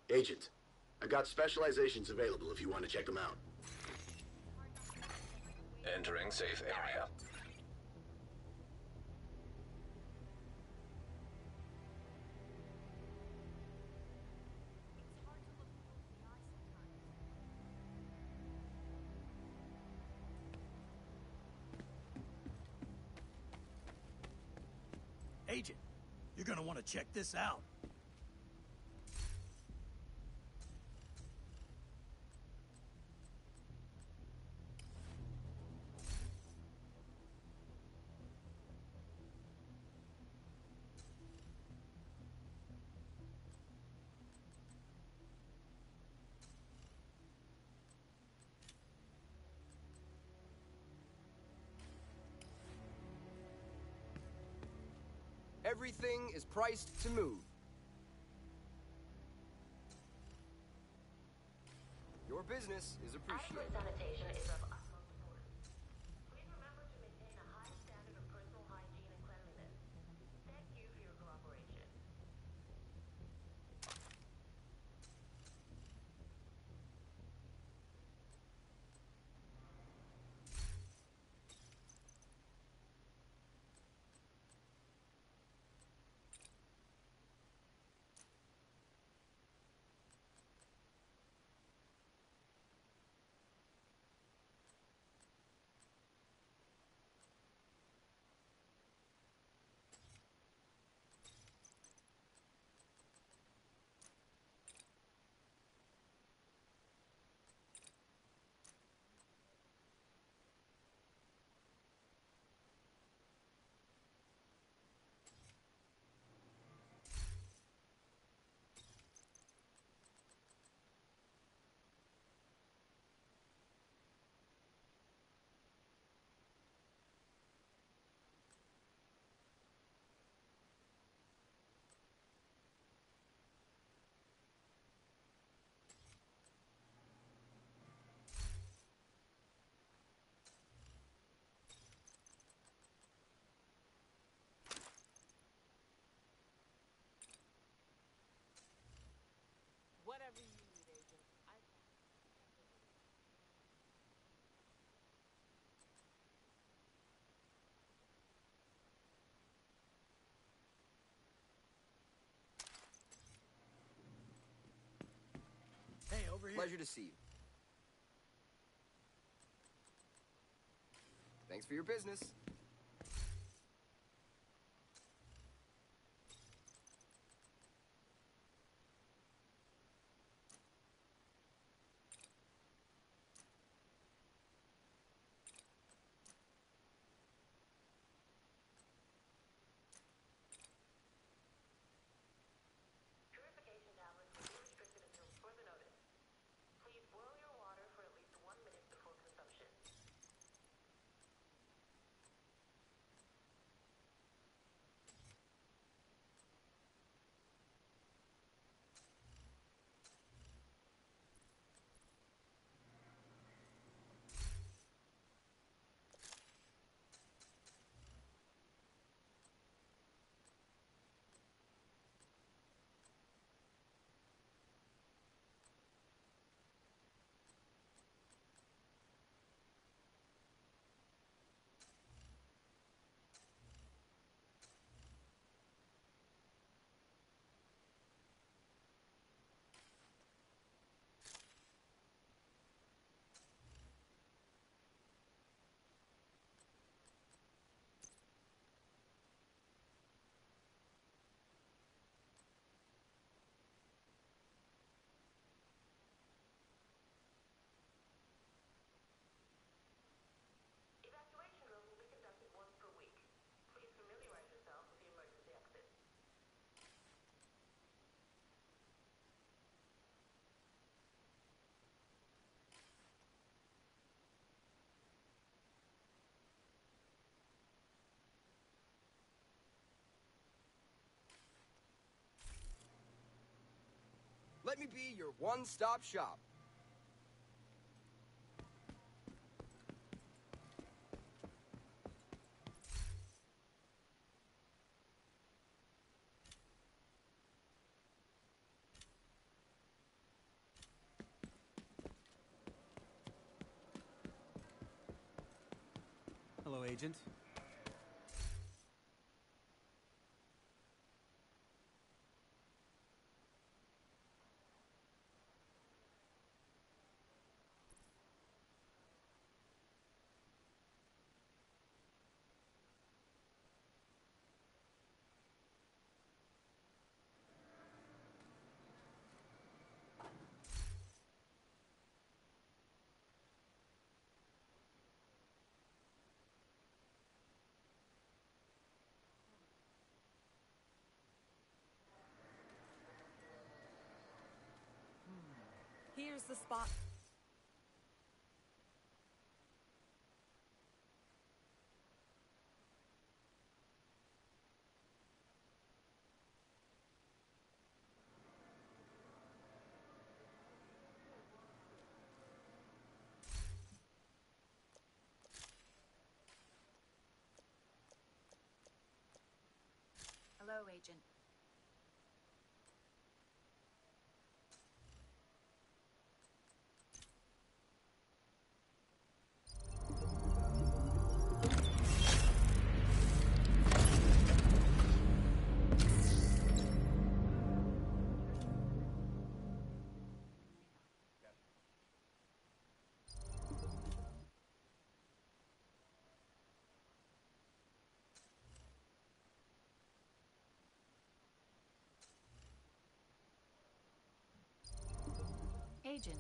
Agent, I got specializations available if you want to check them out. Entering safe area. Agent, you're gonna want to check this out. Everything is priced to move. Your business is appreciated. Adequate sanitation is of utmost importance. Please remember to maintain a high standard of personal hygiene and cleanliness. Thank you for your cooperation. Whatever you need, Agent. Hey, over here. Pleasure to see you. Thanks for your business. Purification tablets will be restricted until further notice. Please boil your water for at least 1 minute before consumption. Evacuation drills will be conducted once per week. Please familiarize yourself with the emergency exit. Let me be your one-stop shop. Hello, Agent. Here's the spot. Hello, Agent. Agent.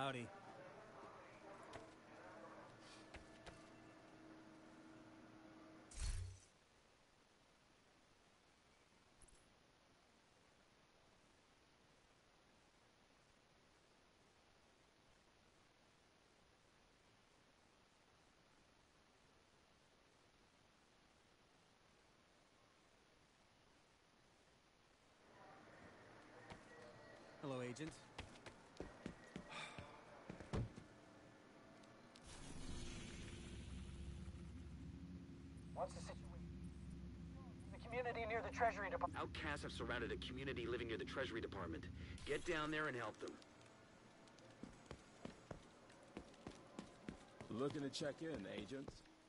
Howdy. Hello, Agent. What's the situation? The community near the Treasury Department. Outcasts have surrounded a community living near the Treasury Department. Get down there and help them. Looking to check in, Agent.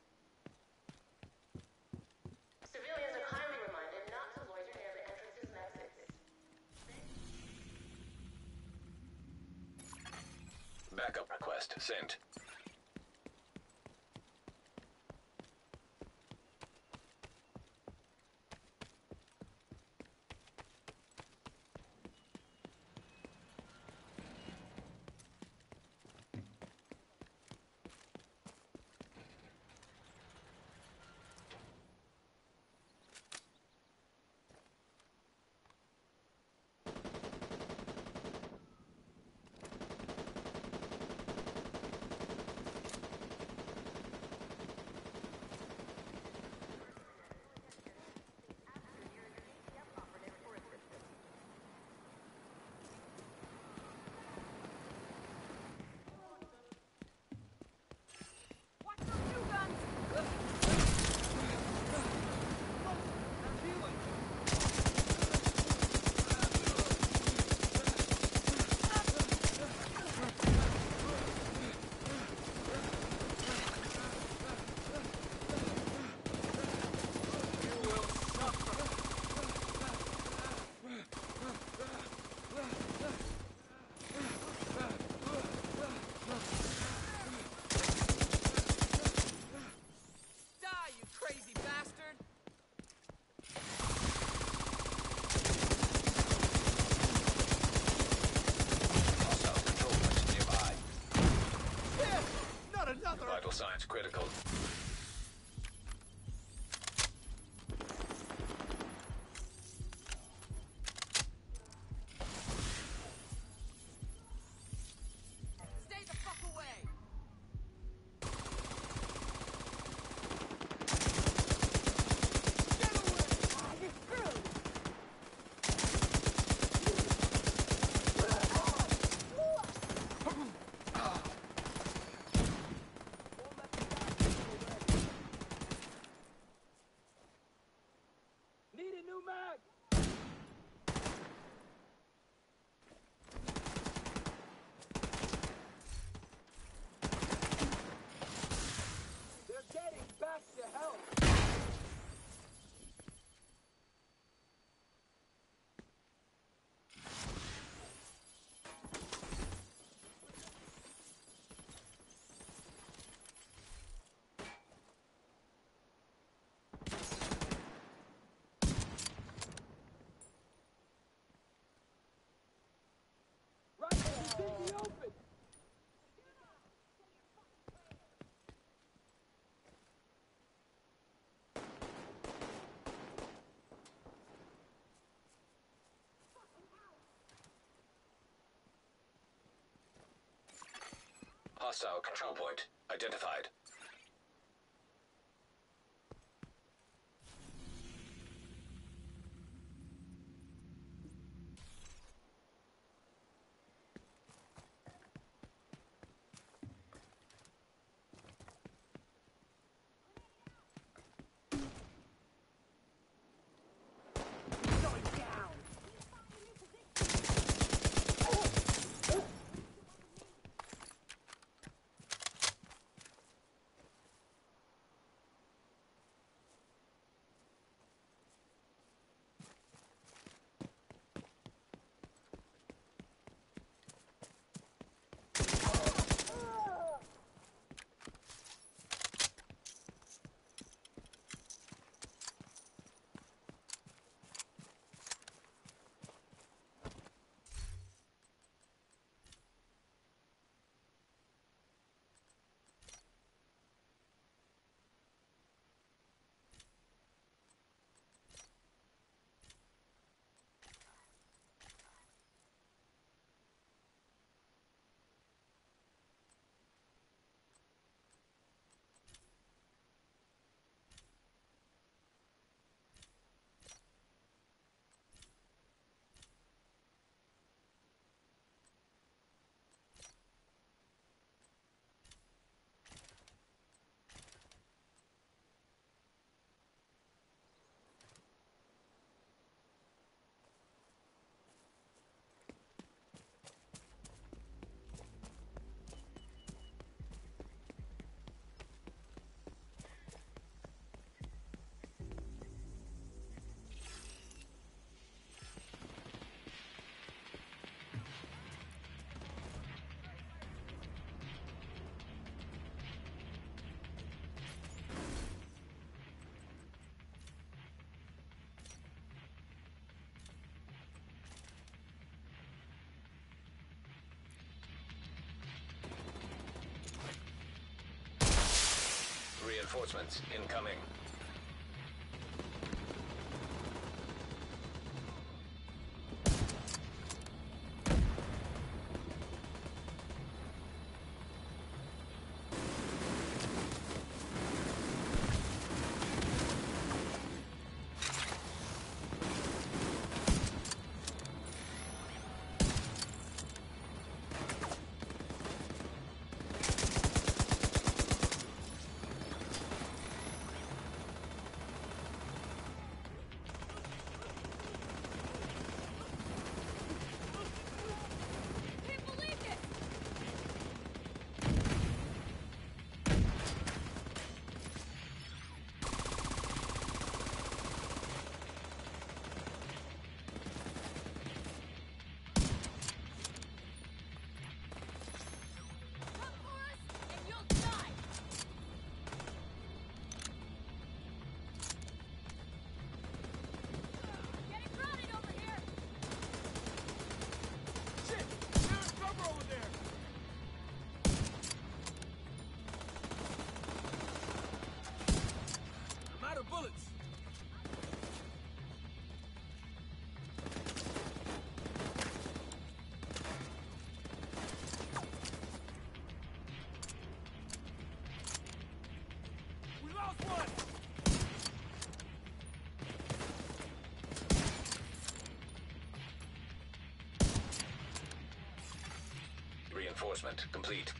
Civilians are kindly reminded not to loiter near the entrances and exits. Backup request sent. Vital signs critical. Stay the fuck away! Get away! You're screwed! Need a new mag! They're getting back to help! Right, he's in the open! Hostile control point identified. Reinforcements incoming. Can't believe it! Come for us, and you'll die! Getting crowded over here! Shit! There's cover over there! I'm out of bullets! We lost one! Reinforcement complete.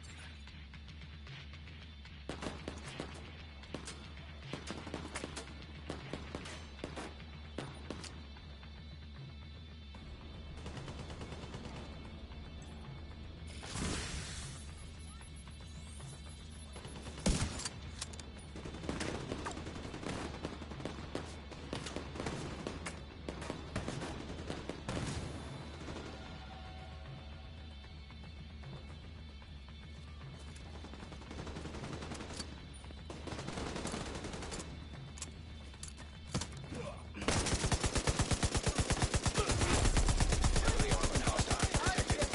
Heavily armored hostile detected.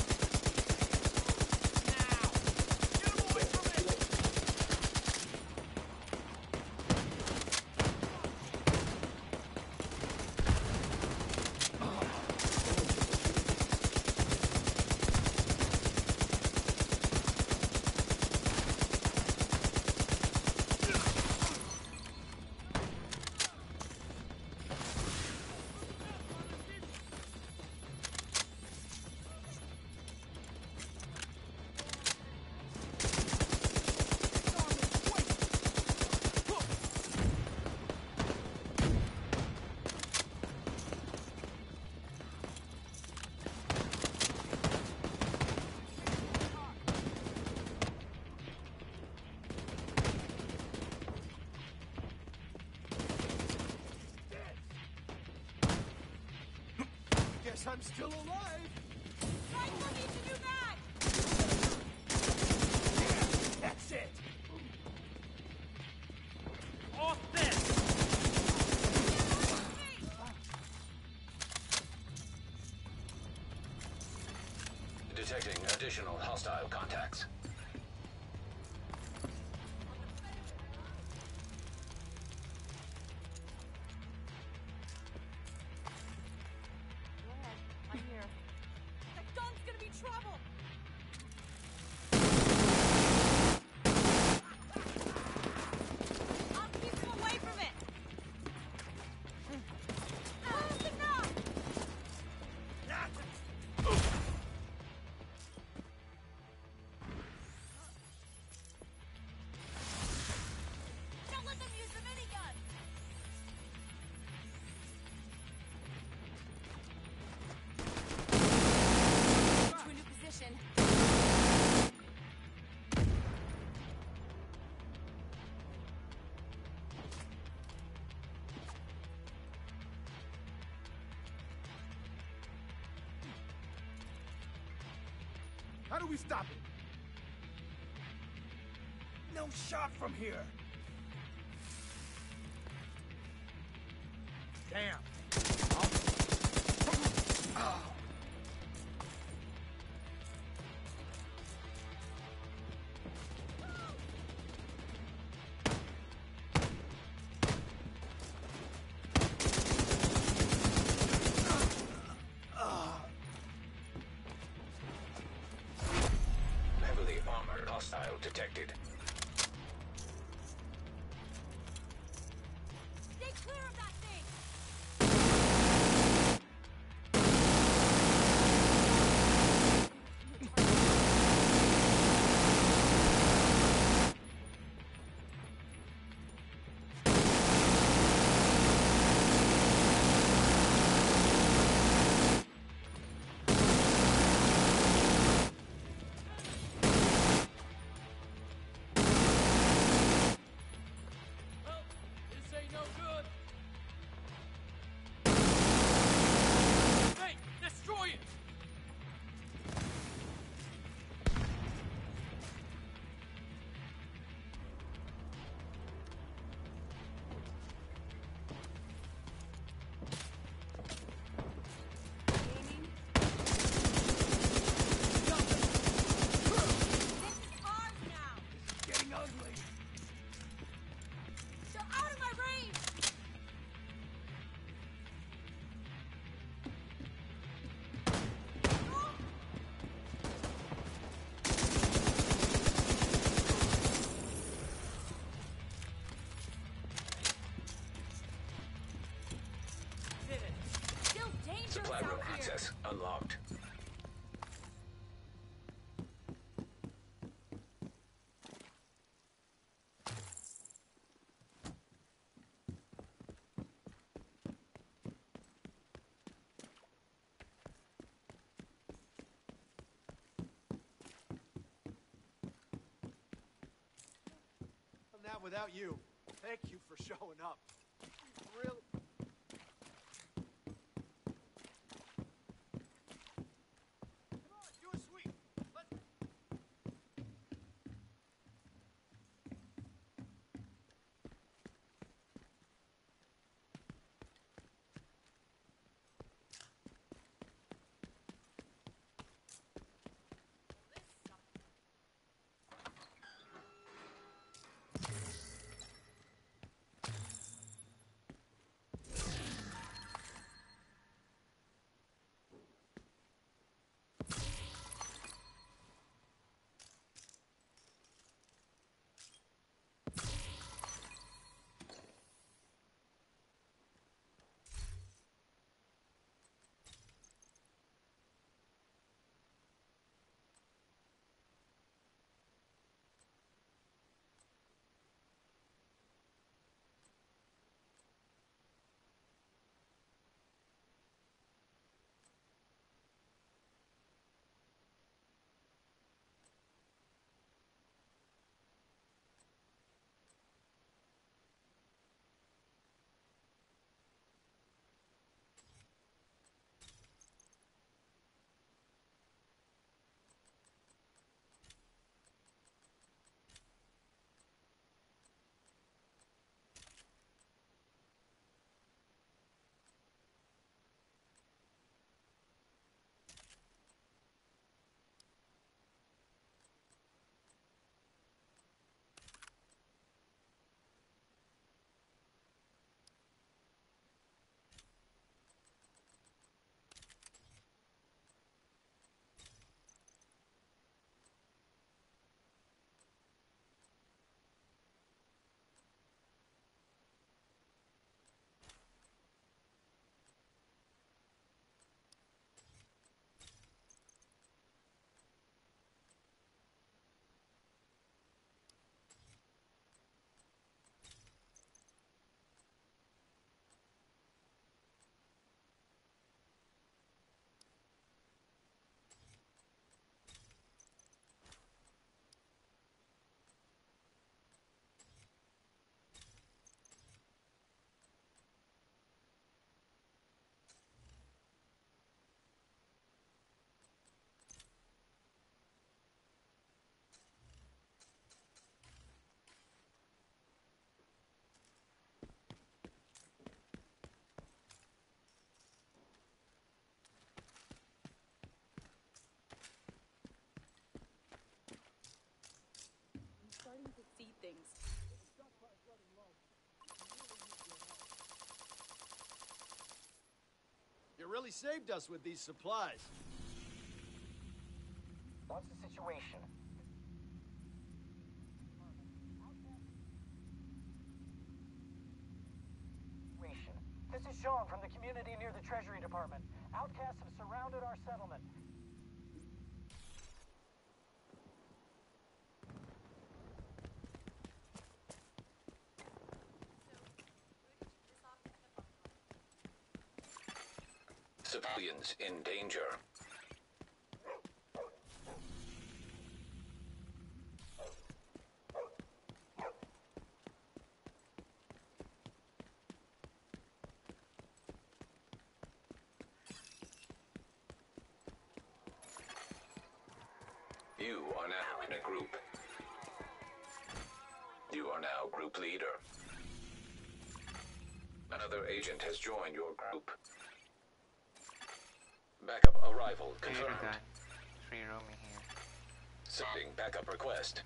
Get him away from me! Guess I'm still alive! Rifle needs a new mag! That's it! Off this! Detecting additional hostile contacts. Go ahead. I'm here. That gun's gonna be trouble! I'll keep him away from it! Close enough! Don't let them use the minigun! To a new position. How do we stop it? No shot from here! Damn! Hostile detected. Stay clear of that thing! Well, this ain't no good. Hey, destroy it! This is ours now! Getting ugly. They're out of my range! Still dangerous Supply room out here! access unlocked. I'm not without you. Thank you for showing up. Really? Come on, do a sweep. Let's... You really saved us with these supplies. What's the situation? This is Sean from the community near the Treasury Department. Outcasts have surrounded our settlement. Civilians in danger. You are now in a group. You are now group leader. Another agent has joined your group. Backup arrival confirmed. Free roaming here. Sending backup request.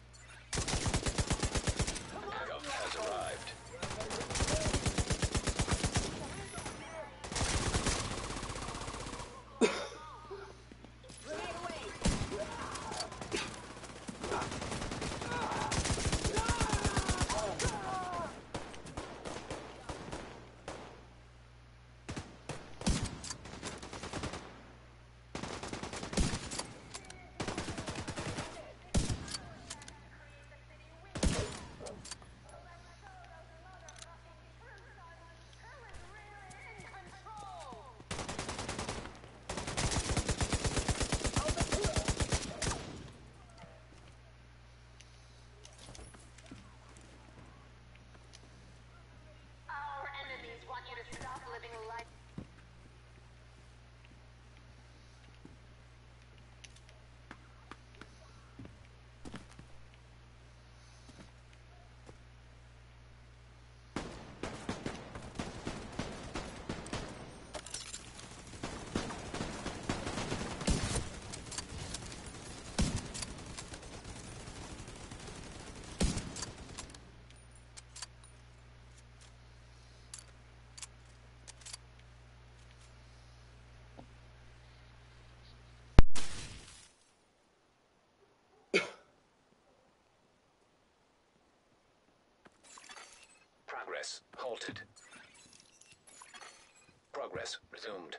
Backup has arrived. Progress halted. Progress resumed.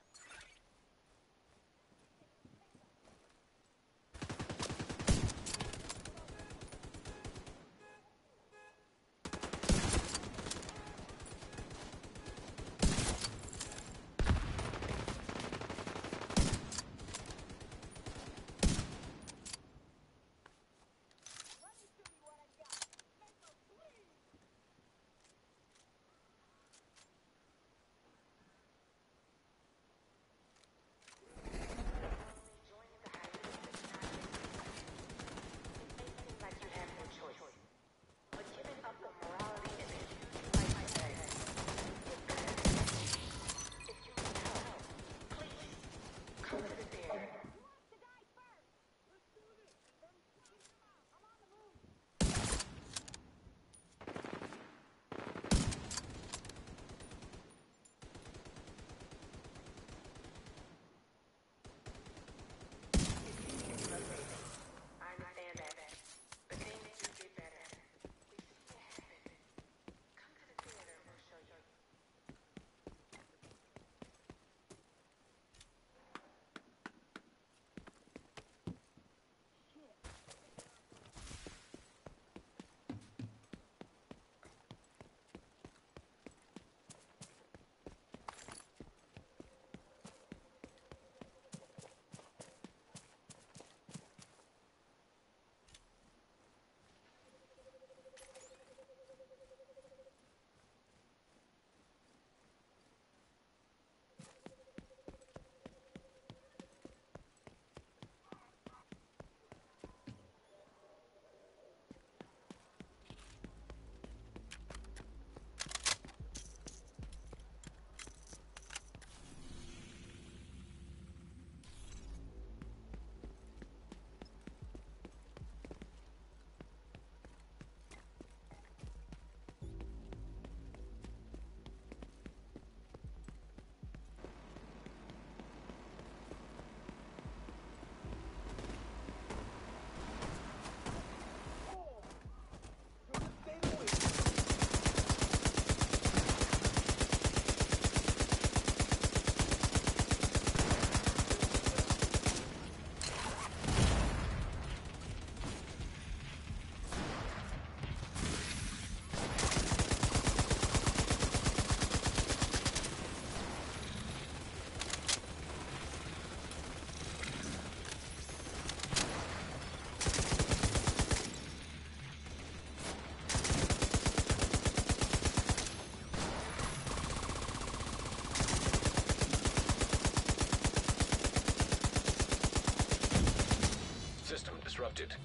disrupted.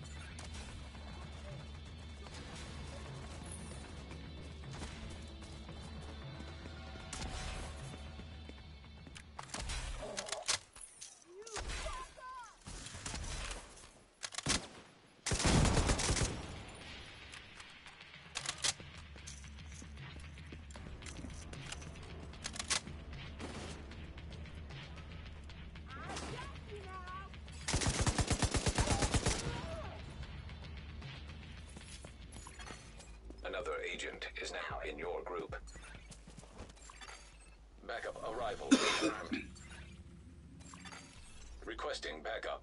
Another agent is now in your group. Backup arrival confirmed. Requesting backup.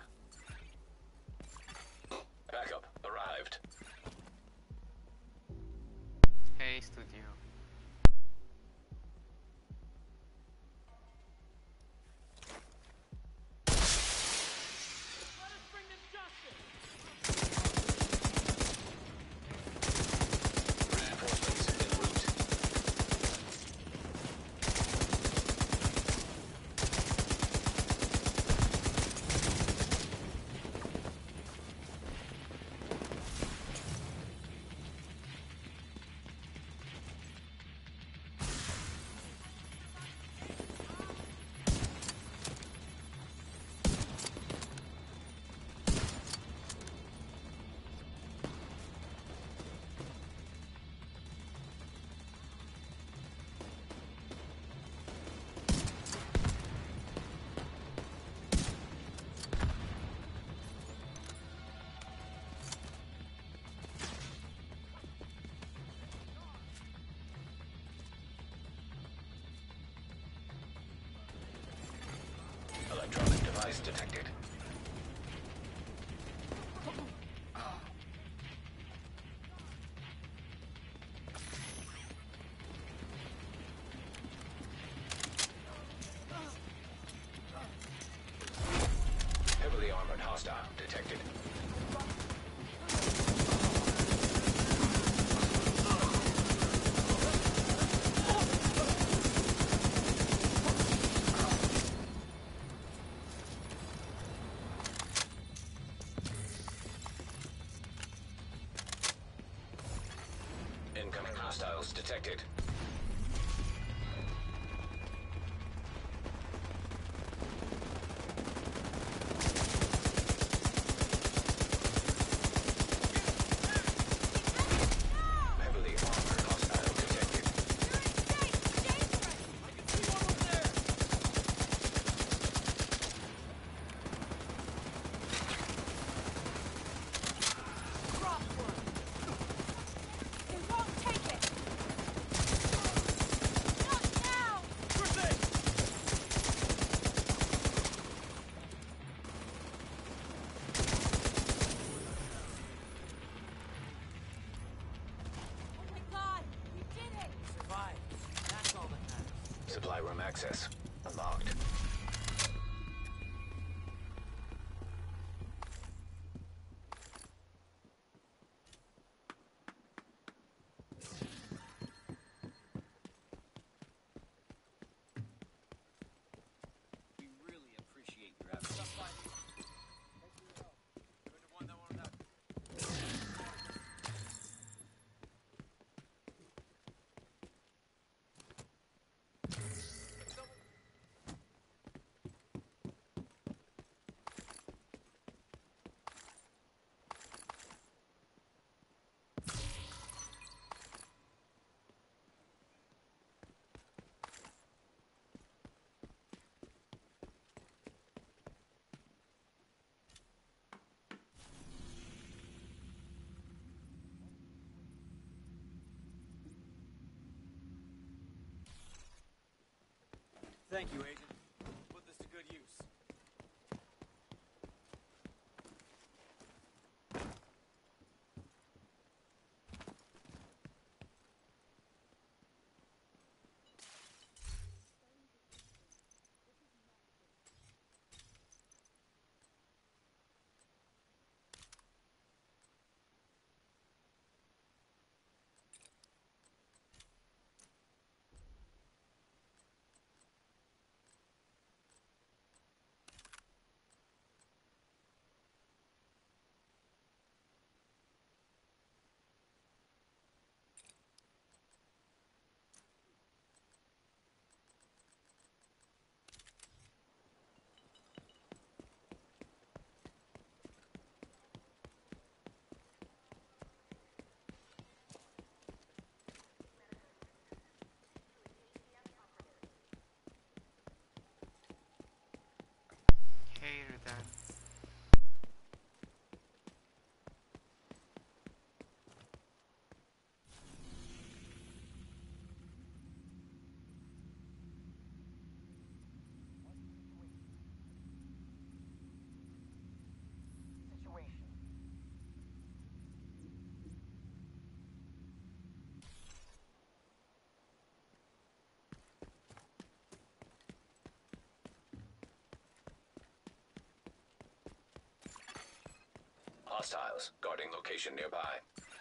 Backup arrived. Hey, studio. Let us bring them justice! Reinforcements en route. Electronic device detected. Heavily armored hostile detected. Incoming hostiles detected. Heavily armored hostile detected. They won't take it! Not now! Oh my god! We did it! Survive. That's all that matters. Supply room access unlocked. We really appreciate your efforts. Thank you, Agent. Put this to good use. Okay, you're done. Situation. Hostiles guarding location nearby.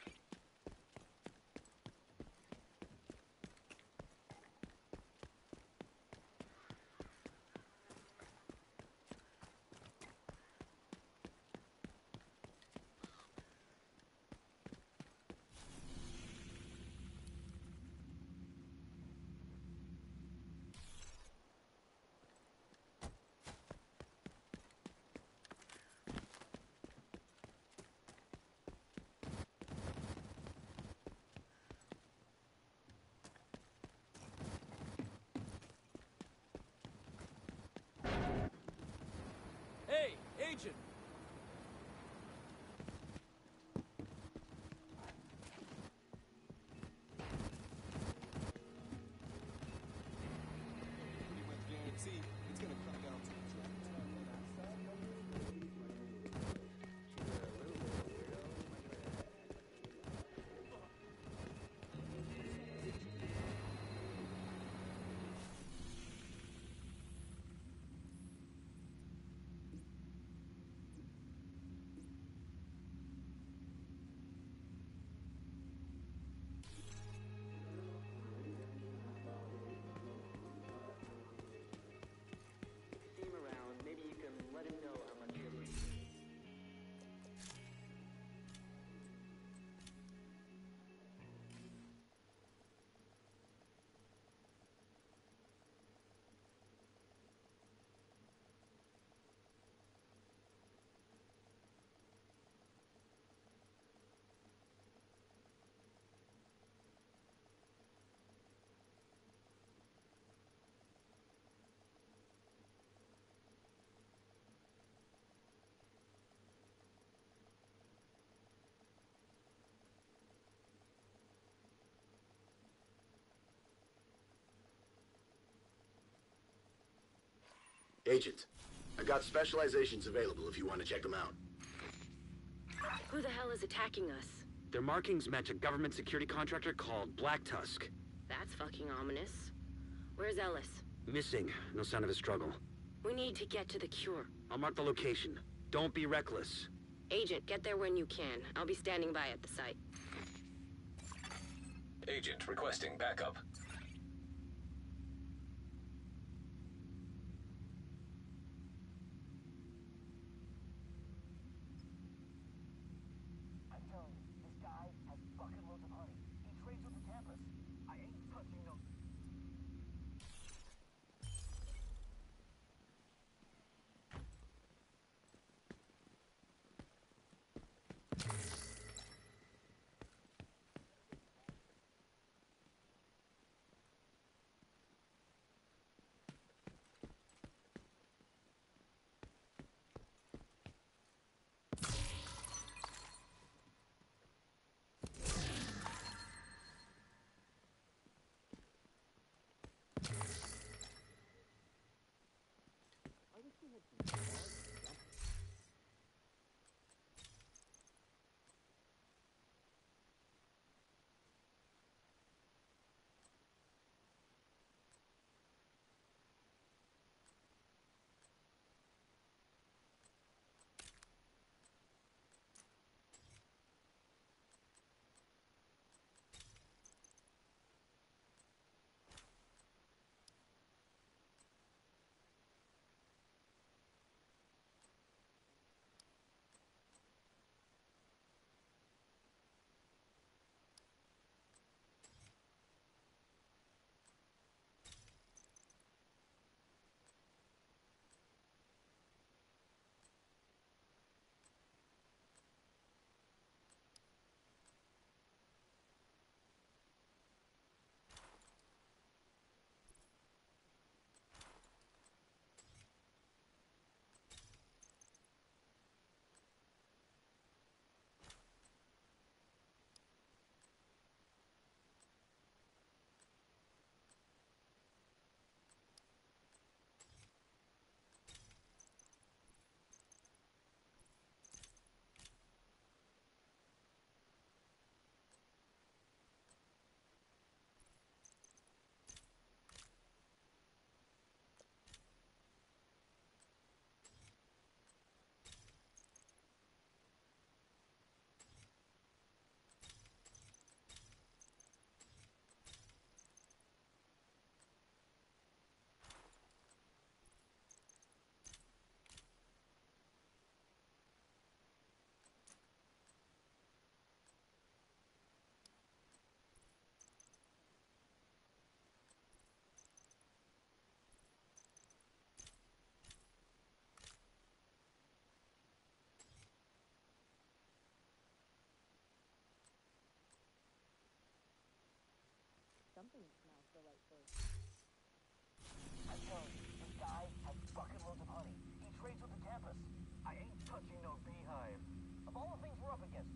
Hey, Agent! Pretty much guarantee it's gonna crack out to the track. See him around. Maybe you can let him know how much you appreciate it. Agent, I got specializations available if you want to check them out. Who the hell is attacking us? Their markings match a government security contractor called Black Tusk. That's fucking ominous. Where's Ellis? Missing. No sign of a struggle. We need to get to the cure. I'll mark the location. Don't be reckless. Agent, get there when you can. I'll be standing by at the site. Agent requesting backup. I'm telling you, this guy has fucking loads of honey. He trades with the campus. I ain't touching no...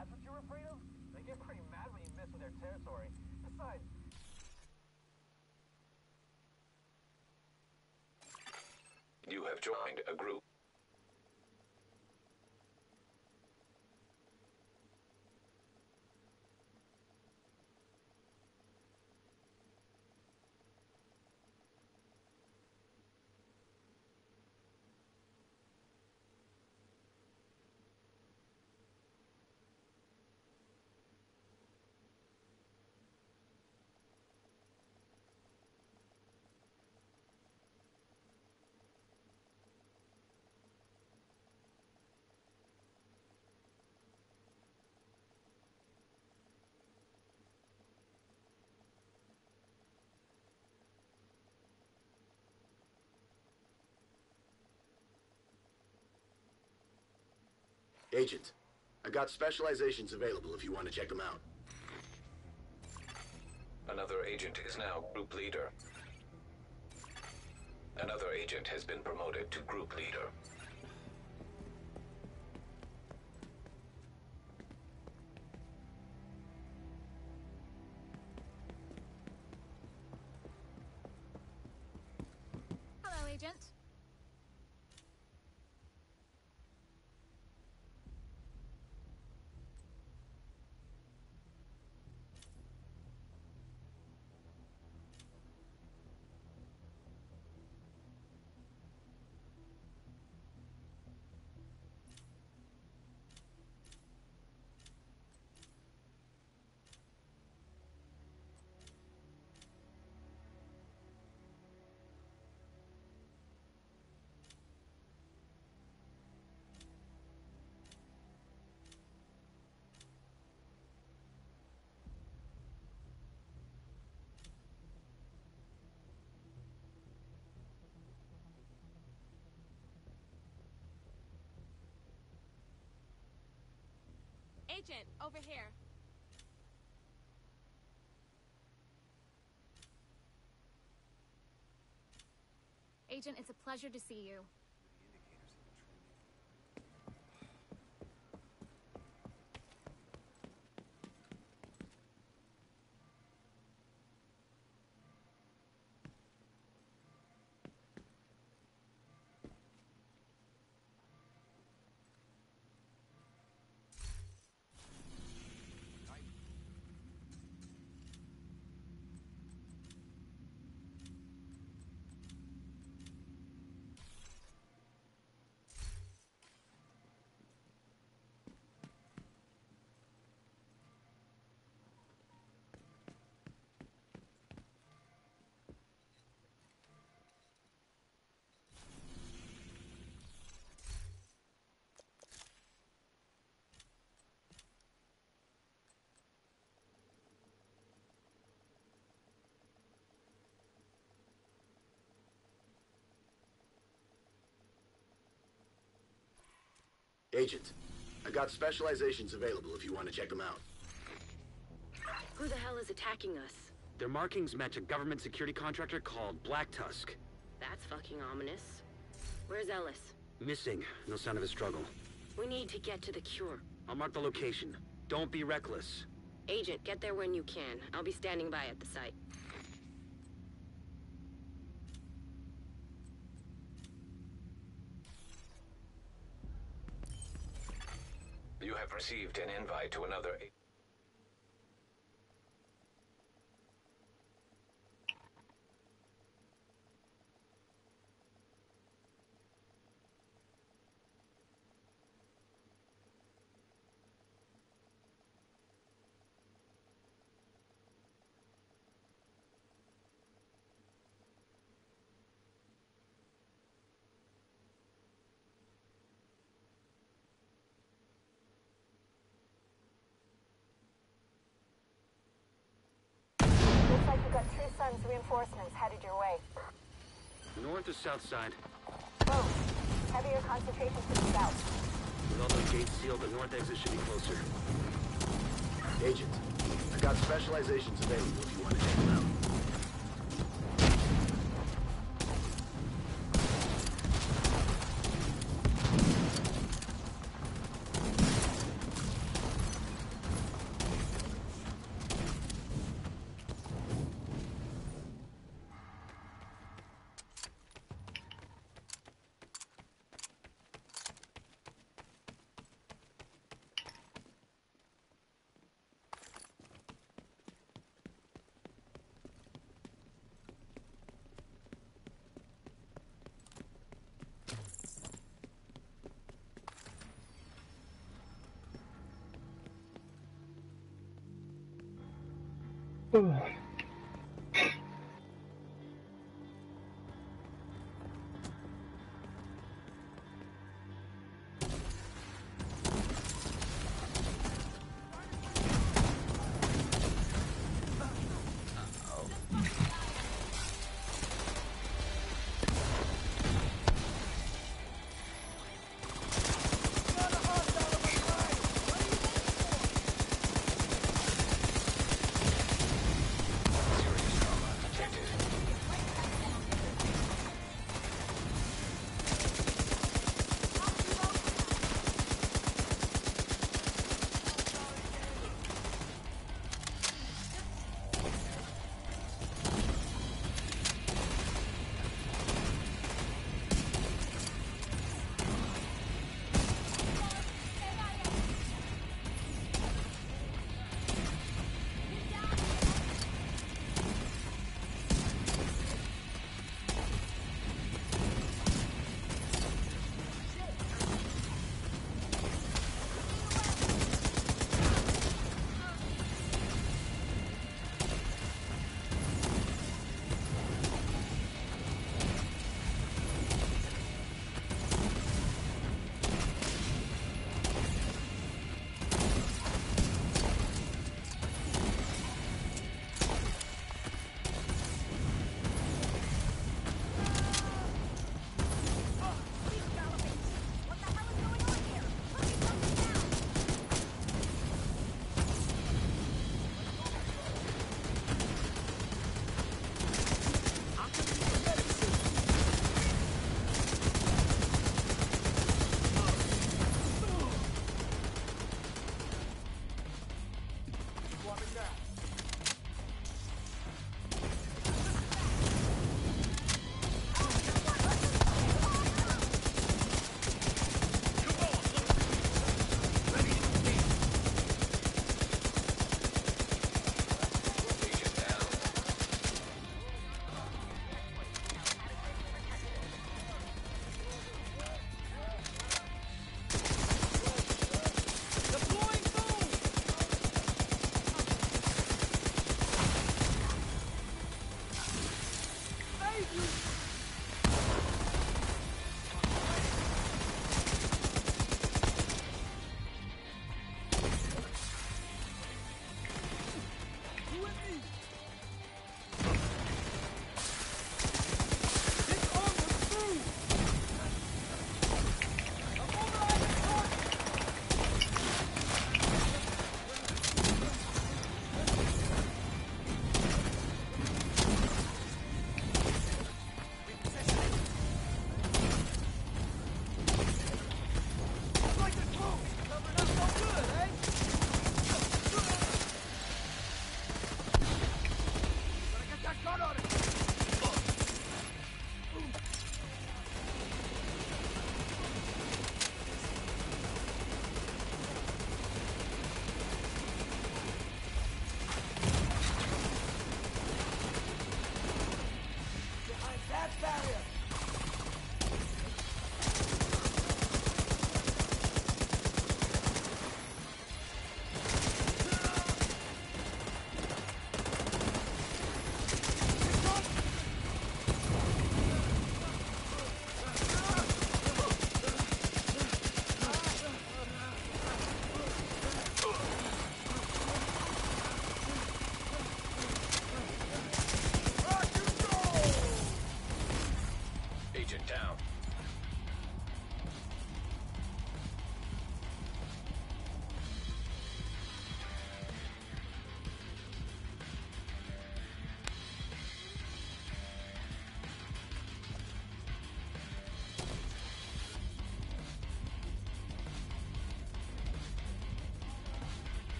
That's what you're afraid of? They get pretty mad when you mess with their territory. Besides, You have joined a group. Agent, I got specializations available if you want to check them out. Another agent is now group leader. Another agent has been promoted to group leader. Hello, Agent. Agent, over here. Agent, it's a pleasure to see you. Agent, I got specializations available if you want to check them out. Who the hell is attacking us? Their markings match a government security contractor called Black Tusk. That's fucking ominous. Where's Ellis? Missing. No sign of a struggle. We need to get to the cure. I'll mark the location. Don't be reckless. Agent, get there when you can. I'll be standing by at the site. You have received an invite to another... looks like you got True Sun's reinforcements headed your way. North or south side? Both. Heavier concentration to the south. With all those gates sealed, the north exit should be closer. Agent, I got specializations available if you want to check them out.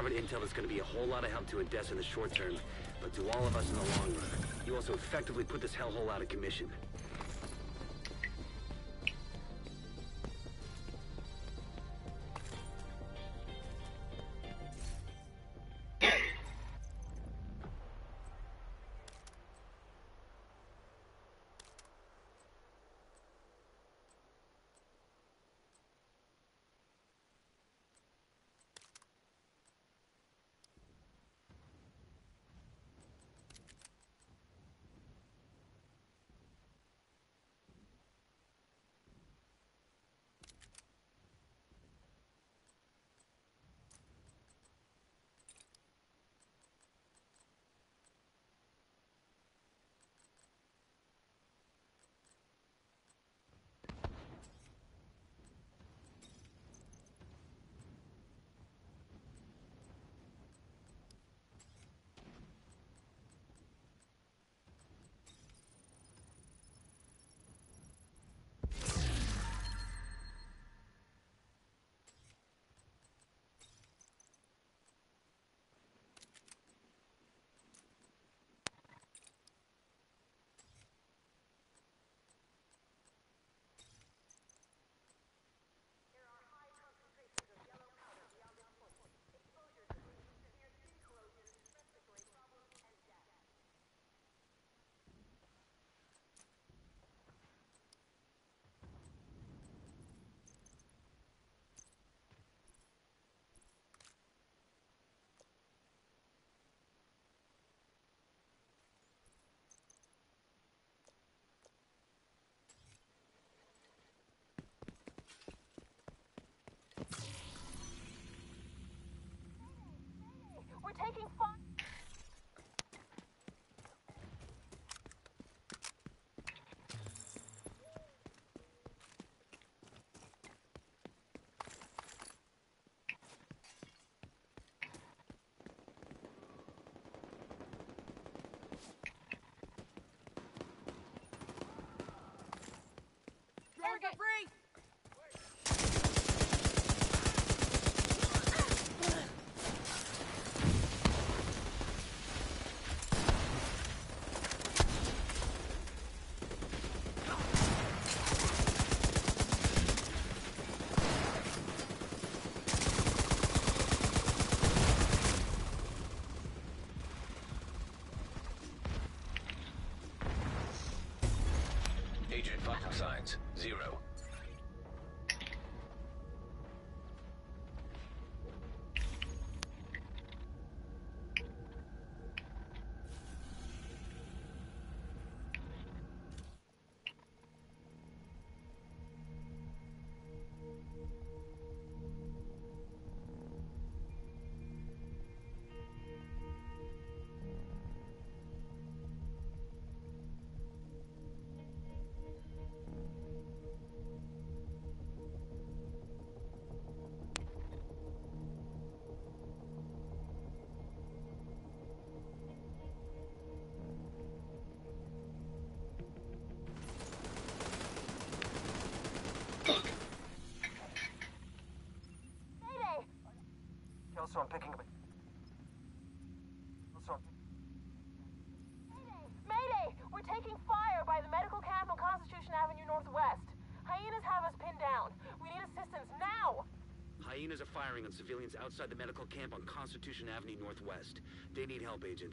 uncovered intel that's going to be a whole lot of help to Odessa in the short term, but to all of us in the long run. You also effectively put this hellhole out of commission. We're taking fire. Target free! Agent vital signs, 0. Killstorm picking up. Killstorm. Mayday! We're taking fire by the medical camp on Constitution Avenue Northwest. Hyenas have us pinned down. We need assistance now! Hyenas are firing on civilians outside the medical camp on Constitution Avenue Northwest. They need help, Agent.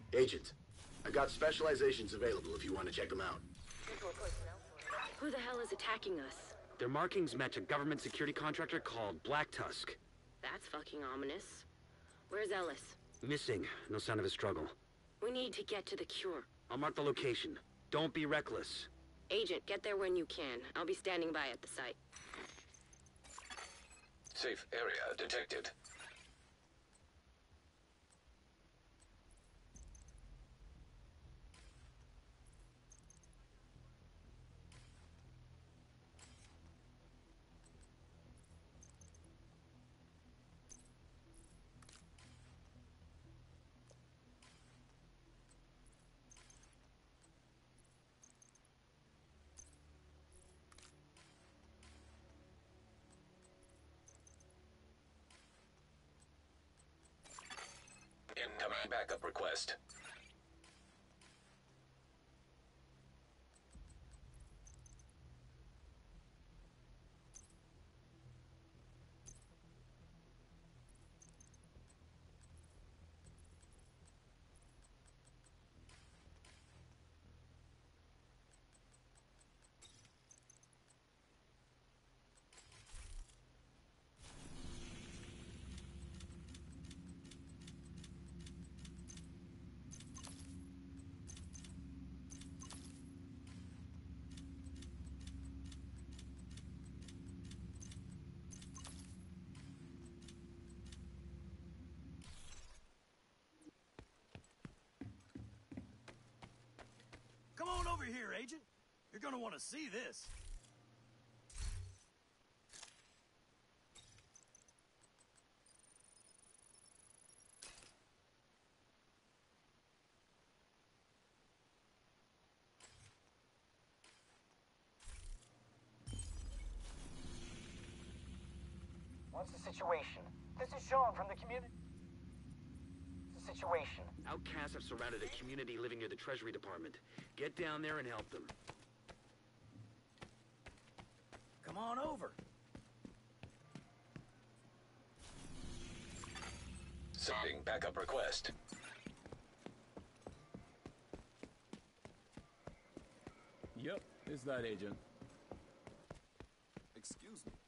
Agent, I got specializations available if you want to check them out. Who the hell is attacking us? Their markings match a government security contractor called Black Tusk. That's fucking ominous. Where's Ellis? Missing. No sign of a struggle. We need to get to the cure. I'll mark the location. Don't be reckless. Agent, get there when you can. I'll be standing by at the site. Safe area detected. Incoming backup request. Come on over here, Agent. You're gonna want to see this. What's the situation? This is Sean from the community. What's the situation? Outcasts have surrounded a community living near the Treasury Department. Get down there and help them. Come on over. Sending backup request. Yep, is that Agent? Excuse me.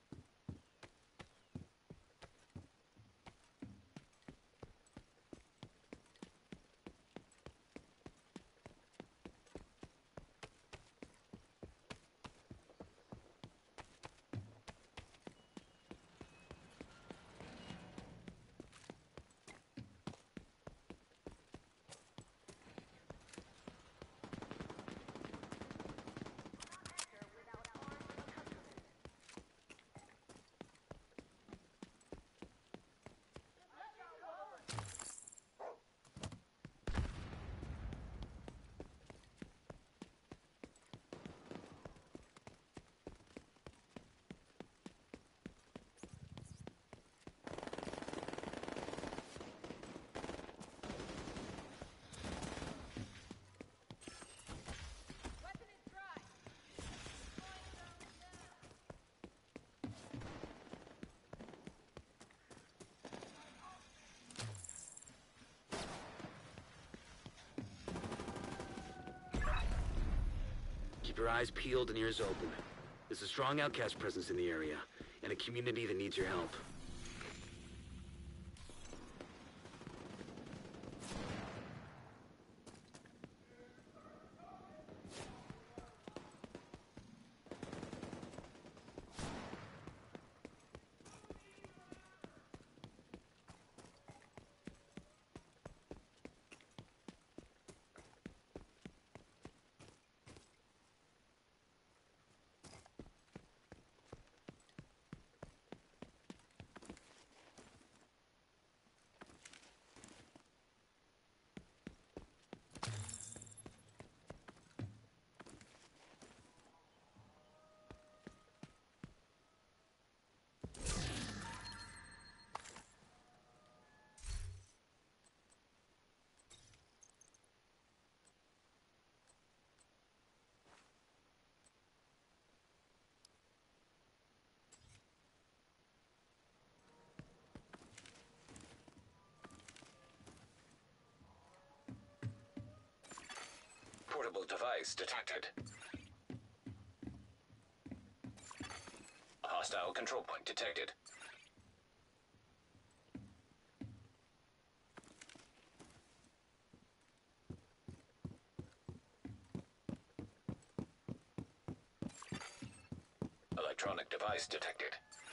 Keep your eyes peeled and ears open. There's a strong outcast presence in the area, and a community that needs your help. Portable device detected. Hostile control point detected. Electronic device detected.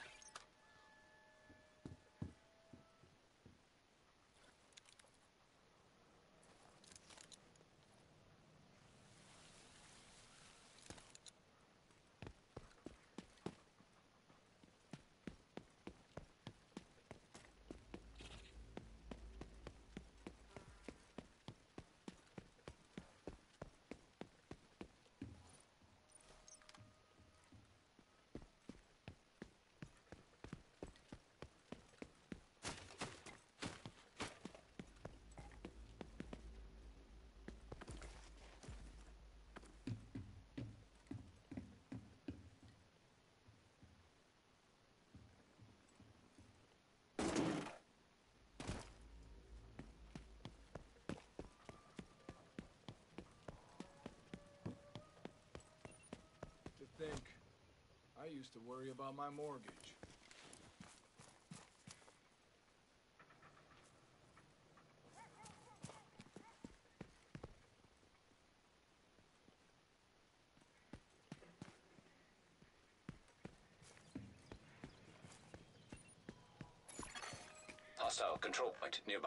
To think, I used to worry about my mortgage. Hostile control point nearby.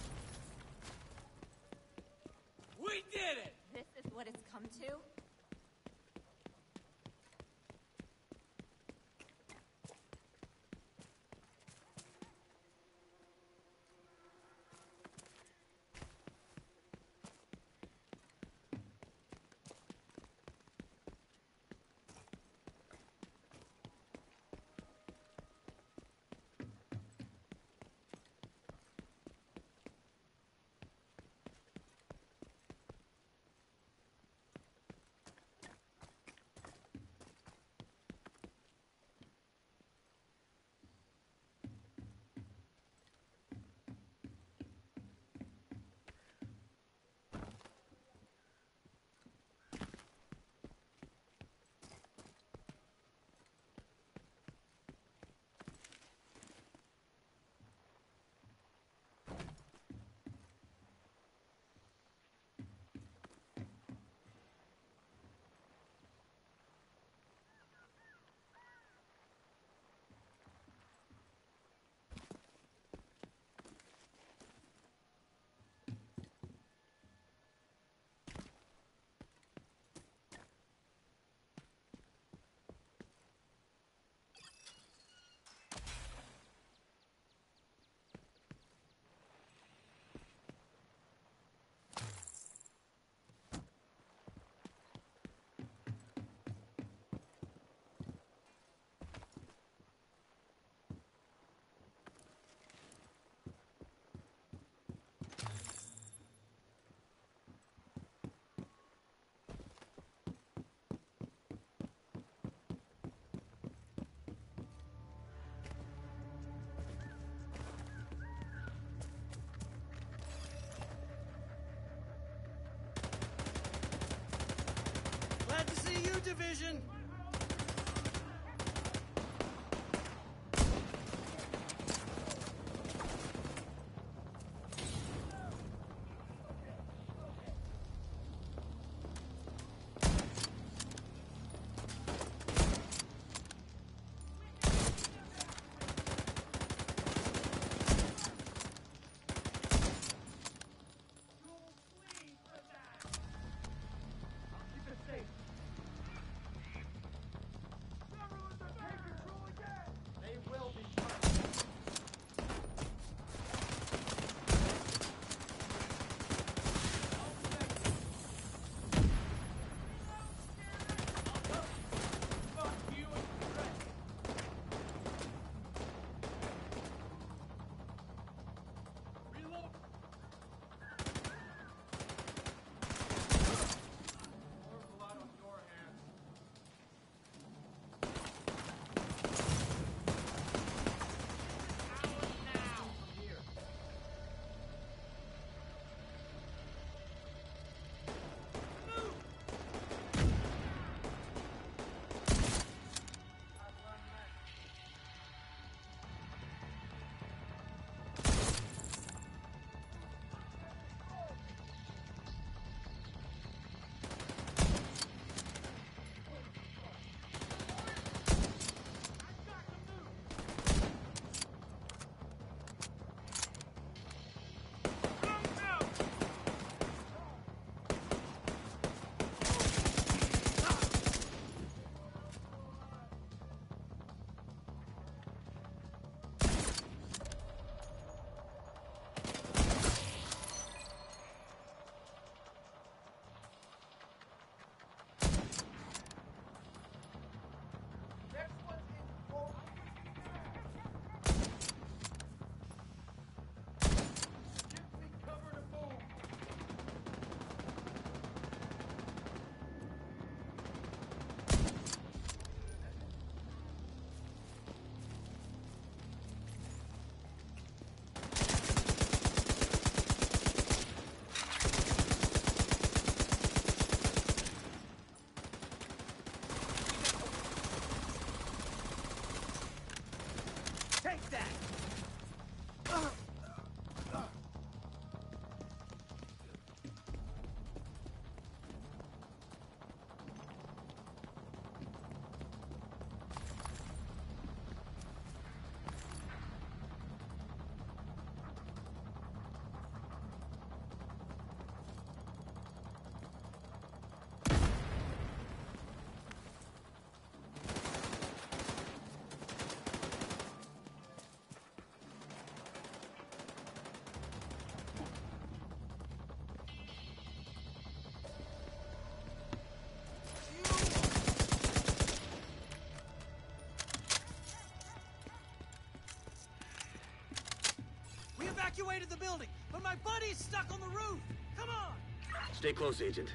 This is what it's come to? that! We evacuated the building, but my buddy's stuck on the roof! Come on! Stay close, Agent.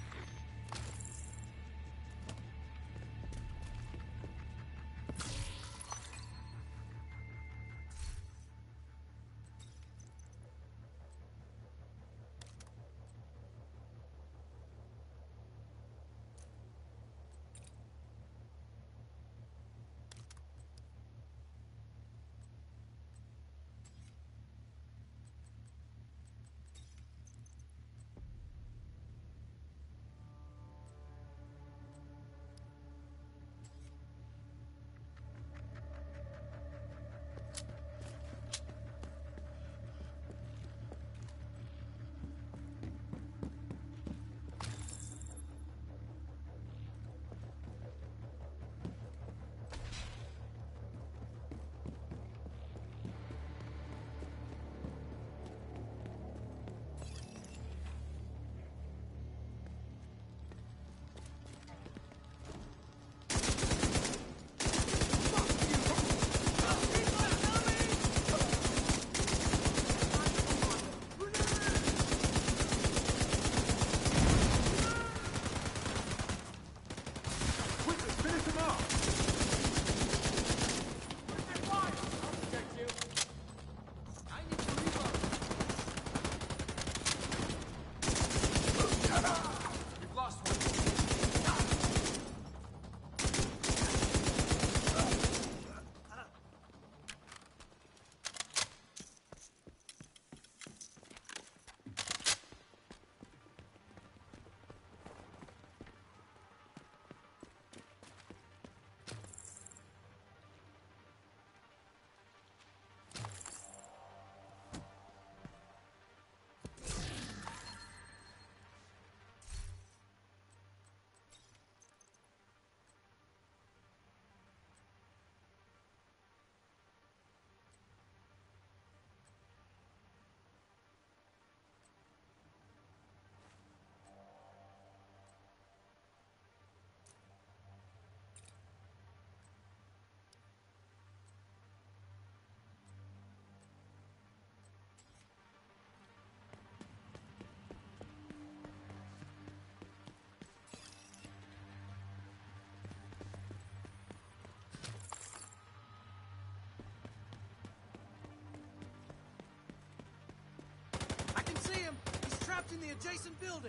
In the adjacent building.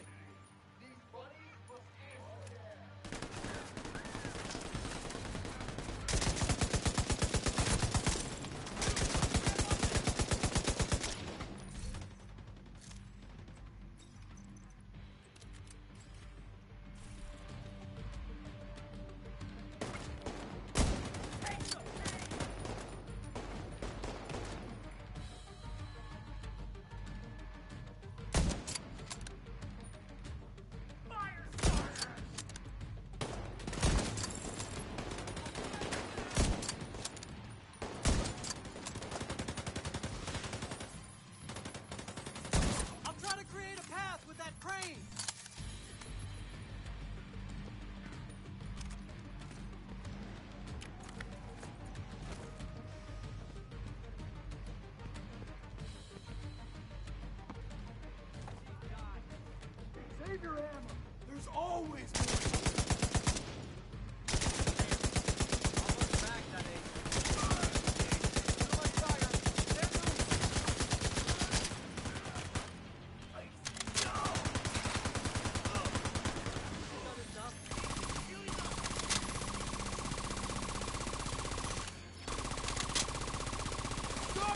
Save your ammo. There's always more.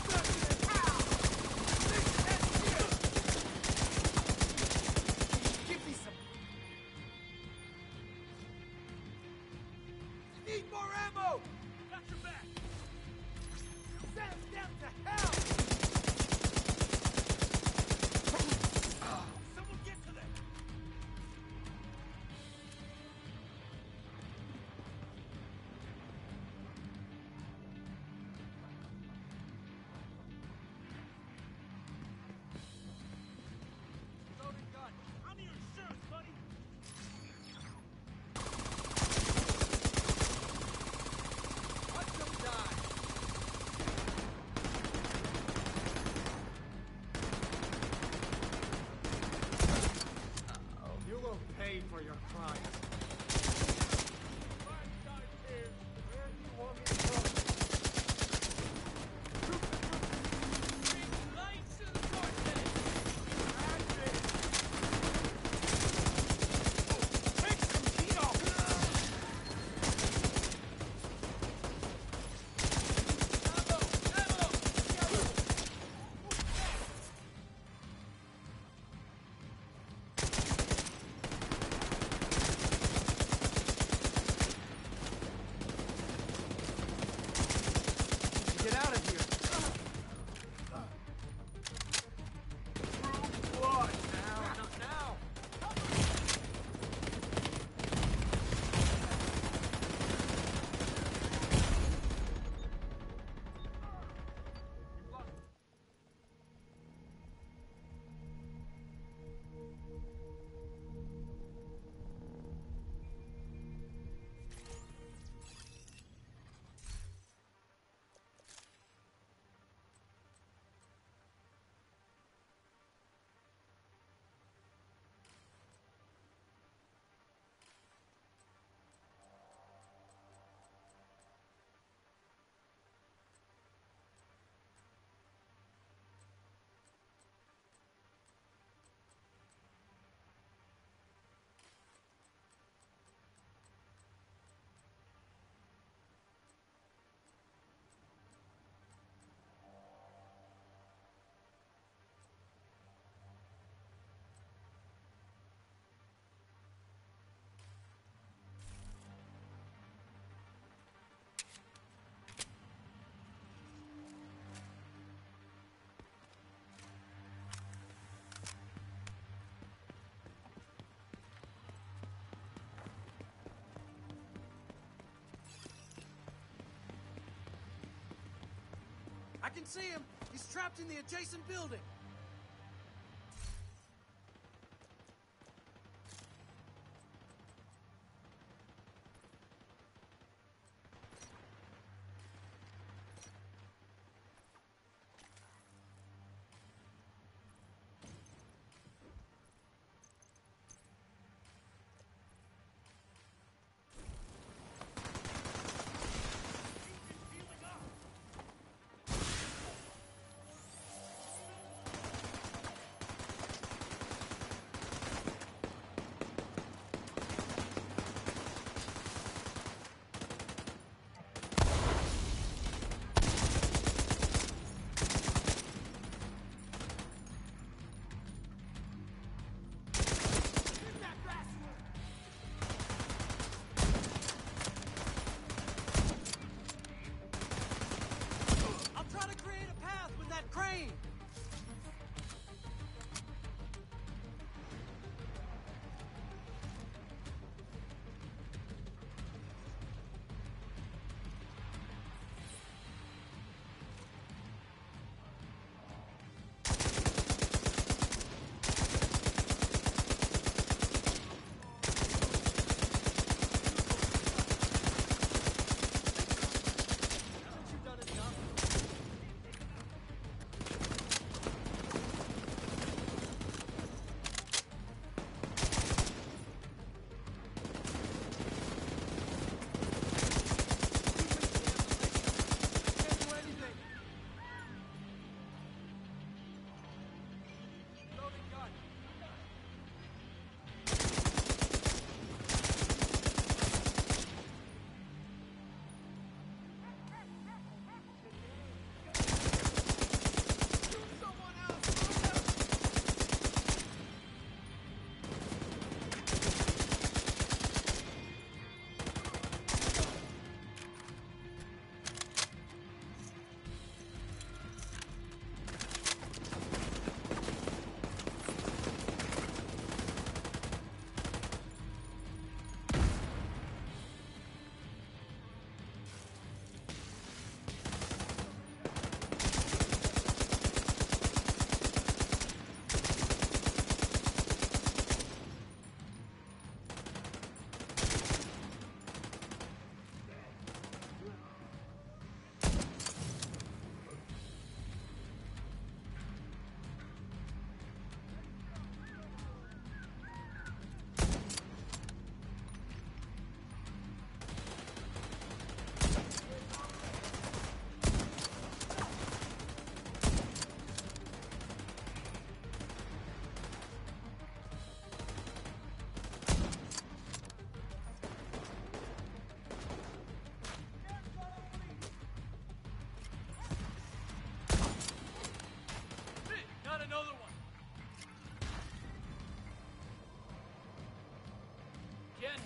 Give me some. Need more ammo! Got your back! Send them down to hell! Someone get to them! Loading gun! I'm your insurance, buddy! Watch them die! You will pay for your crimes. Where do you want me to go? Lights to the vortex! Take some heat off! Get out of here! Blood now! Not now! I can see him! He's trapped in the adjacent building!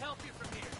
help you from here.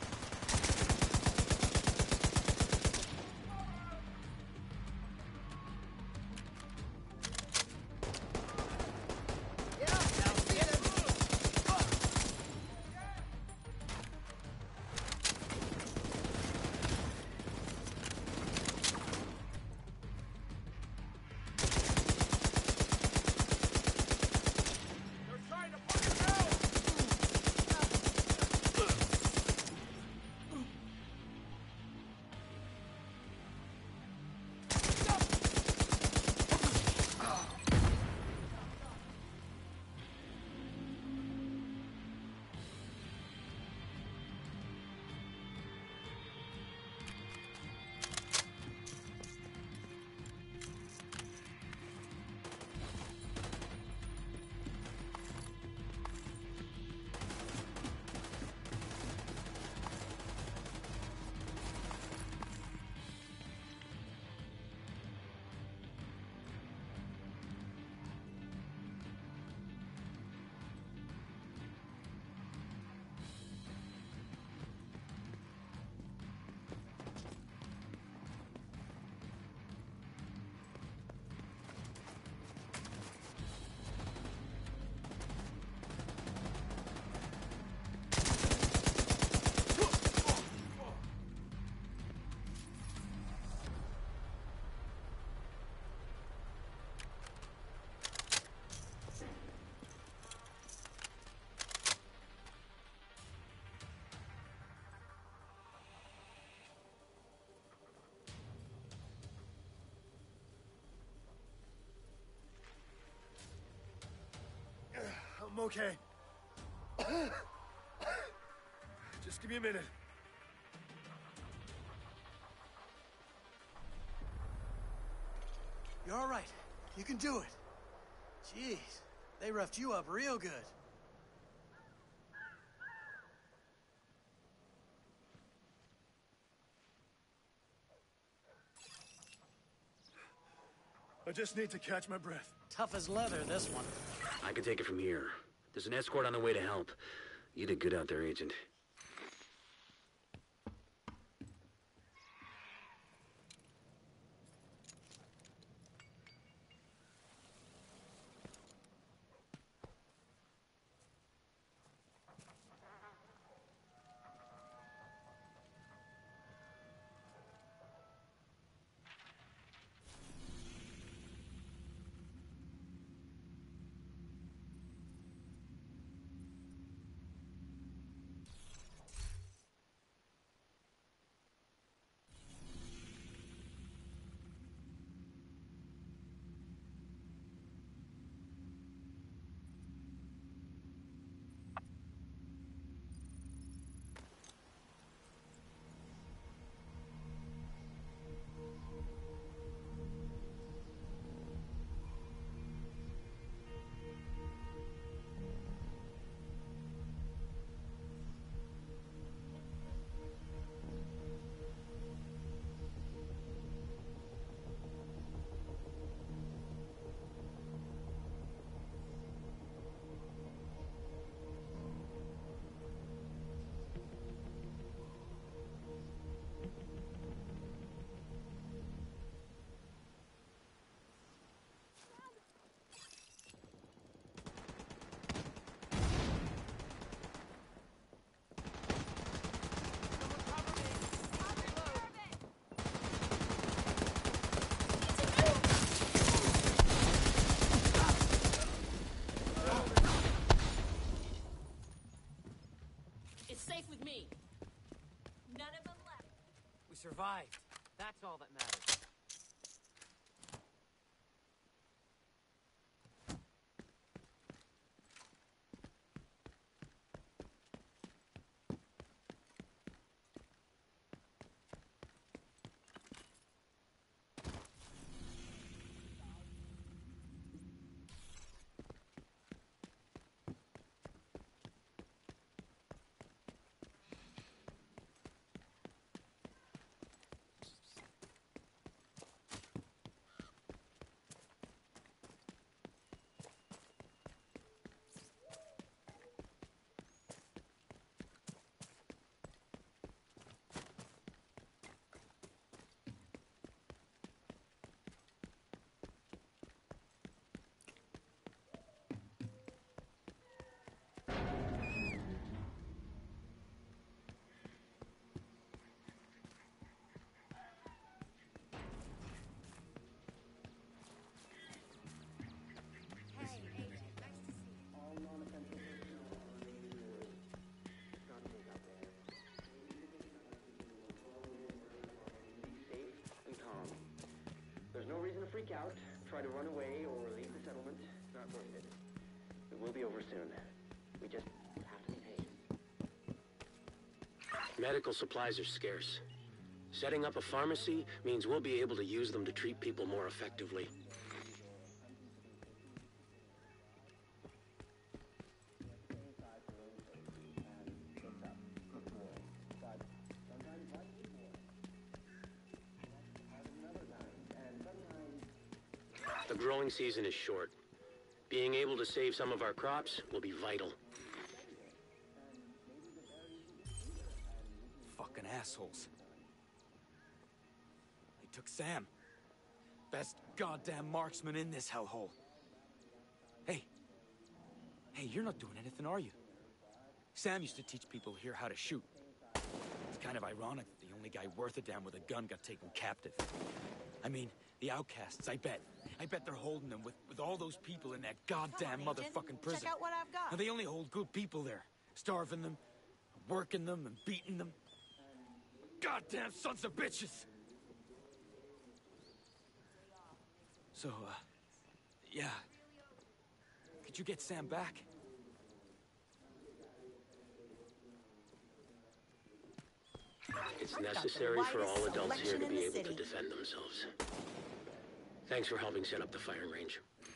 I'm okay. Just give me a minute. You're all right. You can do it. Jeez, they roughed you up real good. I just need to catch my breath. Tough as leather, this one. I can take it from here. There's an escort on the way to help. You did good out there, Agent. Survived. That's all that matters. freak out, try to run away, or leave the settlement. It's not worth it. It will be over soon. We just have to be patient. Medical supplies are scarce. Setting up a pharmacy means we'll be able to use them to treat people more effectively. The growing season is short. Being able to save some of our crops will be vital. Fucking assholes. They took Sam. Best goddamn marksman in this hellhole. Hey. Hey, you're not doing anything, are you? Sam used to teach people here how to shoot. It's kind of ironic that the only guy worth a damn with a gun got taken captive. I mean, the outcasts, I bet they're holding them with all those people in that goddamn motherfucking prison. Check out what I've got. And they only hold good people there. Starving them, working them, and beating them. Goddamn sons of bitches! So, yeah. Could you get Sam back? It's necessary for all adults here to be able to defend themselves. Thanks for helping set up the firing range.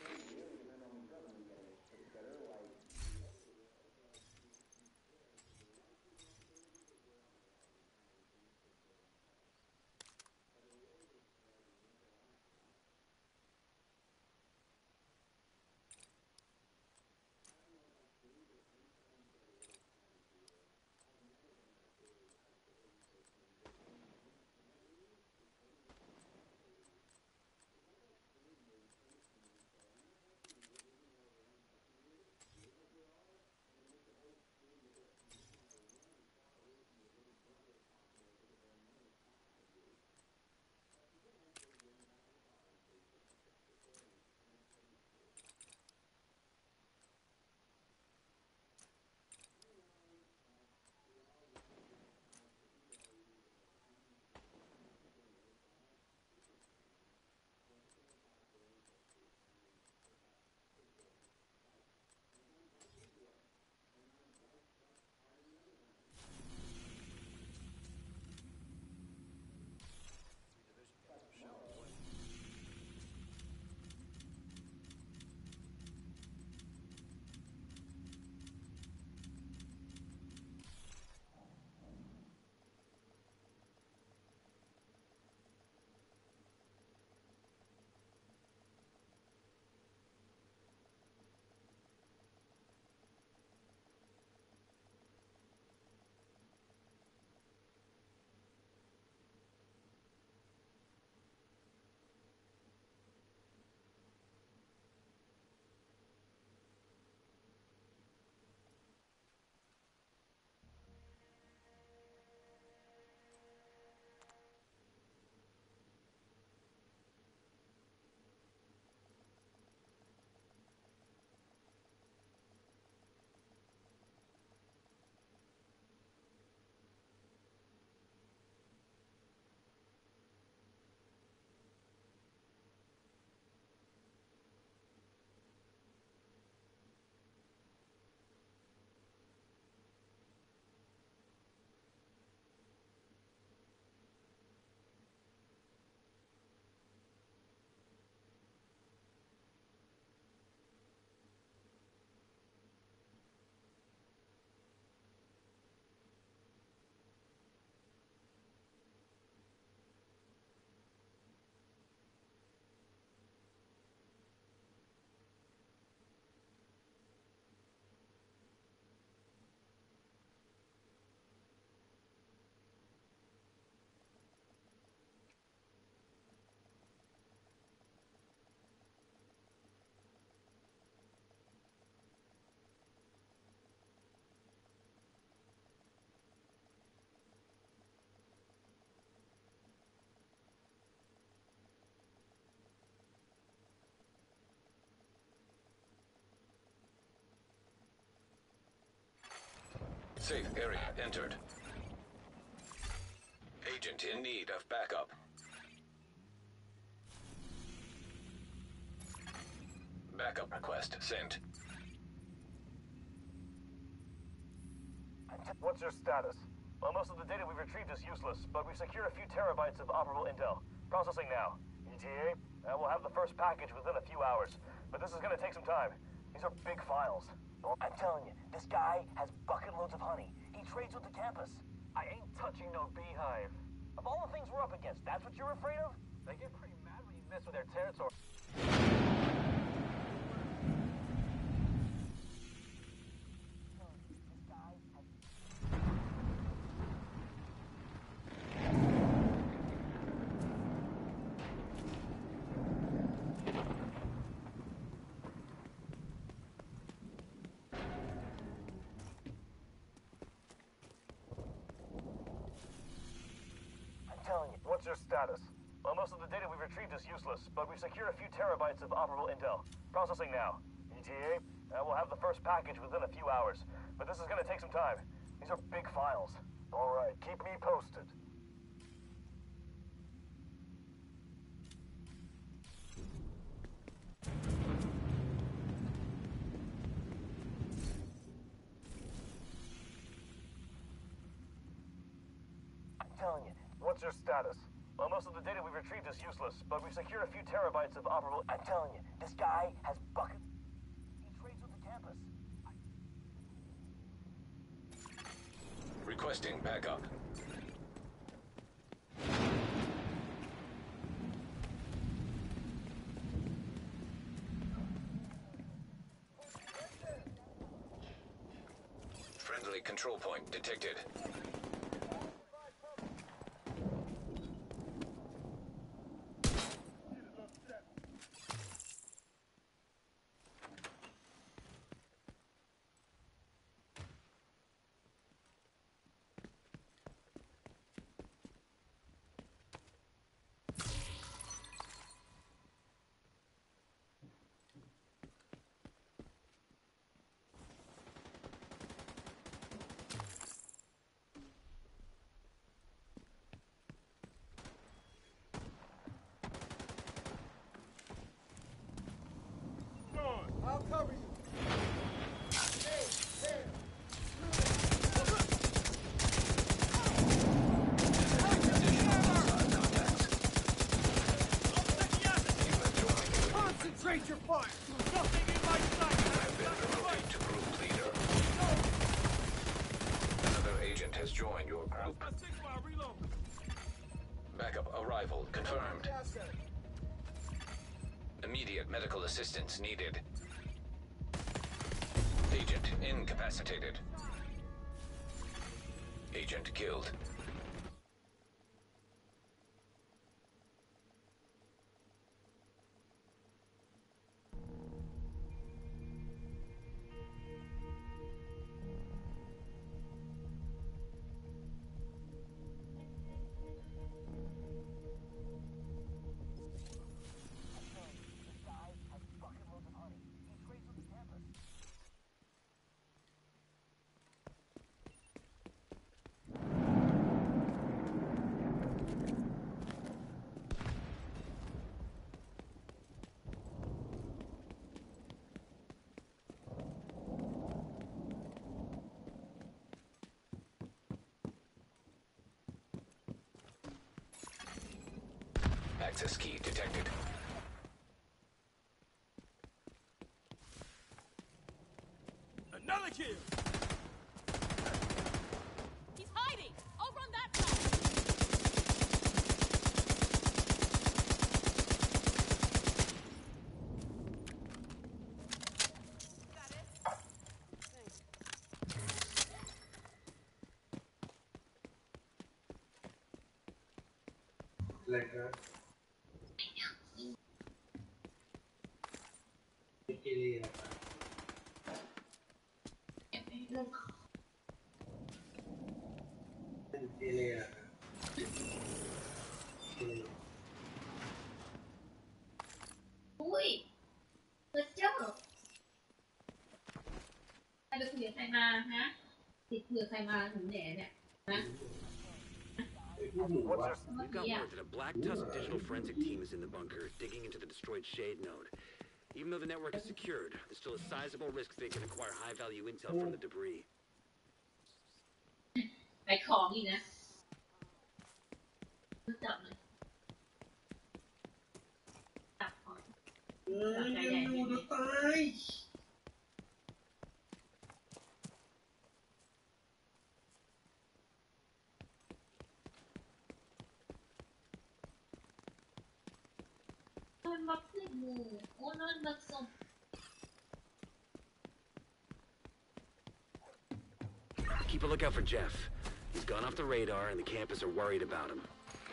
Safe area entered. Agent in need of backup. Backup request sent. What's your status? Well, most of the data we've retrieved is useless, but we've secured a few terabytes of operable intel. Processing now. ETA? We'll have the first package within a few hours, but this is gonna take some time. These are big files. Well, I'm telling you, this guy has bucket loads of honey. He trades with the campus. I ain't touching no beehive. Of all the things we're up against, that's what you're afraid of? They get pretty mad when you mess with their territory. What's your status? Well, most of the data we've retrieved is useless, but we've secured a few terabytes of operable intel. Processing now. ETA? We'll have the first package within a few hours, but this is gonna take some time. These are big files. All right, keep me posted. I'm telling you, what's your status? Well, most of the data we've retrieved is useless, but we've secured a few terabytes of operable... I'm telling you, this guy has bucket... He trades with the campus. Requesting backup. Friendly control point detected. I'll cover you. Concentrate your fire. Nothing in my sight. I've been promoted to group leader. Another agent has joined your group. Backup arrival confirmed. Immediate medical assistance needed. Agent incapacitated. Agent killed. Access key detected. Another kill! He's hiding! I'll run that side! Got it? Thanks. Like that. के लिए Ui, tôi chết rồi. Ai được người thay ma hả? Thịt người thay ma thủng đẻ nè. Hả? We've got word that a Black Tusk digital forensic team is in the bunker, digging into the destroyed Shade node. Even though the network is secured, there's still a sizable risk they can acquire high-value intel from the debris. ไปของอีกนะจับเลยจับก่อนจับใจแดงมันบักเสกหมูโอ้นอนบักสม Keep a lookout for Jeff. He's gone off the radar, and the campus are worried about him.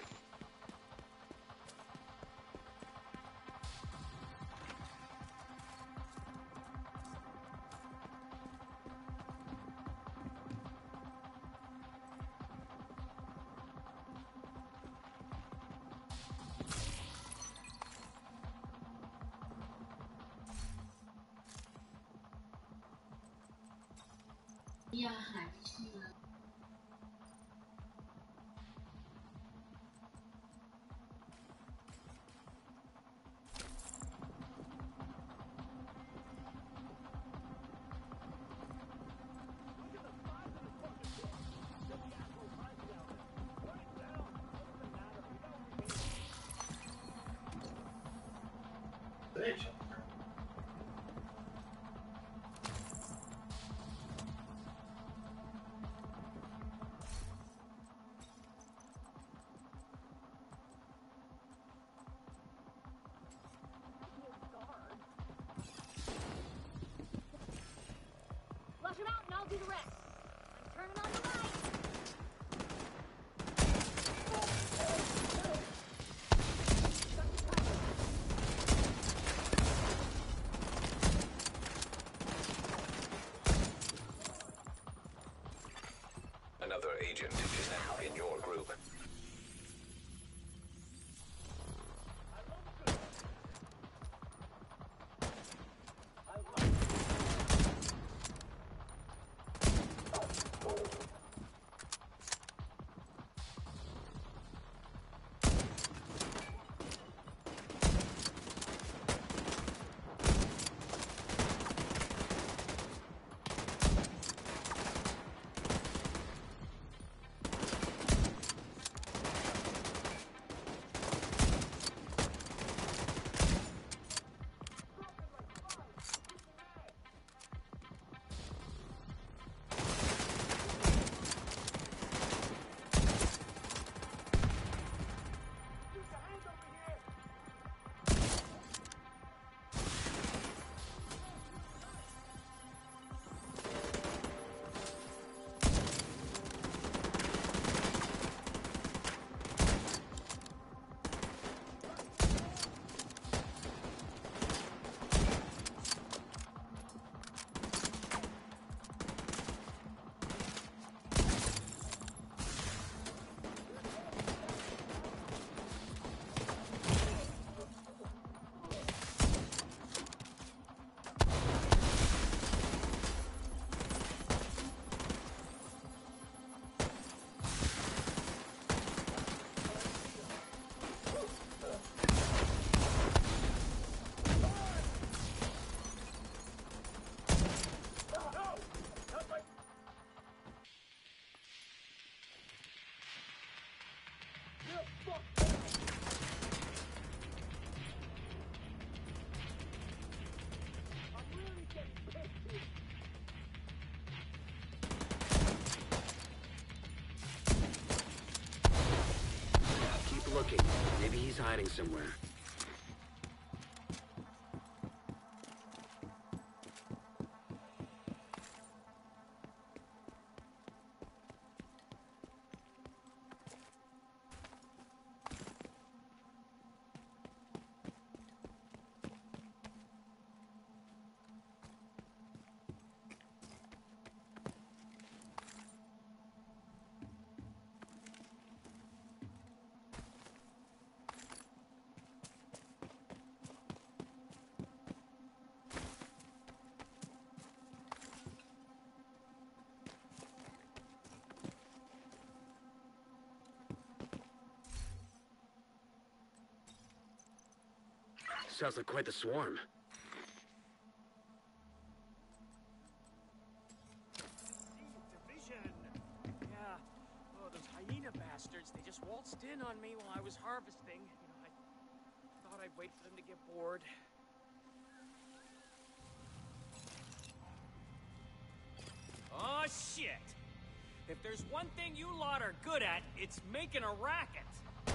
Yeah, Flush him out and I'll do the rest. I'm turning on the lights. Another agent is now in your group. Keep looking. Maybe he's hiding somewhere. Sounds like quite the swarm. waltzed in on me while I was harvesting. You know, I thought I'd wait for them to get bored. Oh, shit! If there's one thing you lot are good at, it's making a racket.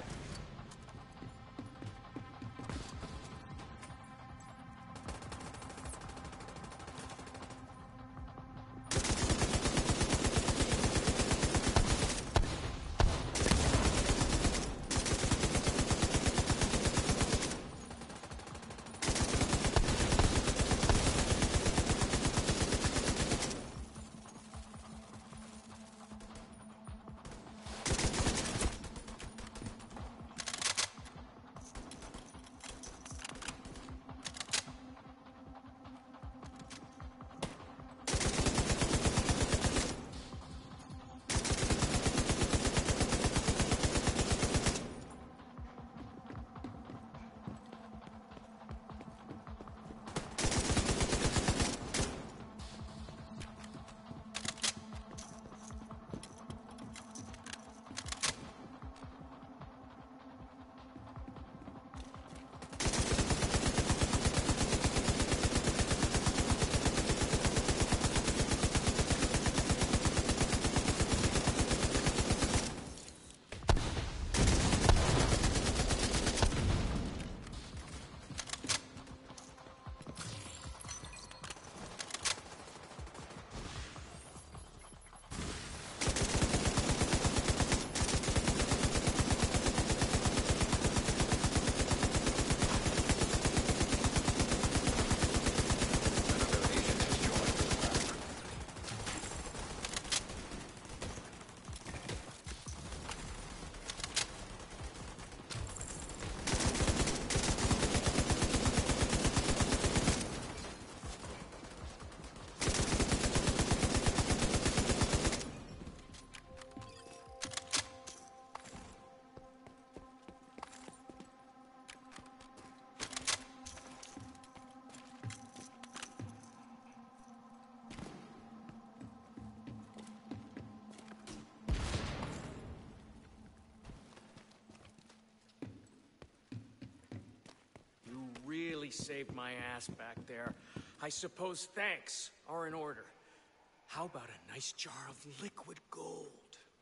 Really saved my ass back there. I suppose thanks are in order. How about a nice jar of liquid gold?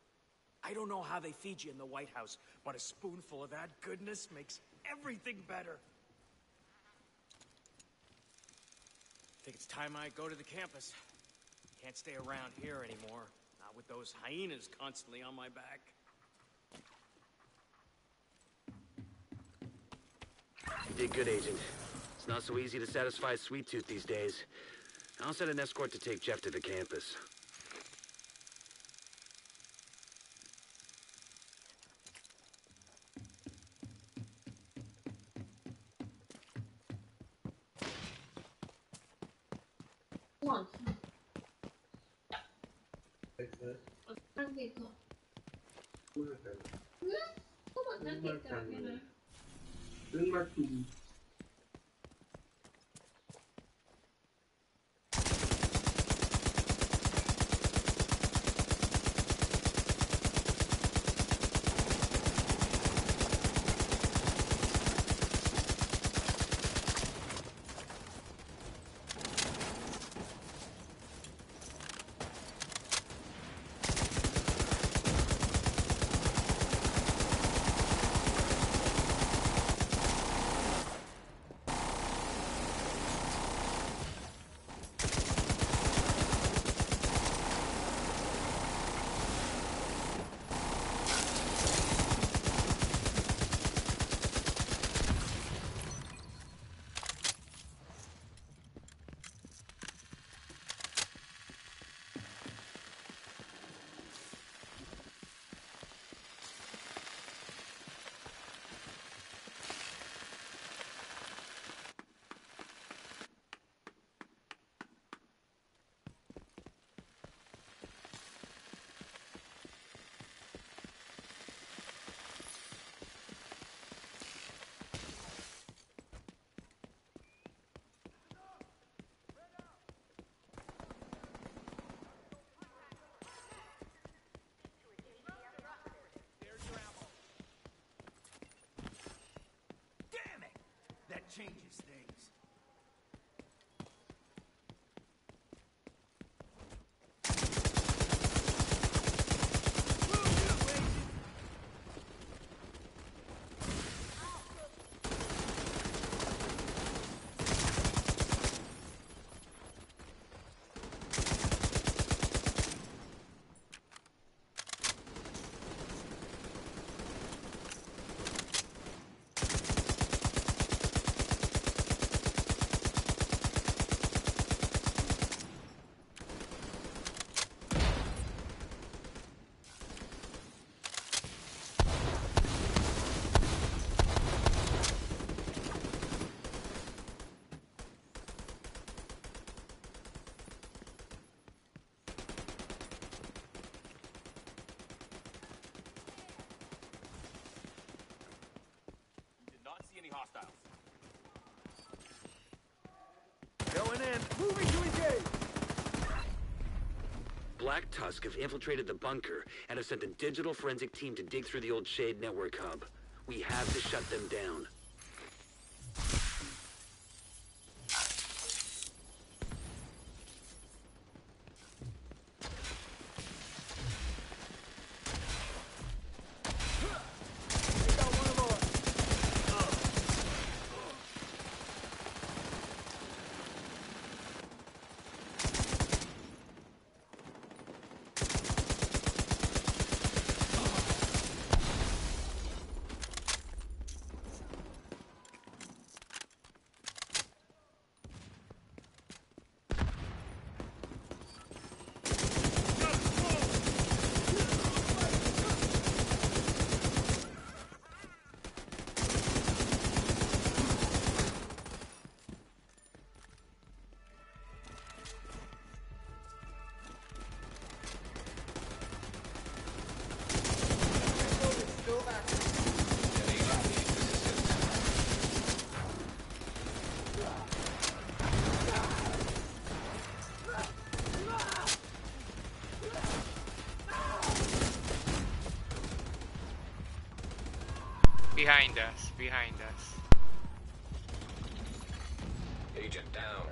I don't know how they feed you in the White House, but a spoonful of that goodness makes everything better. I think it's time I go to the campus. Can't stay around here anymore, not with those hyenas constantly on my back. You did good, Agent. It's not so easy to satisfy a sweet tooth these days. I'll send an escort to take Jeff to the campus. changes things. Hostiles. Going in. Moving to engage. Black Tusk have infiltrated the bunker and have sent a digital forensic team to dig through the old Shade network hub. We have to shut them down. Behind us, behind us. Agent down.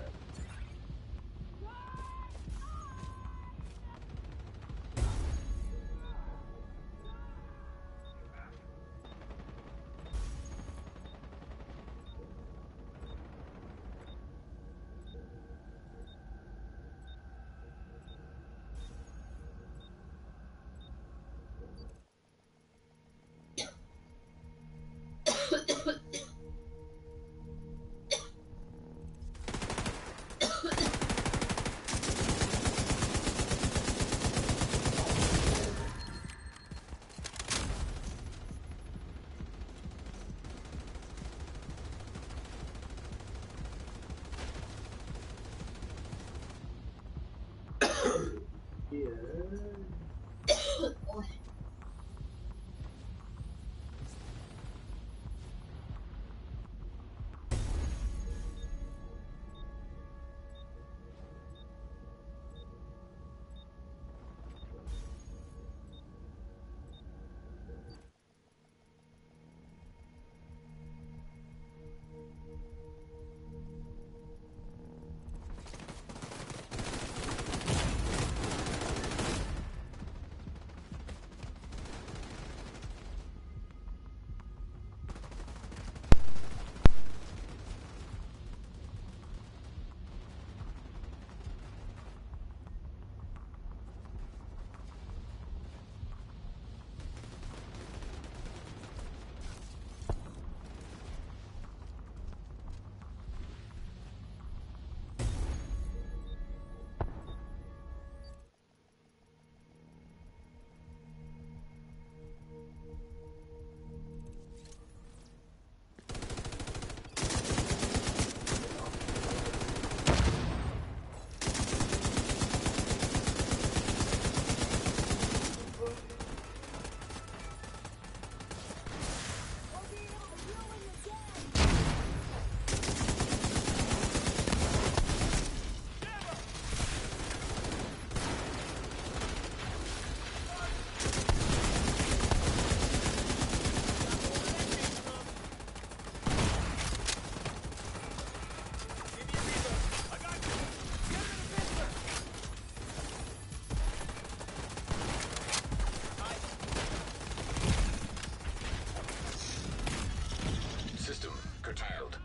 curtailed.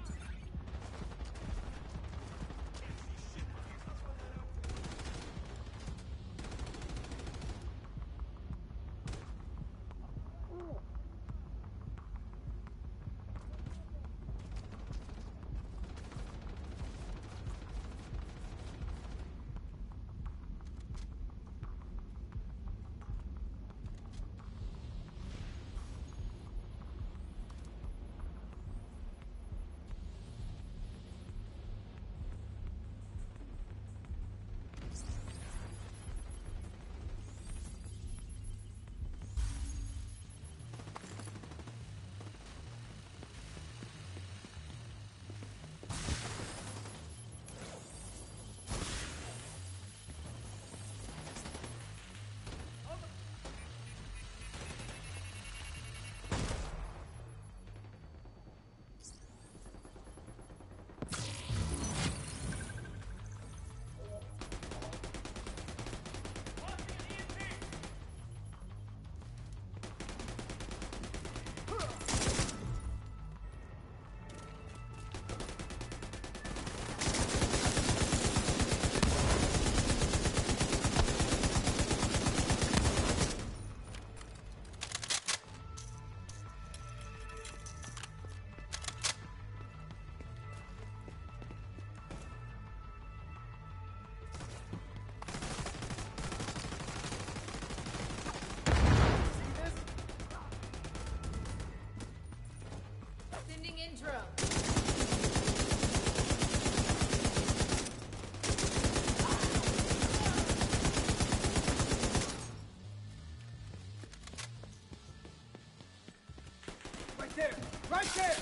Sending in drone. Right there! Right there!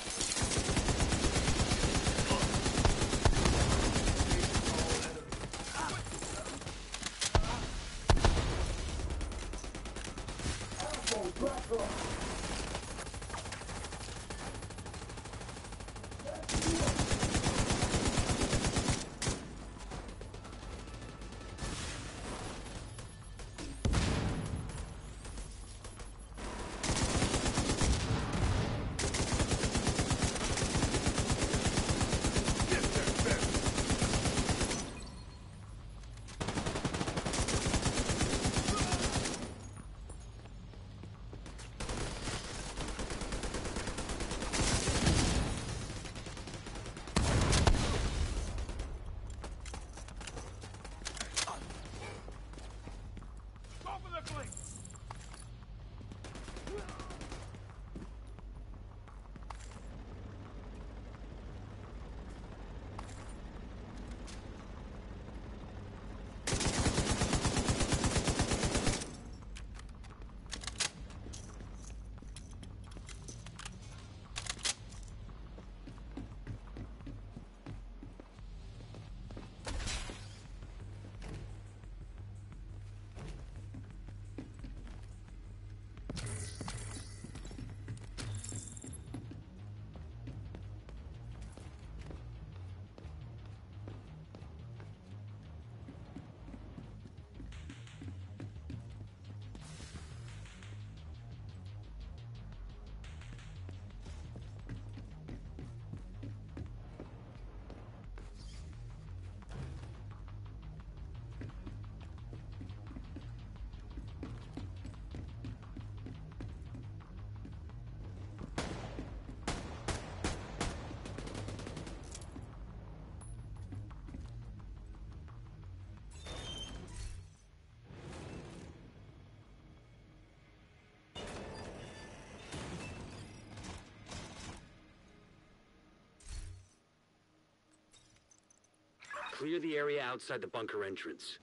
Clear the area outside the bunker entrance.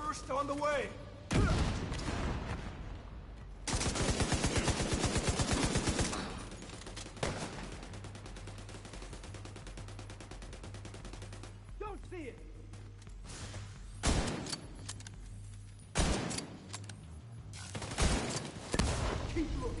First on the way! Don't see it! Keep looking!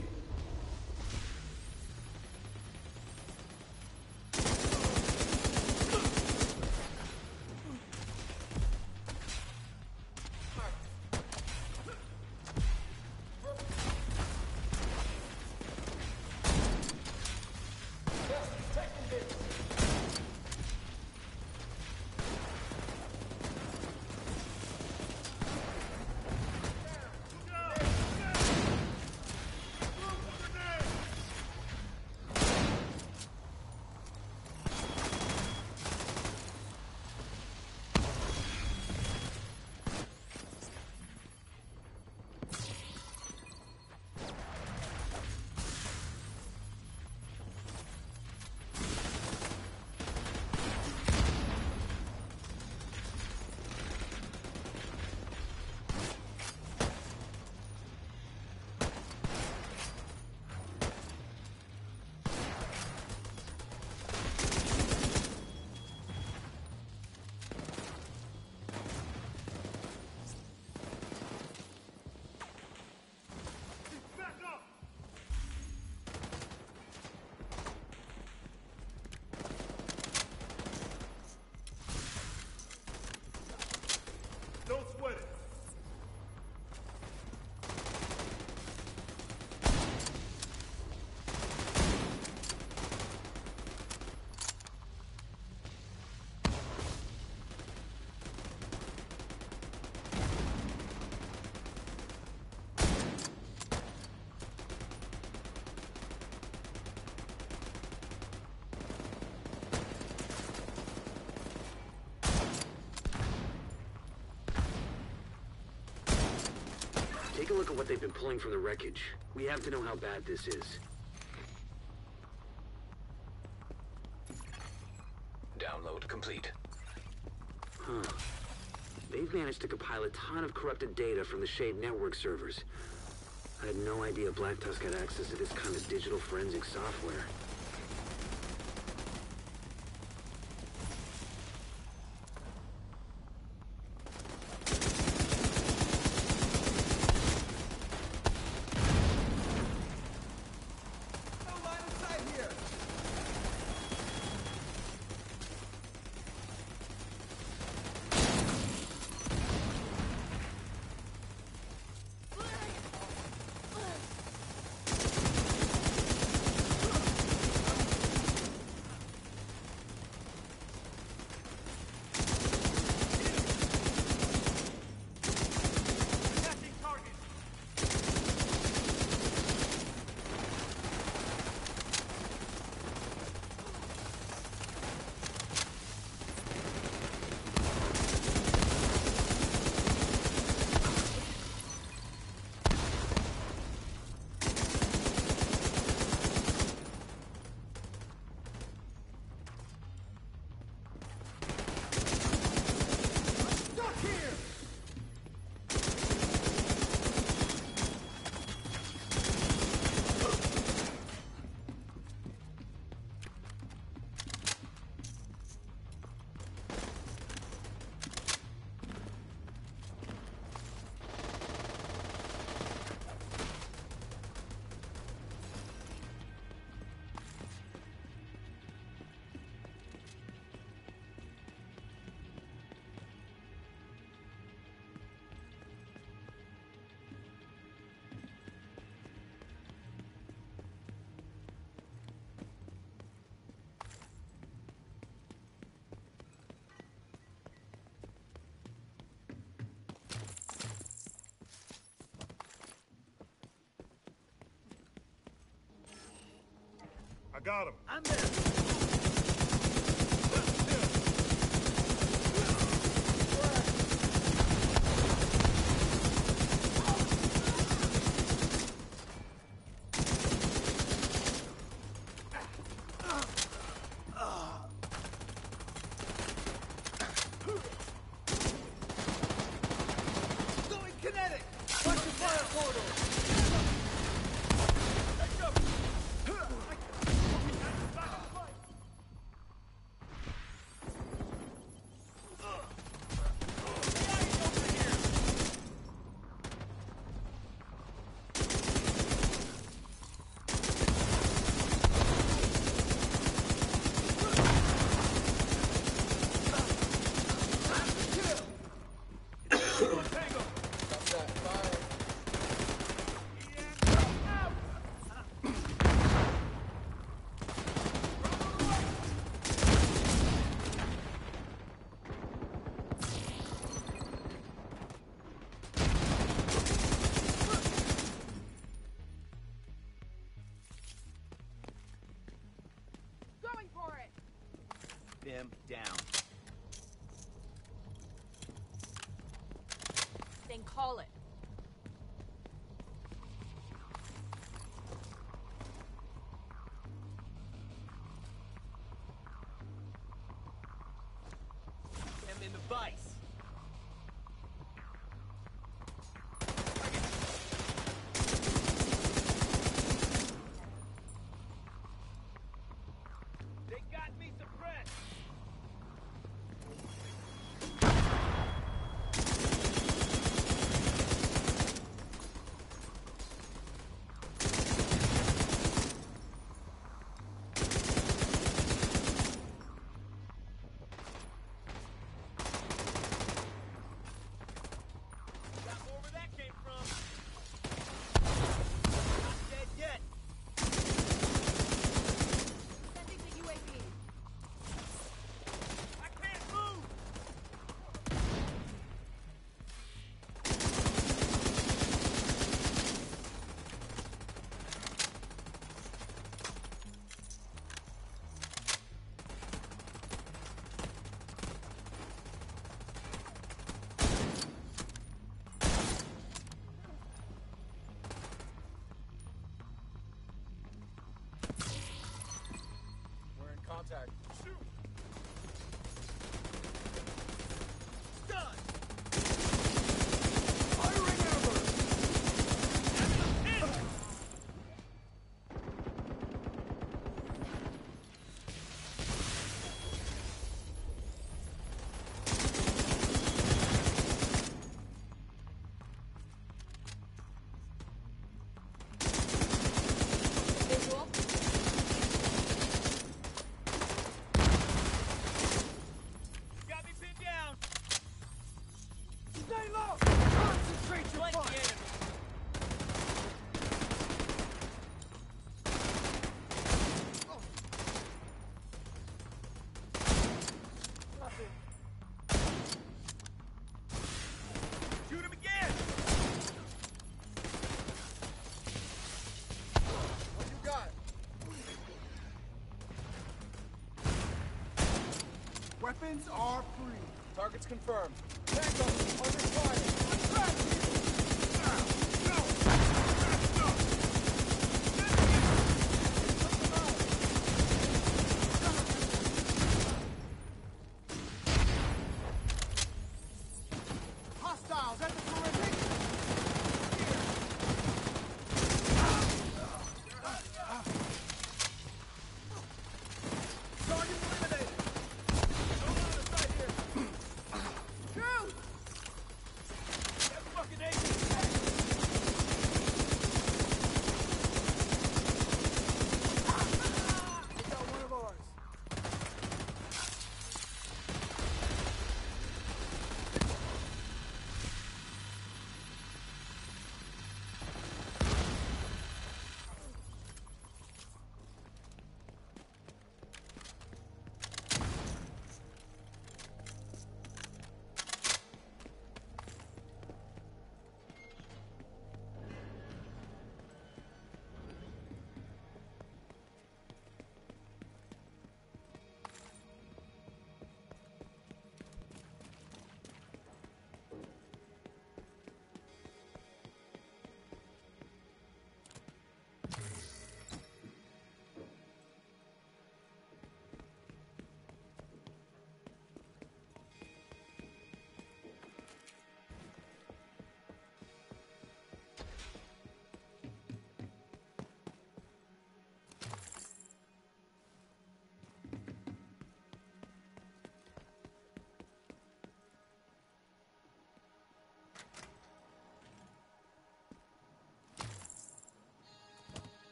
Don't sweat it. Take a look at what they've been pulling from the wreckage. We have to know how bad this is. Download complete. Huh. They've managed to compile a ton of corrupted data from the Shade network servers. I had no idea Black Tusk had access to this kind of digital forensic software. I got him. I'm there. Going for it. Him down. Then call it. Him in the vice. They got me suppressed. Got more where that came from. Not dead yet. Sending the UAV. I can't move. We're in contact. Shoot! Done. Firing ever! Visual. Got me pinned down. Stay low! Concentrate your Flank the fire! enemy. Shoot him again. What you got? Weapons are free. Targets confirmed. Tango under fire. Hostiles at the perimeter. Target eliminated. No line of sight here. Shoot!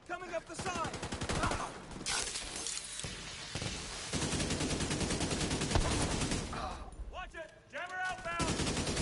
Coming up the side! Watch it! Jammer outbound!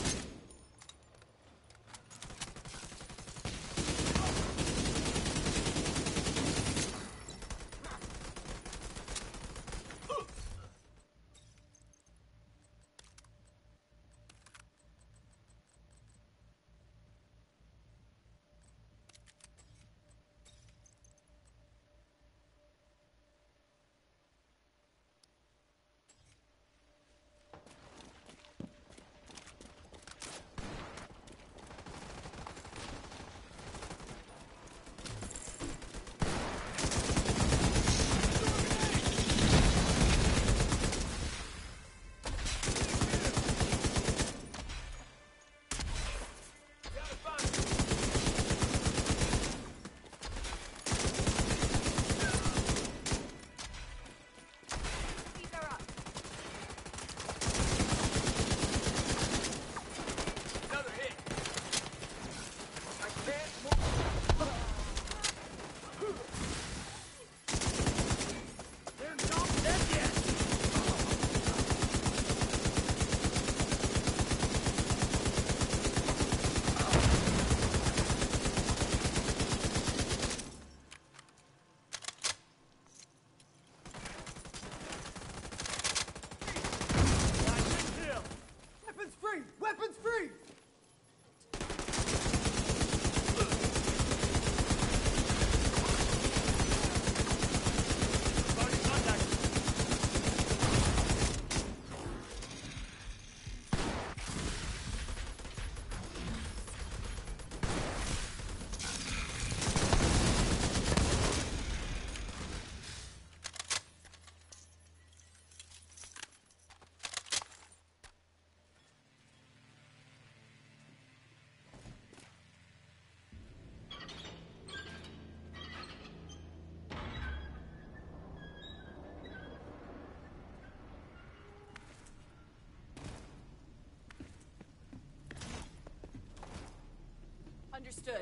Understood.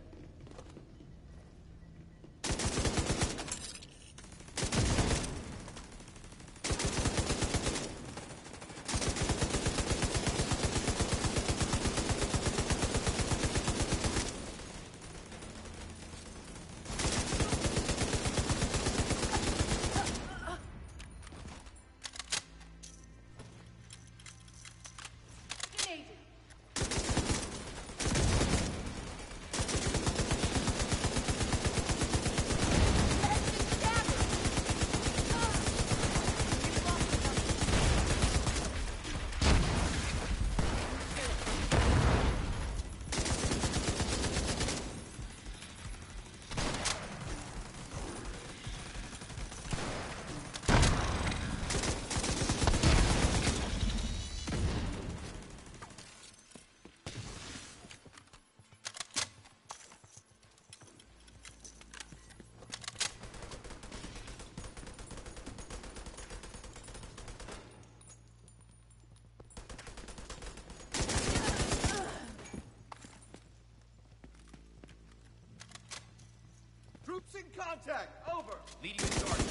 Troops in contact! Over! Leading the charge.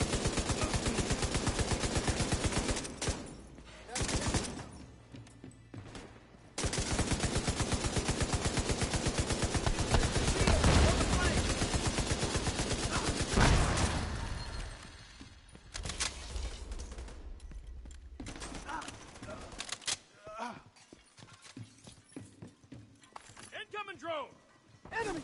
Incoming drone! Enemy!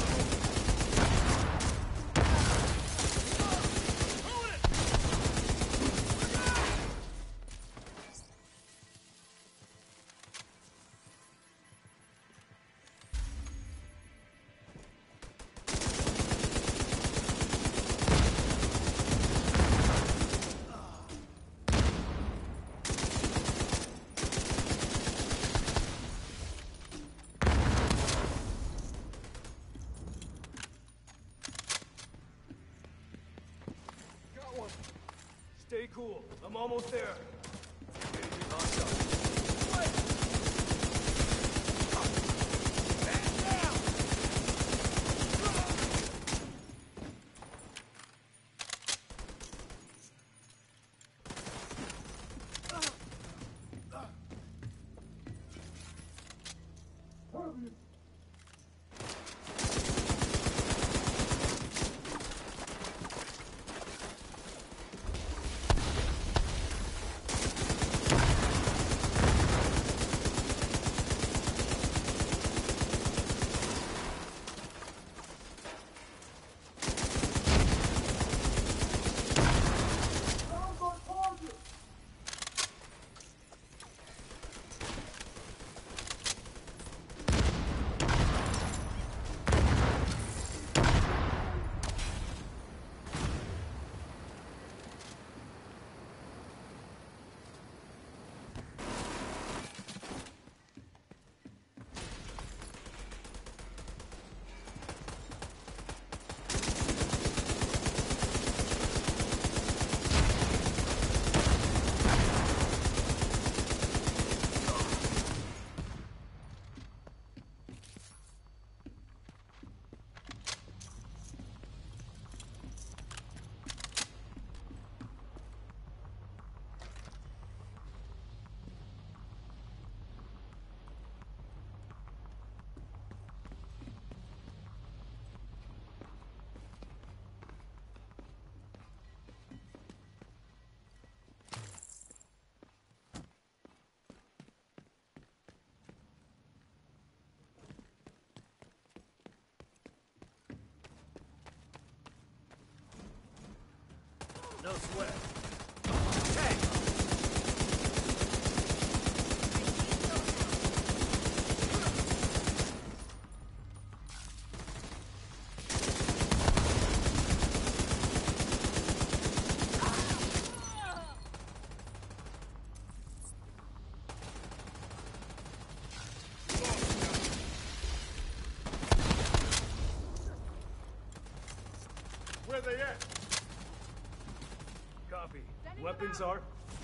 Stay cool. I'm almost there. no sweat. Hey! Where they at? Copy. Weapons are?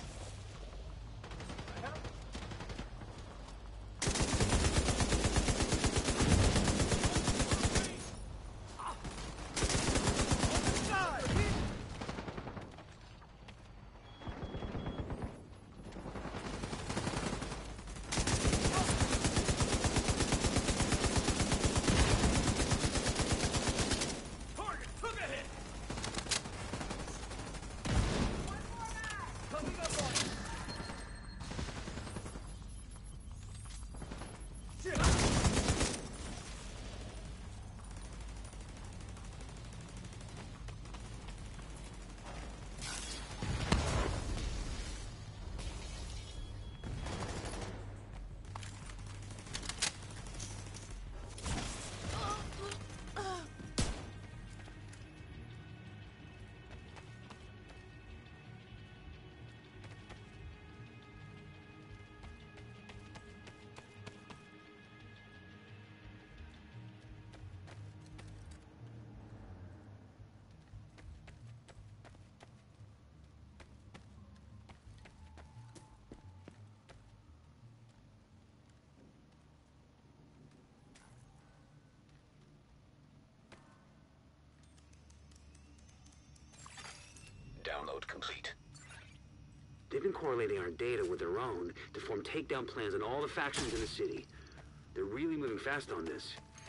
Download complete. They've been correlating our data with their own to form takedown plans on all the factions in the city. They're really moving fast on this.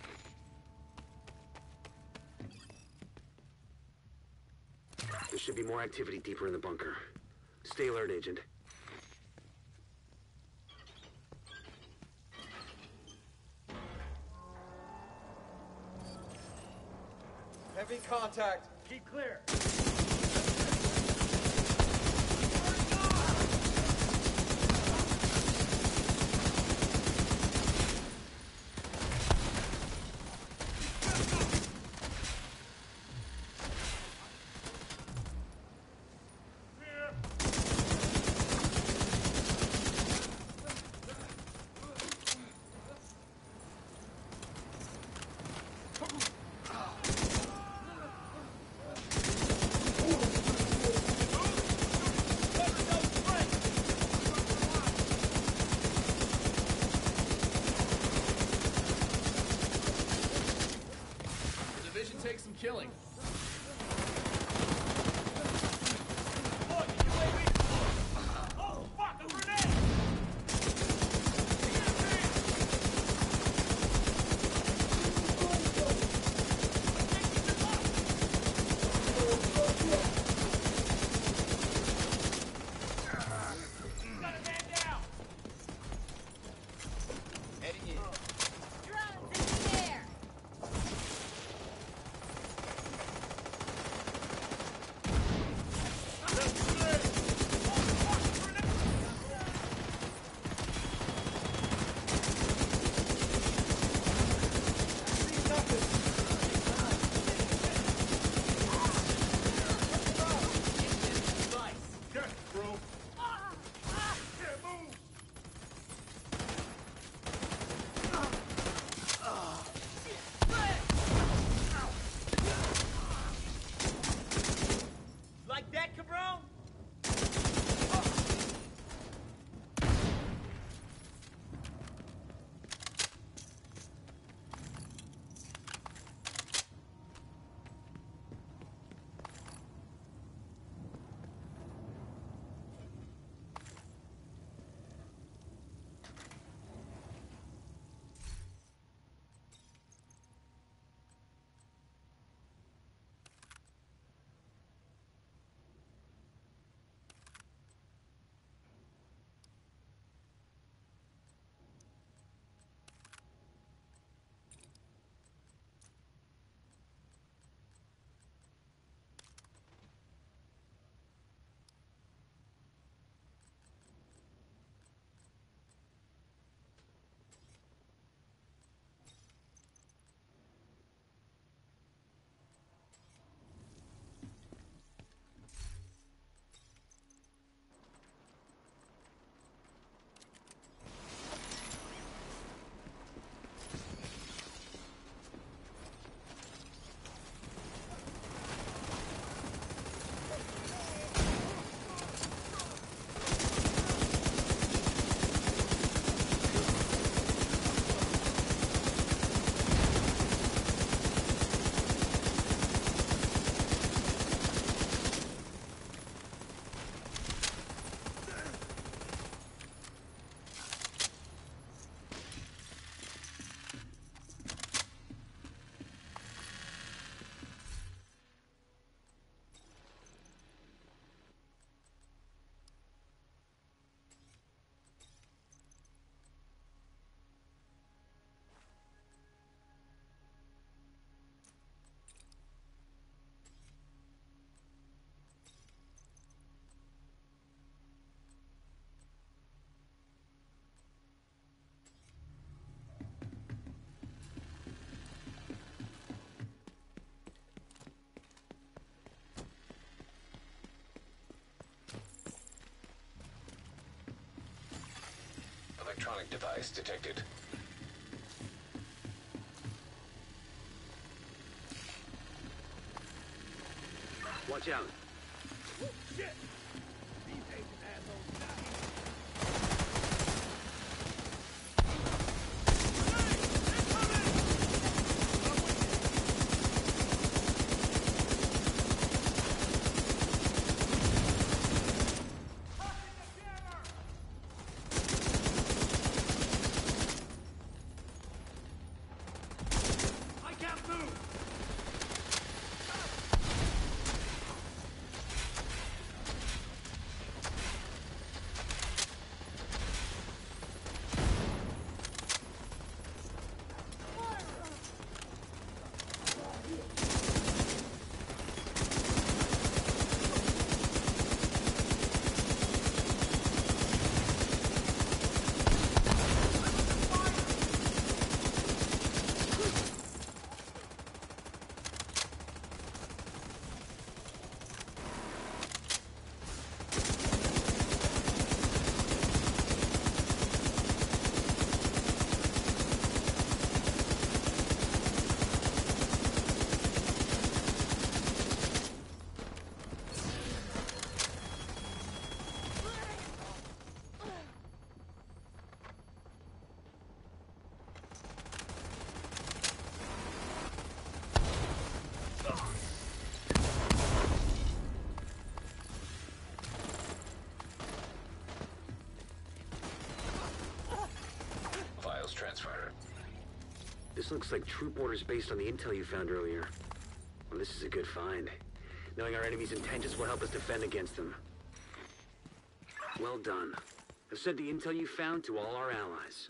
There should be more activity deeper in the bunker. Stay alert, Agent. Heavy contact. Keep clear. Take some killing. Oh, fuck, a grenade! Got a man down! Heading in. Drones in the air! electronic device detected. Watch out. Shit! These Asian assholes I can't move! Files transferred. This looks like troop orders based on the intel you found earlier. Well, this is a good find. Knowing our enemy's intentions will help us defend against them. Well done. I've sent the intel you found to all our allies.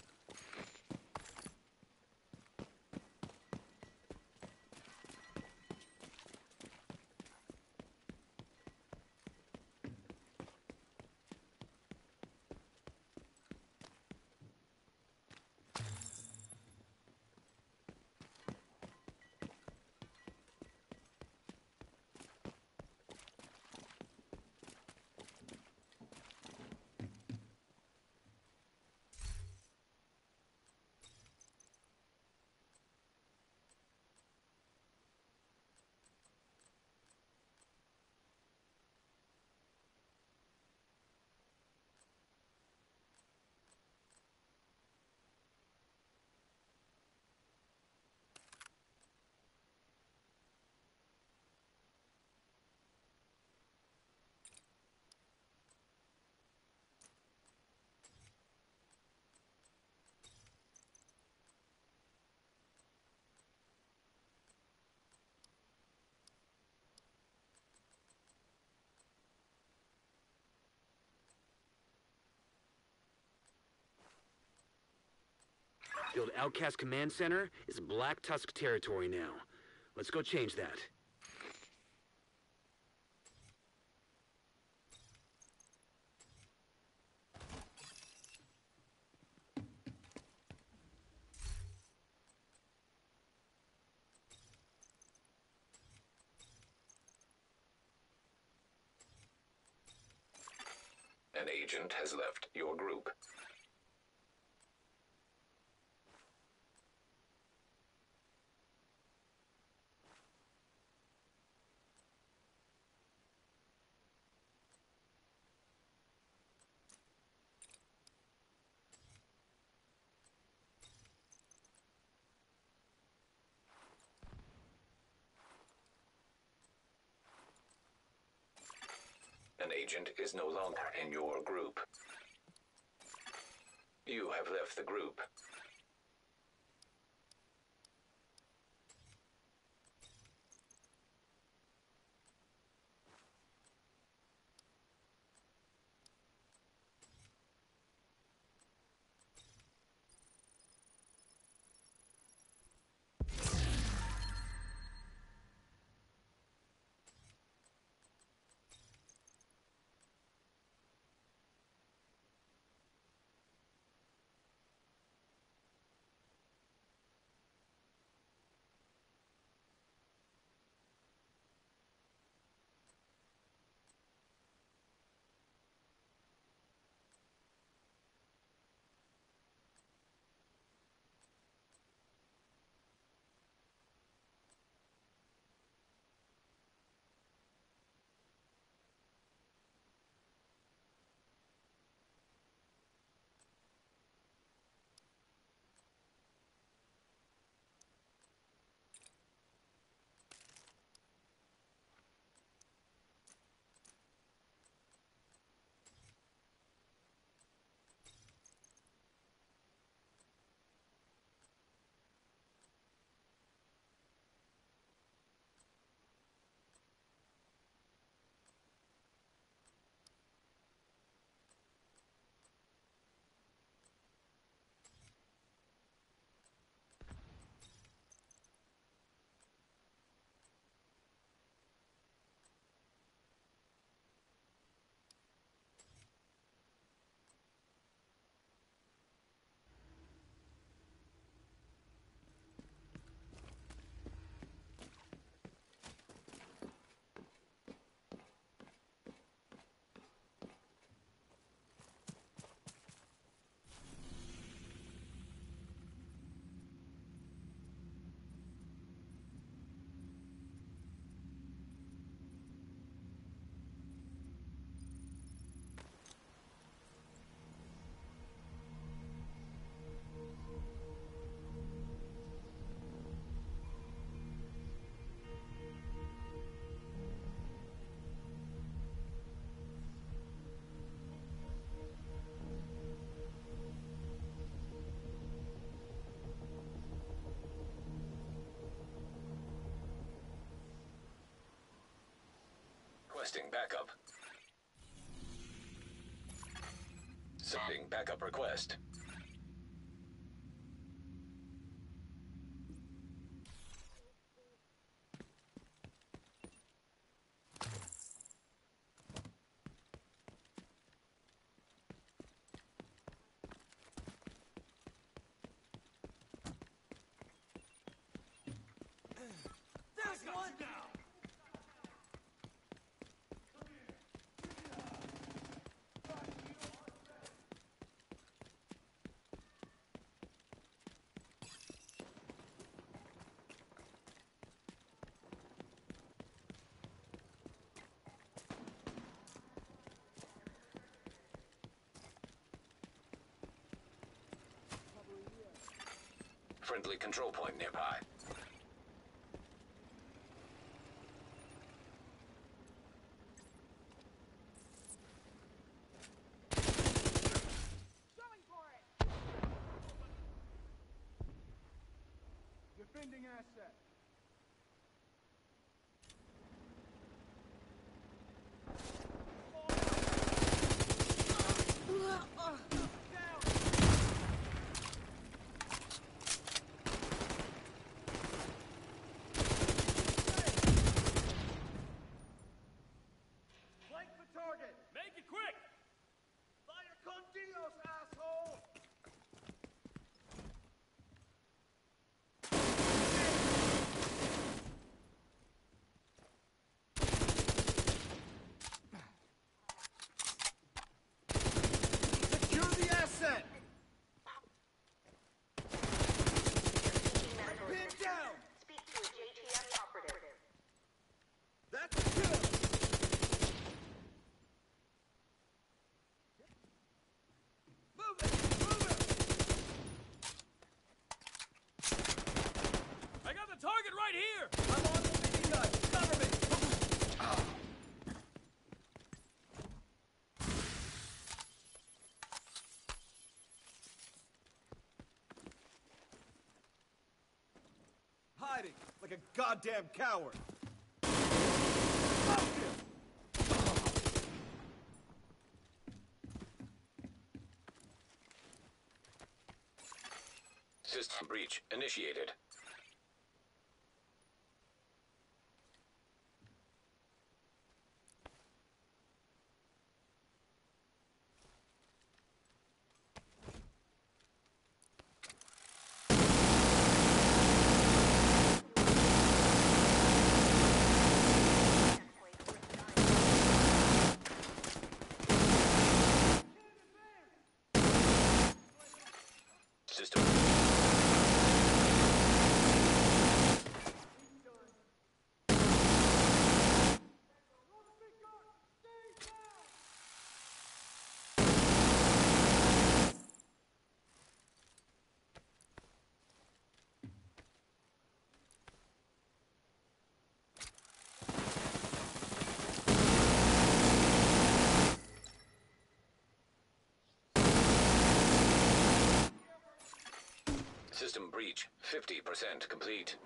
The old Outcast Command Center is Black Tusk territory now. Let's go change that. An agent has left your group. An agent is no longer in your group. You have left the group. backup. Sending backup request. There's one now. Friendly control point nearby. Defending asset. Flank the target. Make it quick! Fire con Dios, asshole! Secure the asset! Pin down! Speak to a JTF operative. That's a kill! Move it! Move it! I got the target right here! I'm on the mini gun! Cover me! Hiding like a goddamn coward! Fuck you! System breach initiated. System. System breach 50% complete.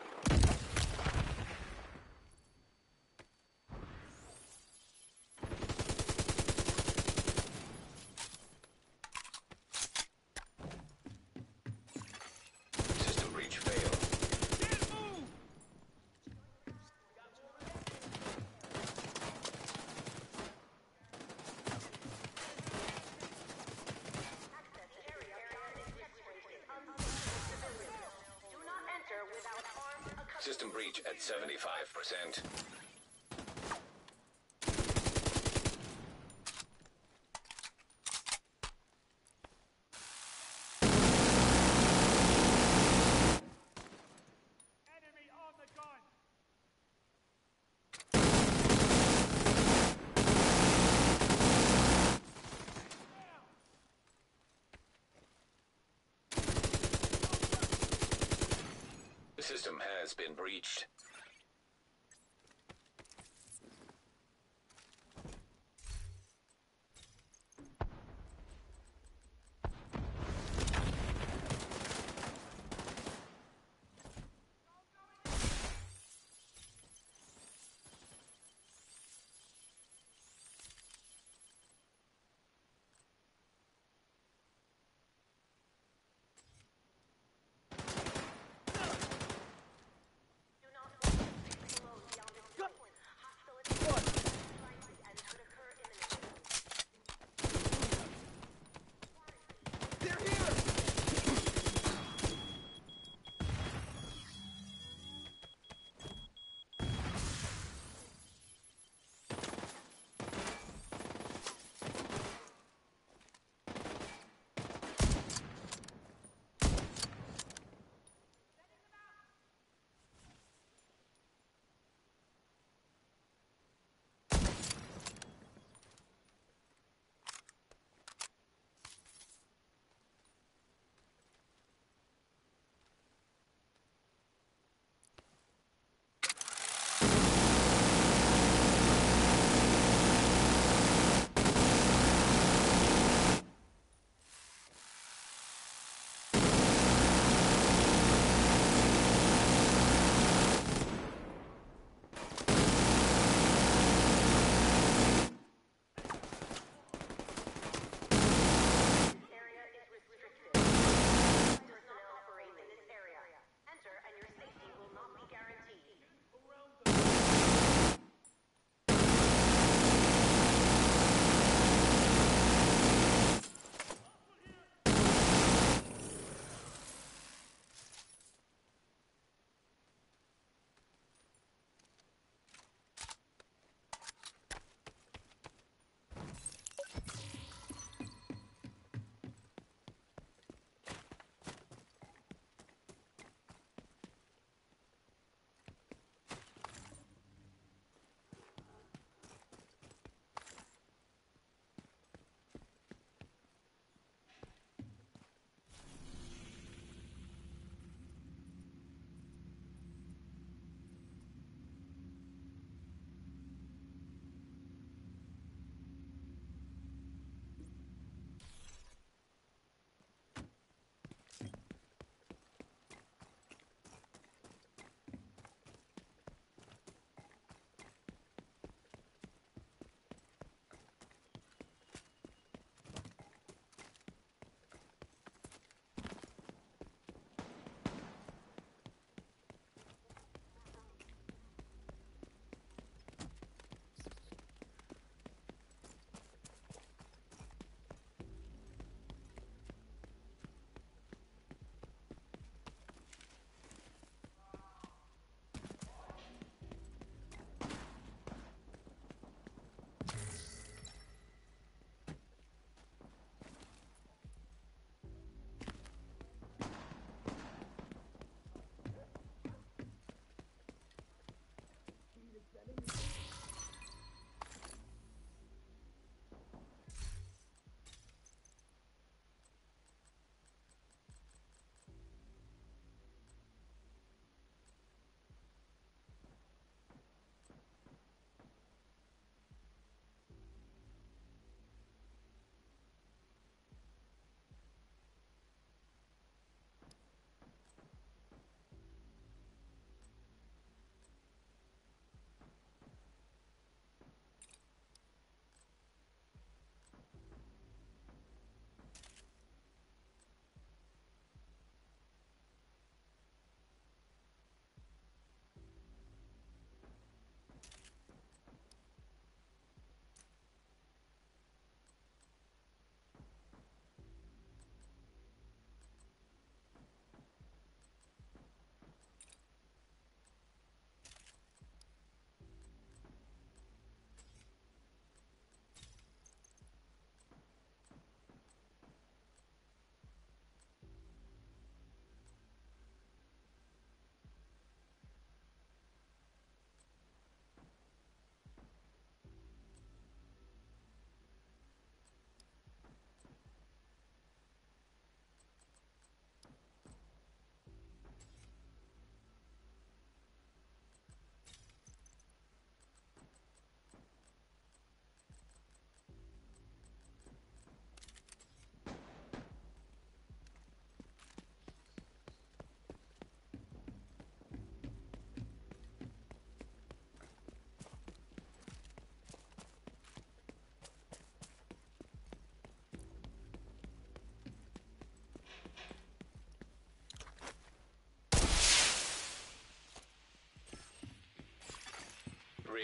System breach failed. System breach at 75%. Enemy on the gun! The system has been breached.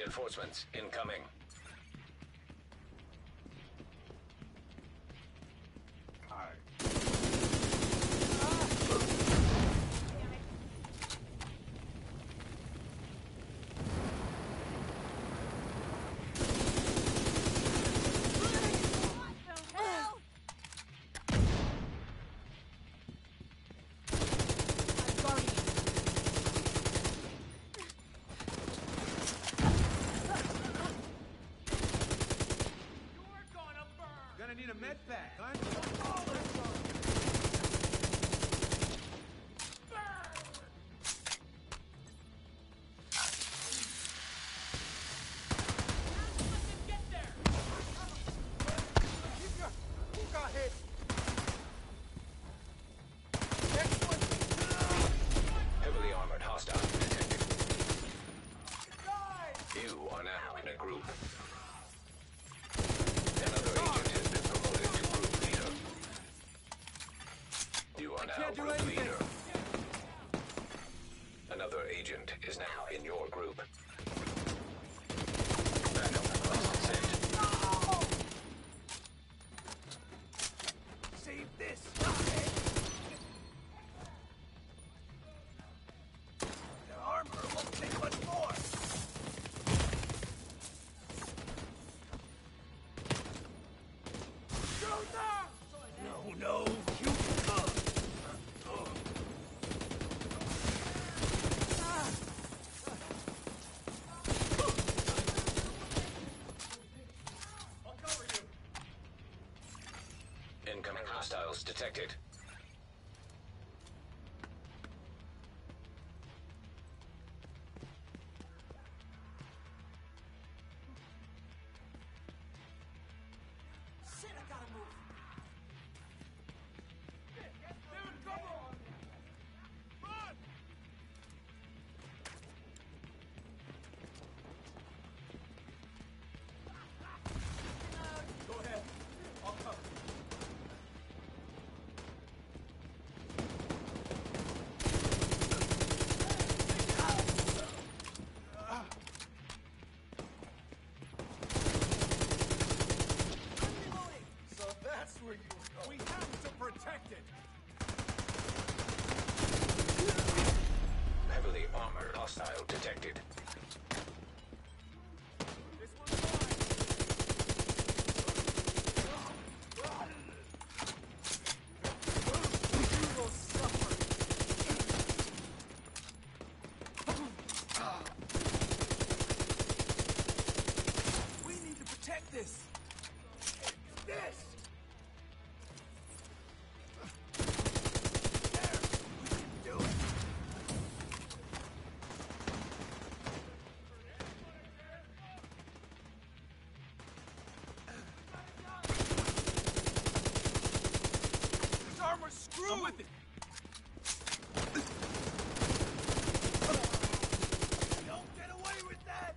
Reinforcements incoming. Gonna need a med pack, huh? Who got hit? Heavily armored hostile detected. You are now in a group. Another agent has been promoted to group leader. You are now group leader. Another agent is now in your group. Backup must send. Save this! The armor won't take much more! No, no, you... Incoming hostiles detected. Shit, I gotta move! Dude, cover! Run! Go ahead. I'll cover. So that's where you go. We have to protect it. Heavily armored hostile detected. This one's mine. You will suffer. We need to protect this! This! There! We can do it! This armor's screwed! I'm with it! Don't get away with that!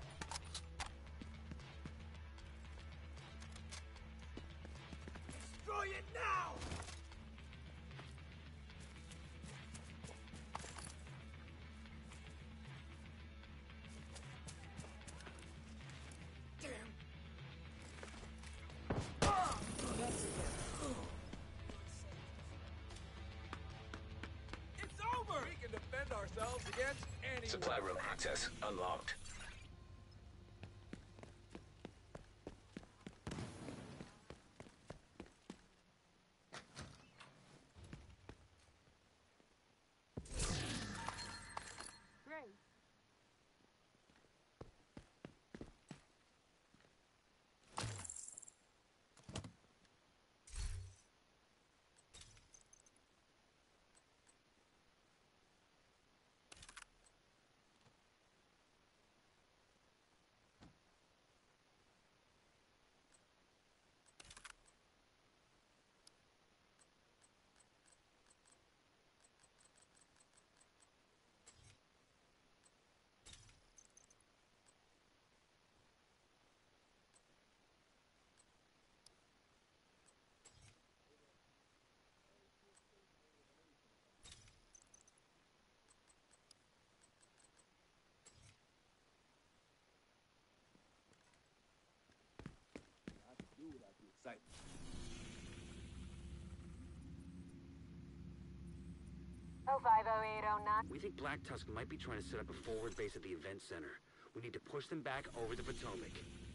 Destroy it now! Damn! That's it. It's over! We can defend ourselves against anyone. Supply room access unlocked. Great. Sight. Oh, 50809. We think Black Tusk might be trying to set up a forward base at the event center. We need to push them back over the Potomac.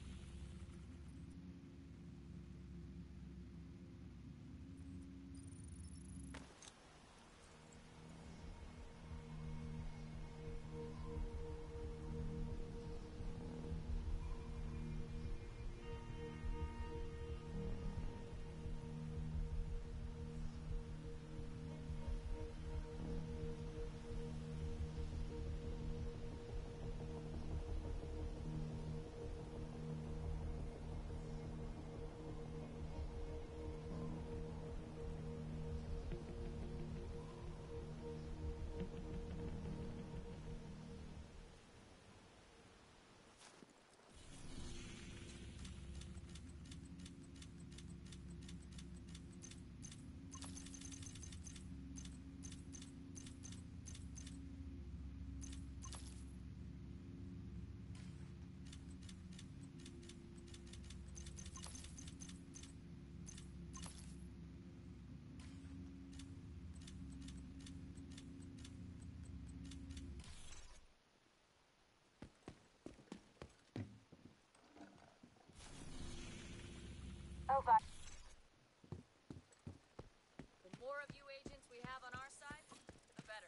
Oh, 5. The more of you agents we have on our side, the better.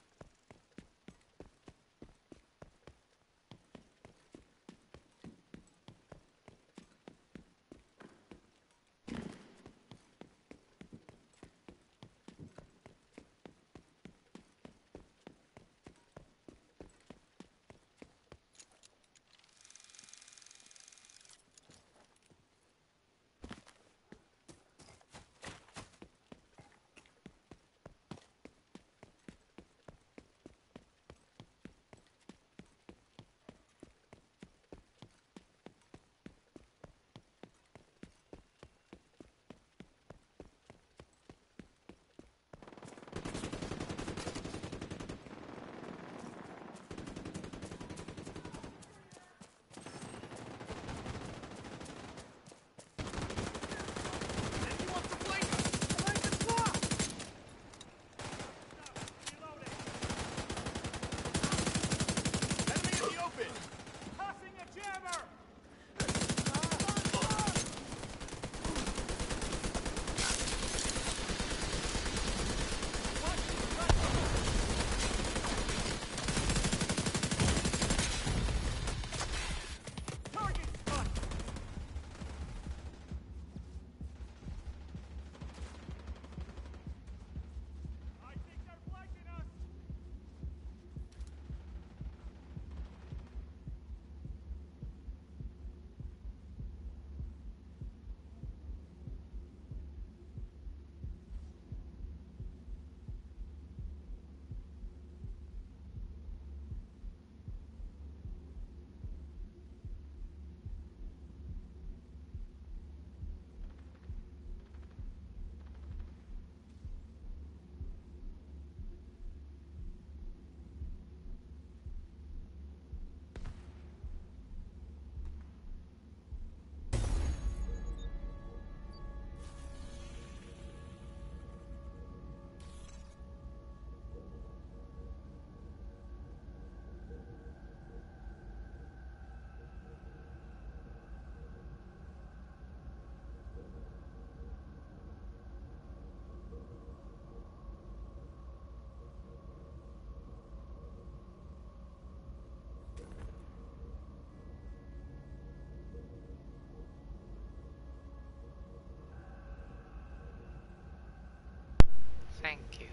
Thank you.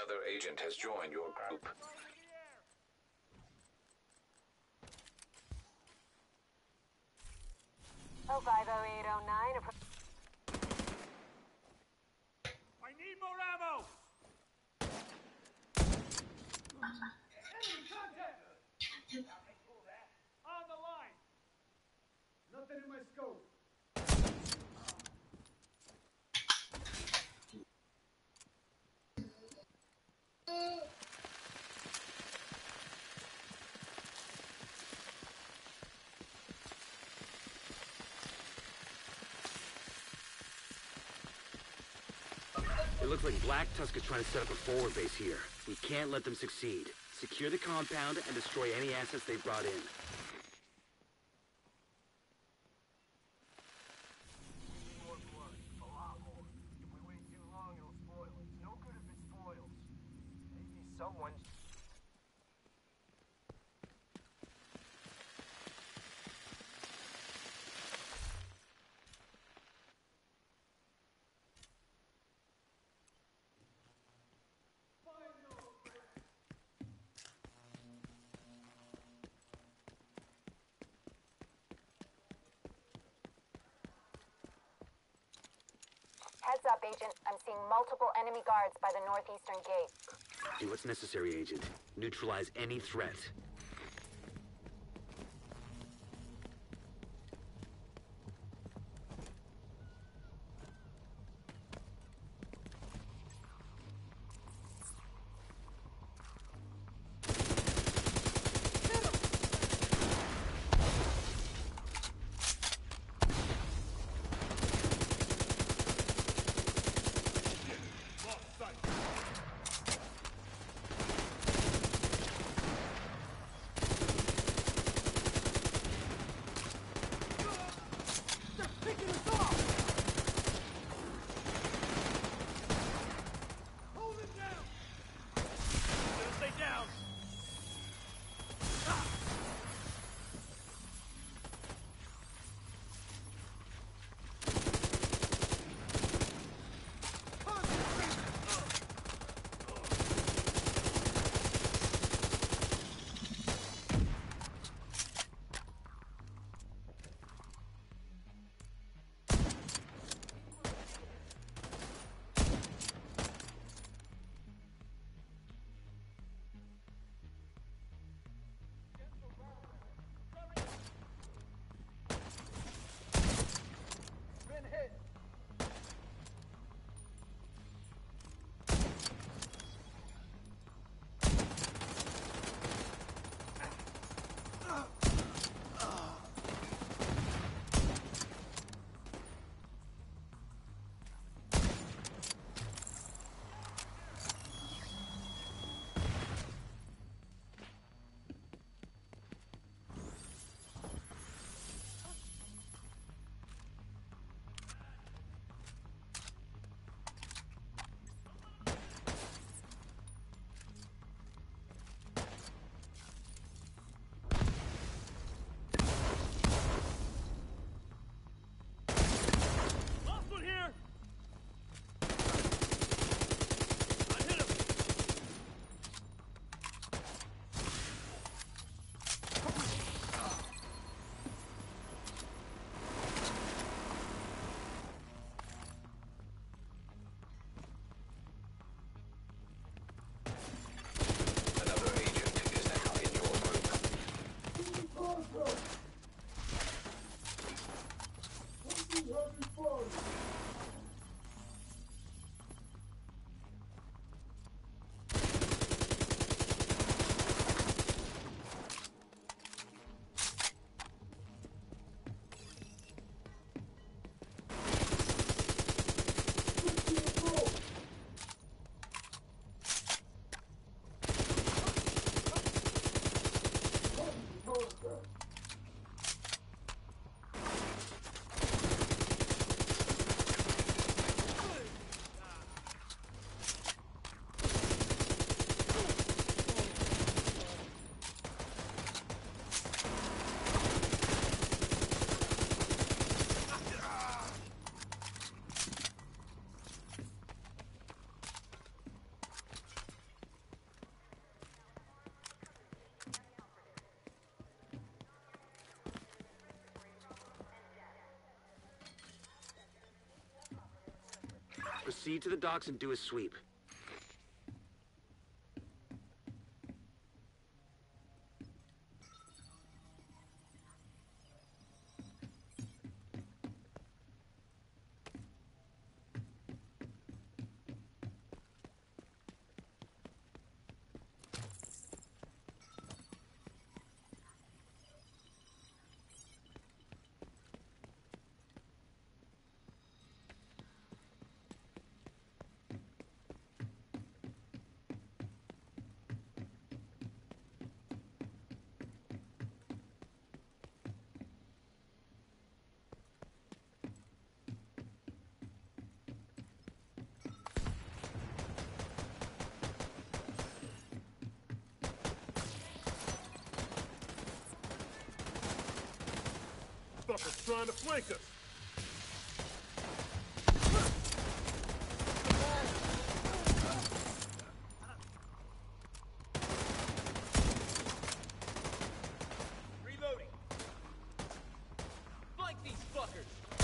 Another agent has joined your group. Oh, 50809. I need more ammo! Enemy contact! On the line! Nothing in my scope. It looks like Black Tusk is trying to set up a forward base here. We can't let them succeed. Secure the compound and destroy any assets they've brought in. Someone... Heads up, Agent. I'm seeing multiple enemy guards by the northeastern gate. Do what's necessary, Agent. Neutralize any threat. Proceed to the docks and do a sweep. Fuckers trying to flank us. Reloading. Flank these fuckers.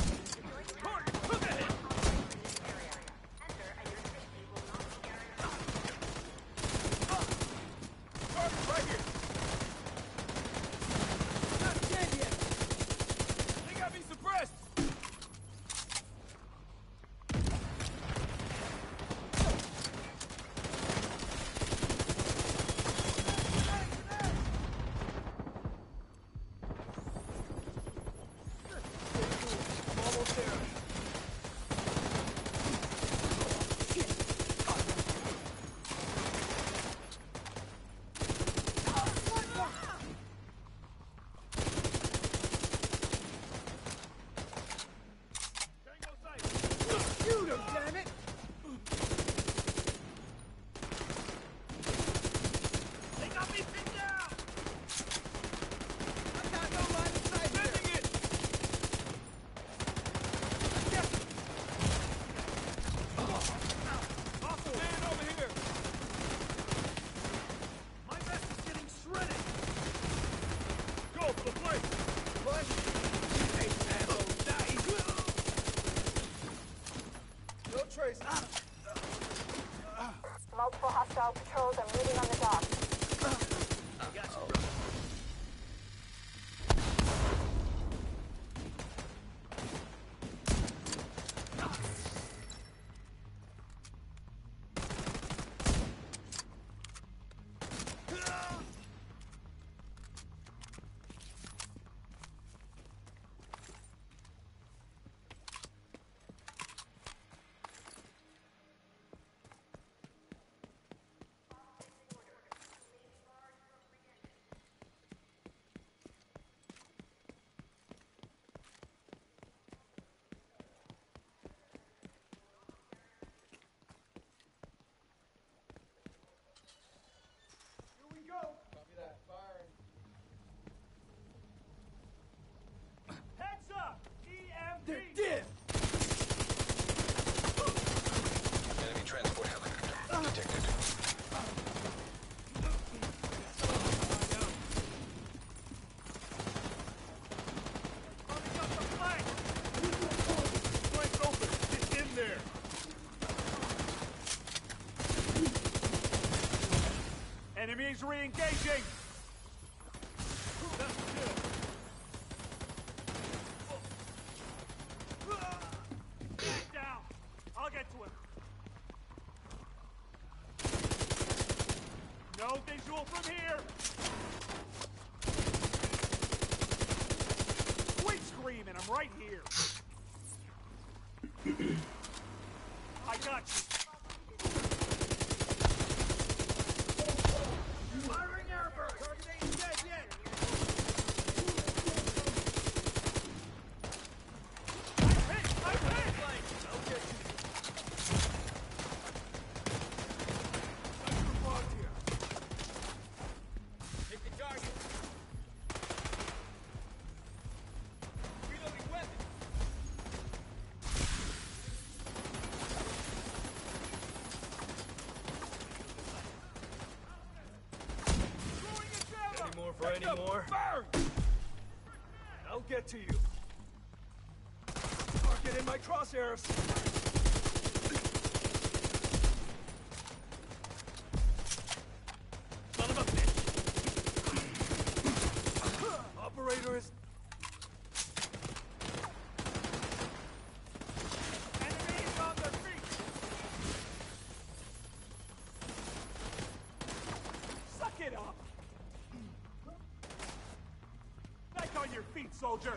Target right here. Not dead yet. They got me suppressed. I'm almost there. Shoot him, damn it! They got me pinned down! I got no line of sight here! Sending it! Hostile man over here! My vest is getting shredded! Go for the flank. What? Hey, asshole, die! No trace. Multiple hostile patrols are moving on the dock. Copy that. Fire. Heads up! EMP! They're dead! Enemy transport helicopter detected. Coming up the flank! Flank's open. Get in there. Enemies re-engaging! That's the kill. Back down! I'll get to him. No visual from here! Quit screaming, I'm right here! I got you! Firing airburst! Target ain't dead yet! I'm hit! I'll get you. Got you involved here. Hit the target. Reloading weapon. Any more for any more? Burn! I'll get to you. Target in my crosshairs. feet, soldier!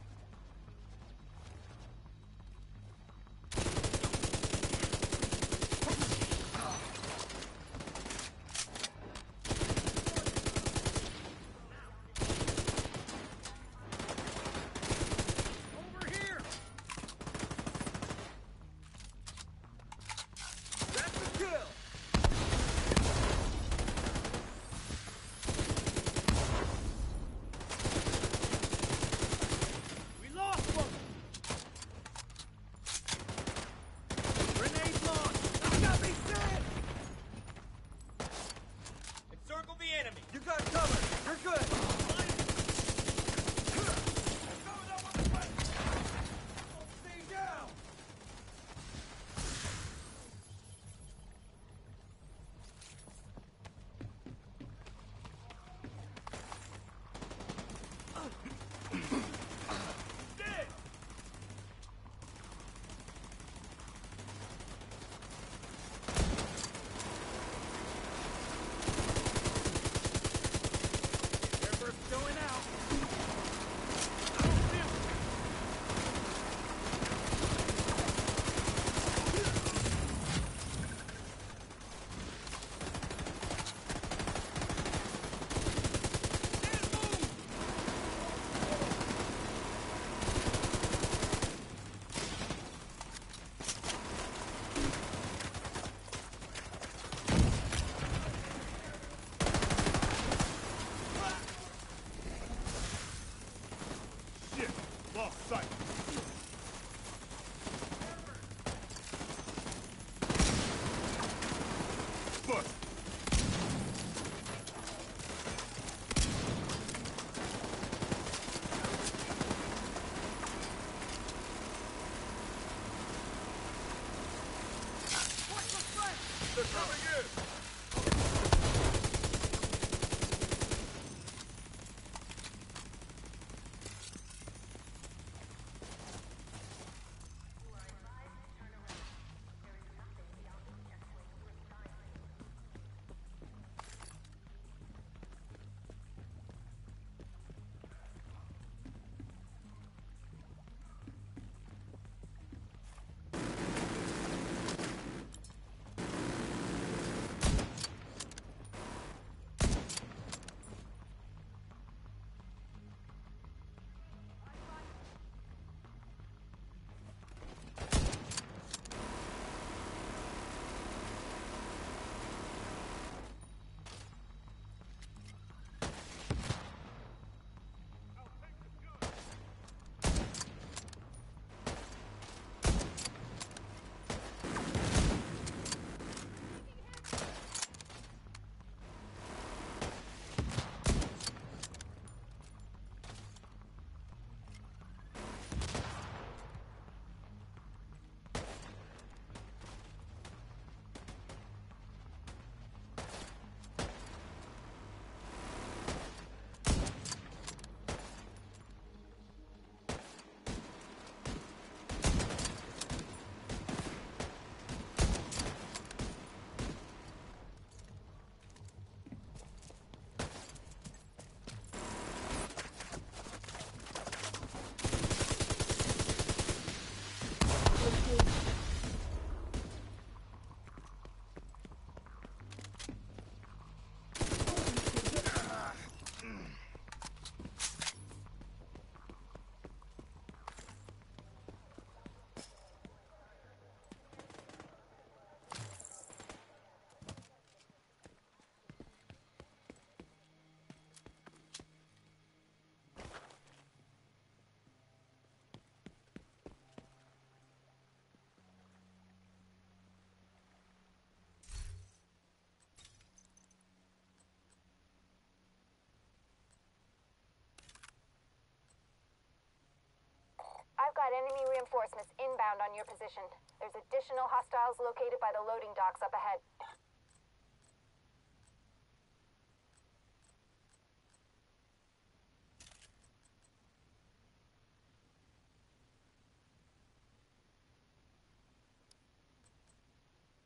I've got enemy reinforcements inbound on your position. There's additional hostiles located by the loading docks up ahead.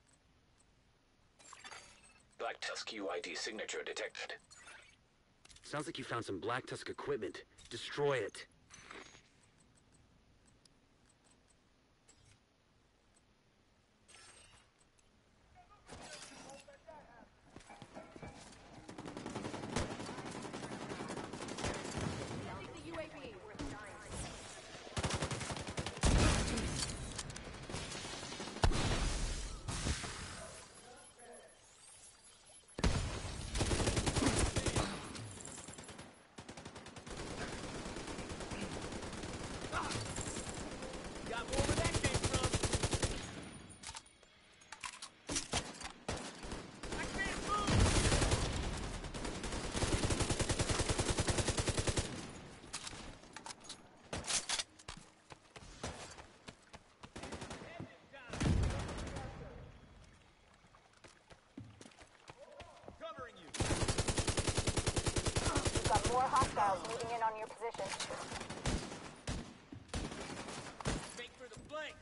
Black Tusk UID signature detected. Sounds like you found some Black Tusk equipment. Destroy it. More hostiles moving in on your position. Make for the flanks.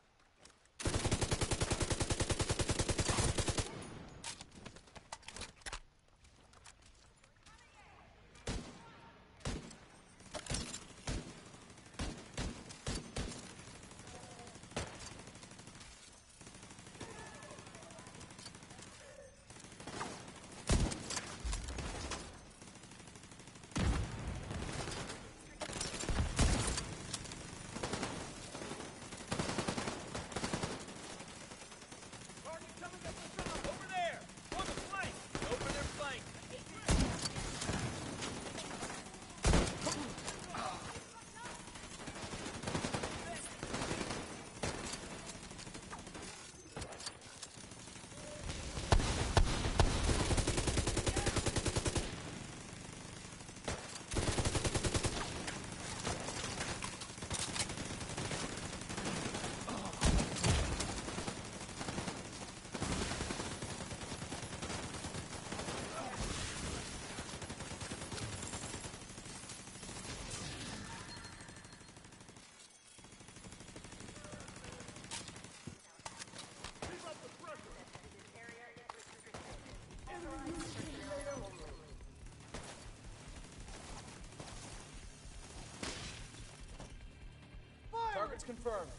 Target's confirmed.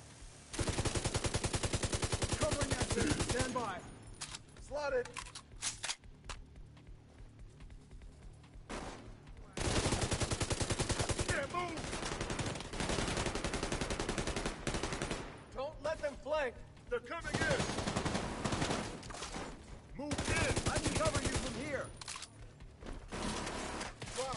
Covering exit. Stand by. Slotted. Can't move! Don't let them flank. They're coming in! Move in! I can cover you from here. Try.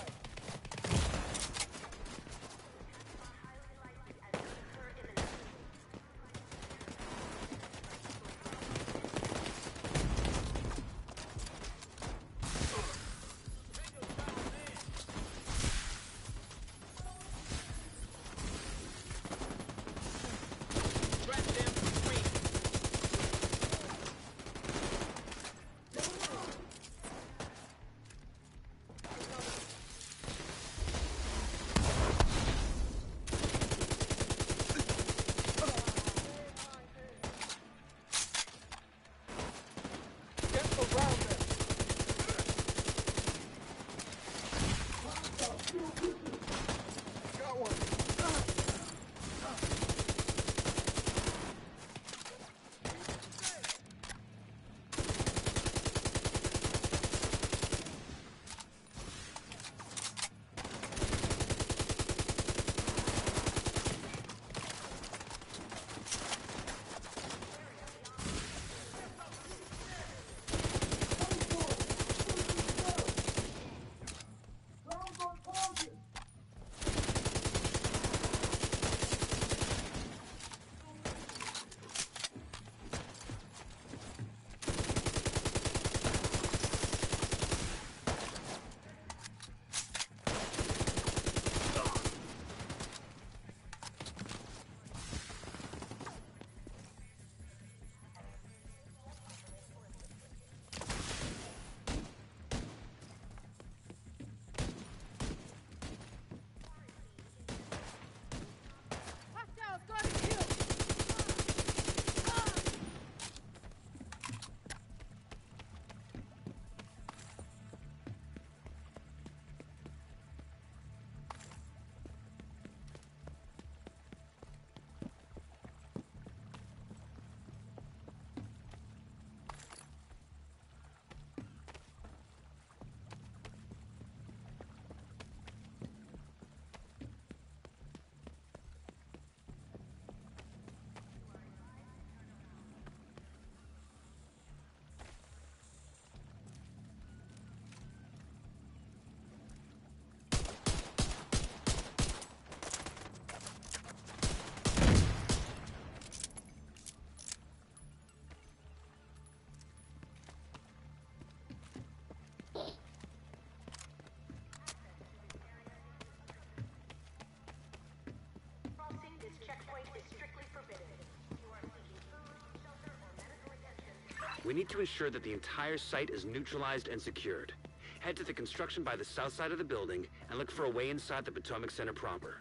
is strictly forbidden. If you are seeking food, shelter, or medical attention, We need to ensure that the entire site is neutralized and secured. Head to the construction by the south side of the building and look for a way inside the Potomac Center proper.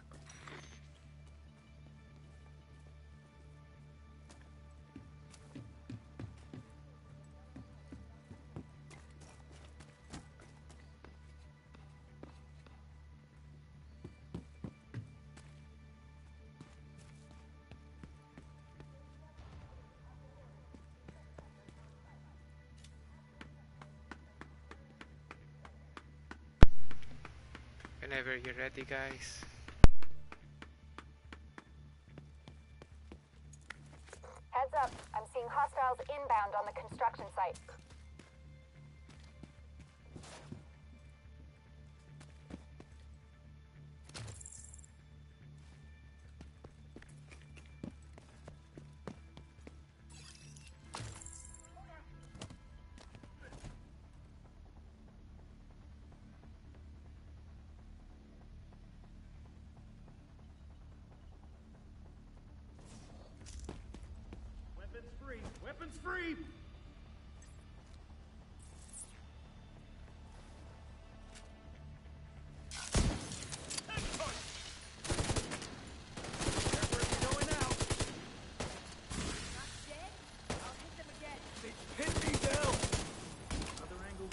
Whenever you're ready, guys. Heads up, I'm seeing hostiles inbound on the construction site. Weapons free! Weapons free! Hit me down! Other angle.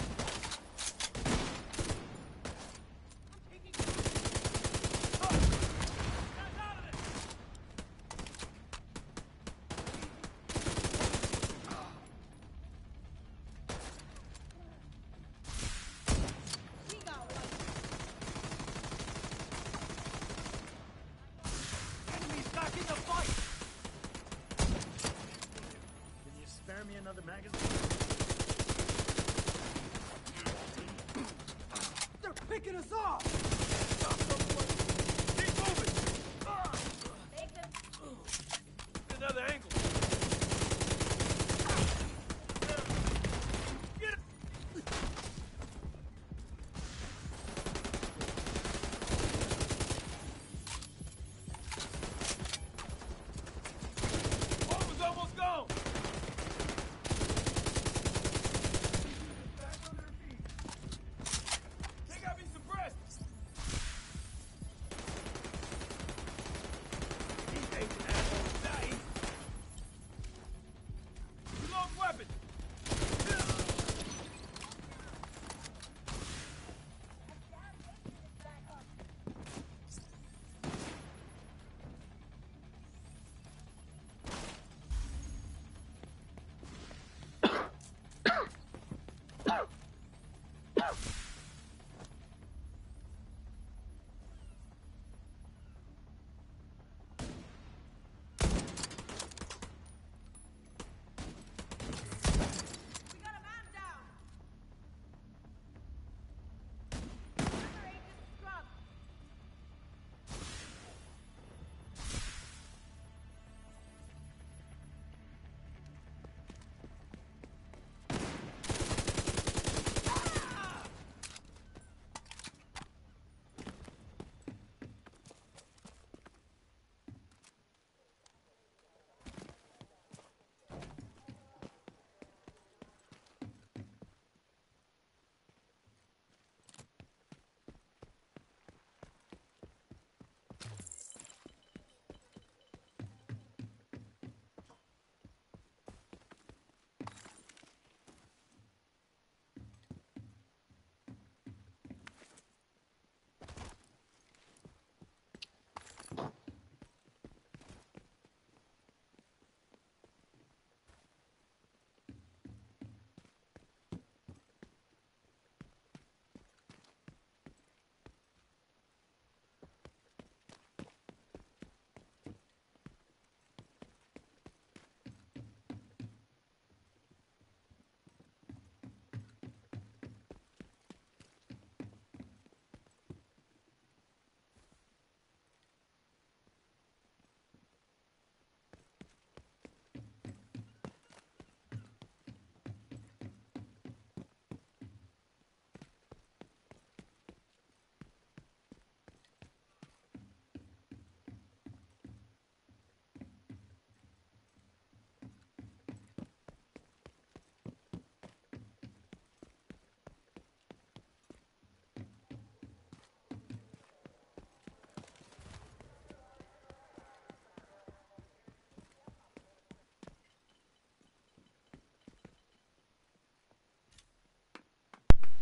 Enemies back in the fight! Can you spare me another magazine? They're picking us off! Keep moving! make them Another angle! Get it! Almost gone! They got me suppressed!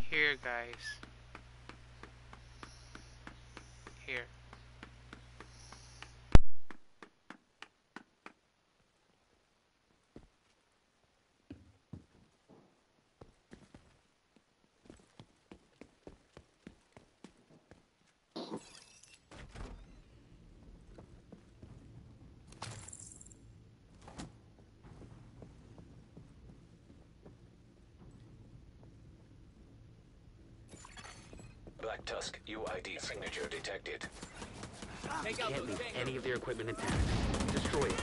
Here, guys. Here. Black Tusk, UID signature detected. Can't leave any of their equipment intact. Destroy it.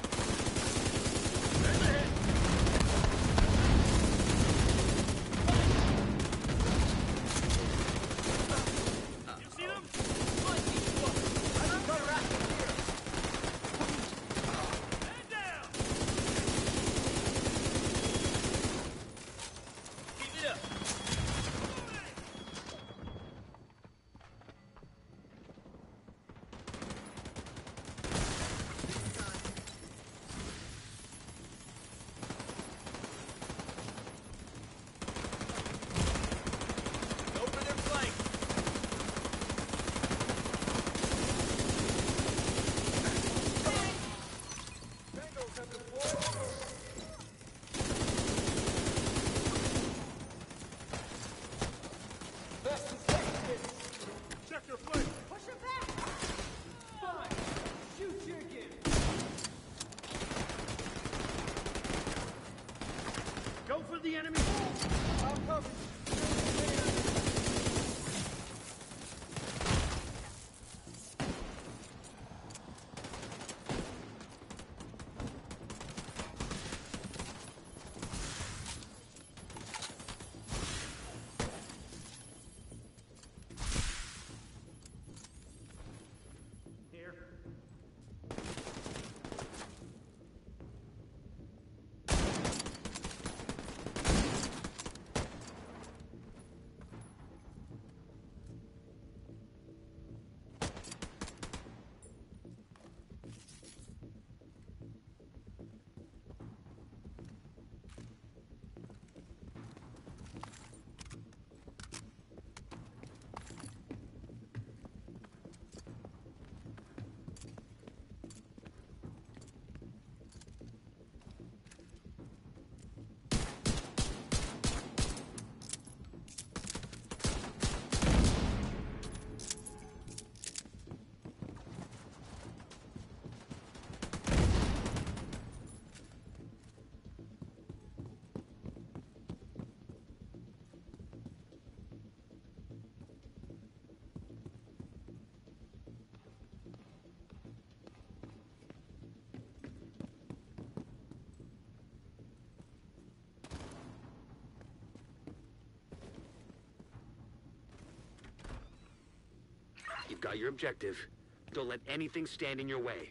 Go for the enemy! I'll cover you. You've got your objective. Don't let anything stand in your way.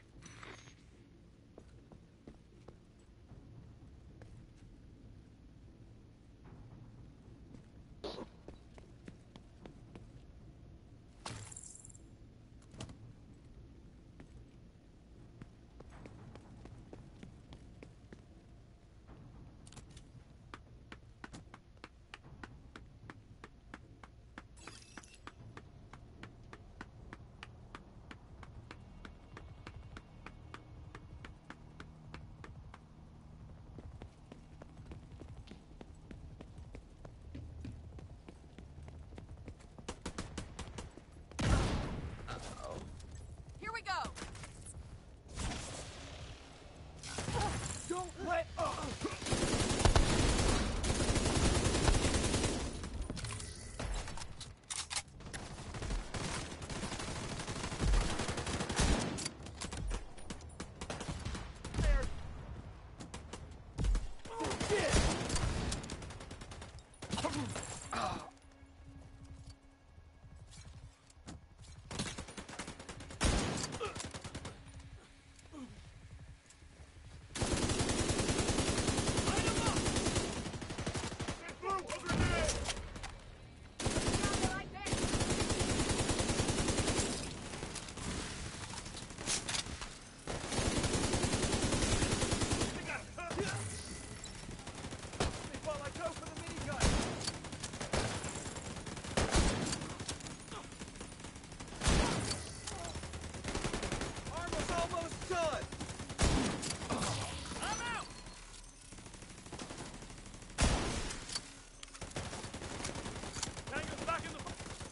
done! I'm out! Tango's back in the...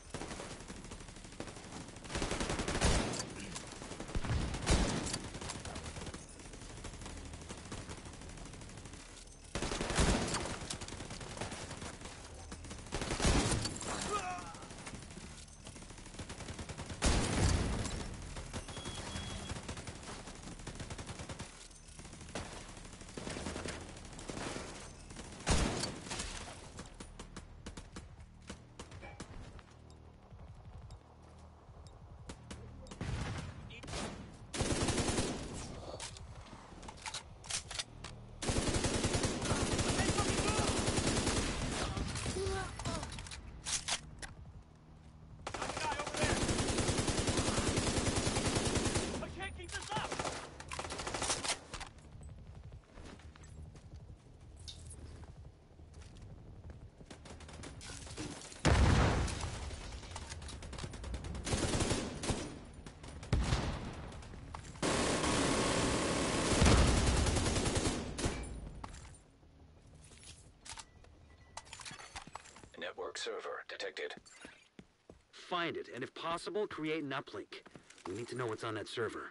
Network server detected. Find it, and if possible, create an uplink. We need to know what's on that server.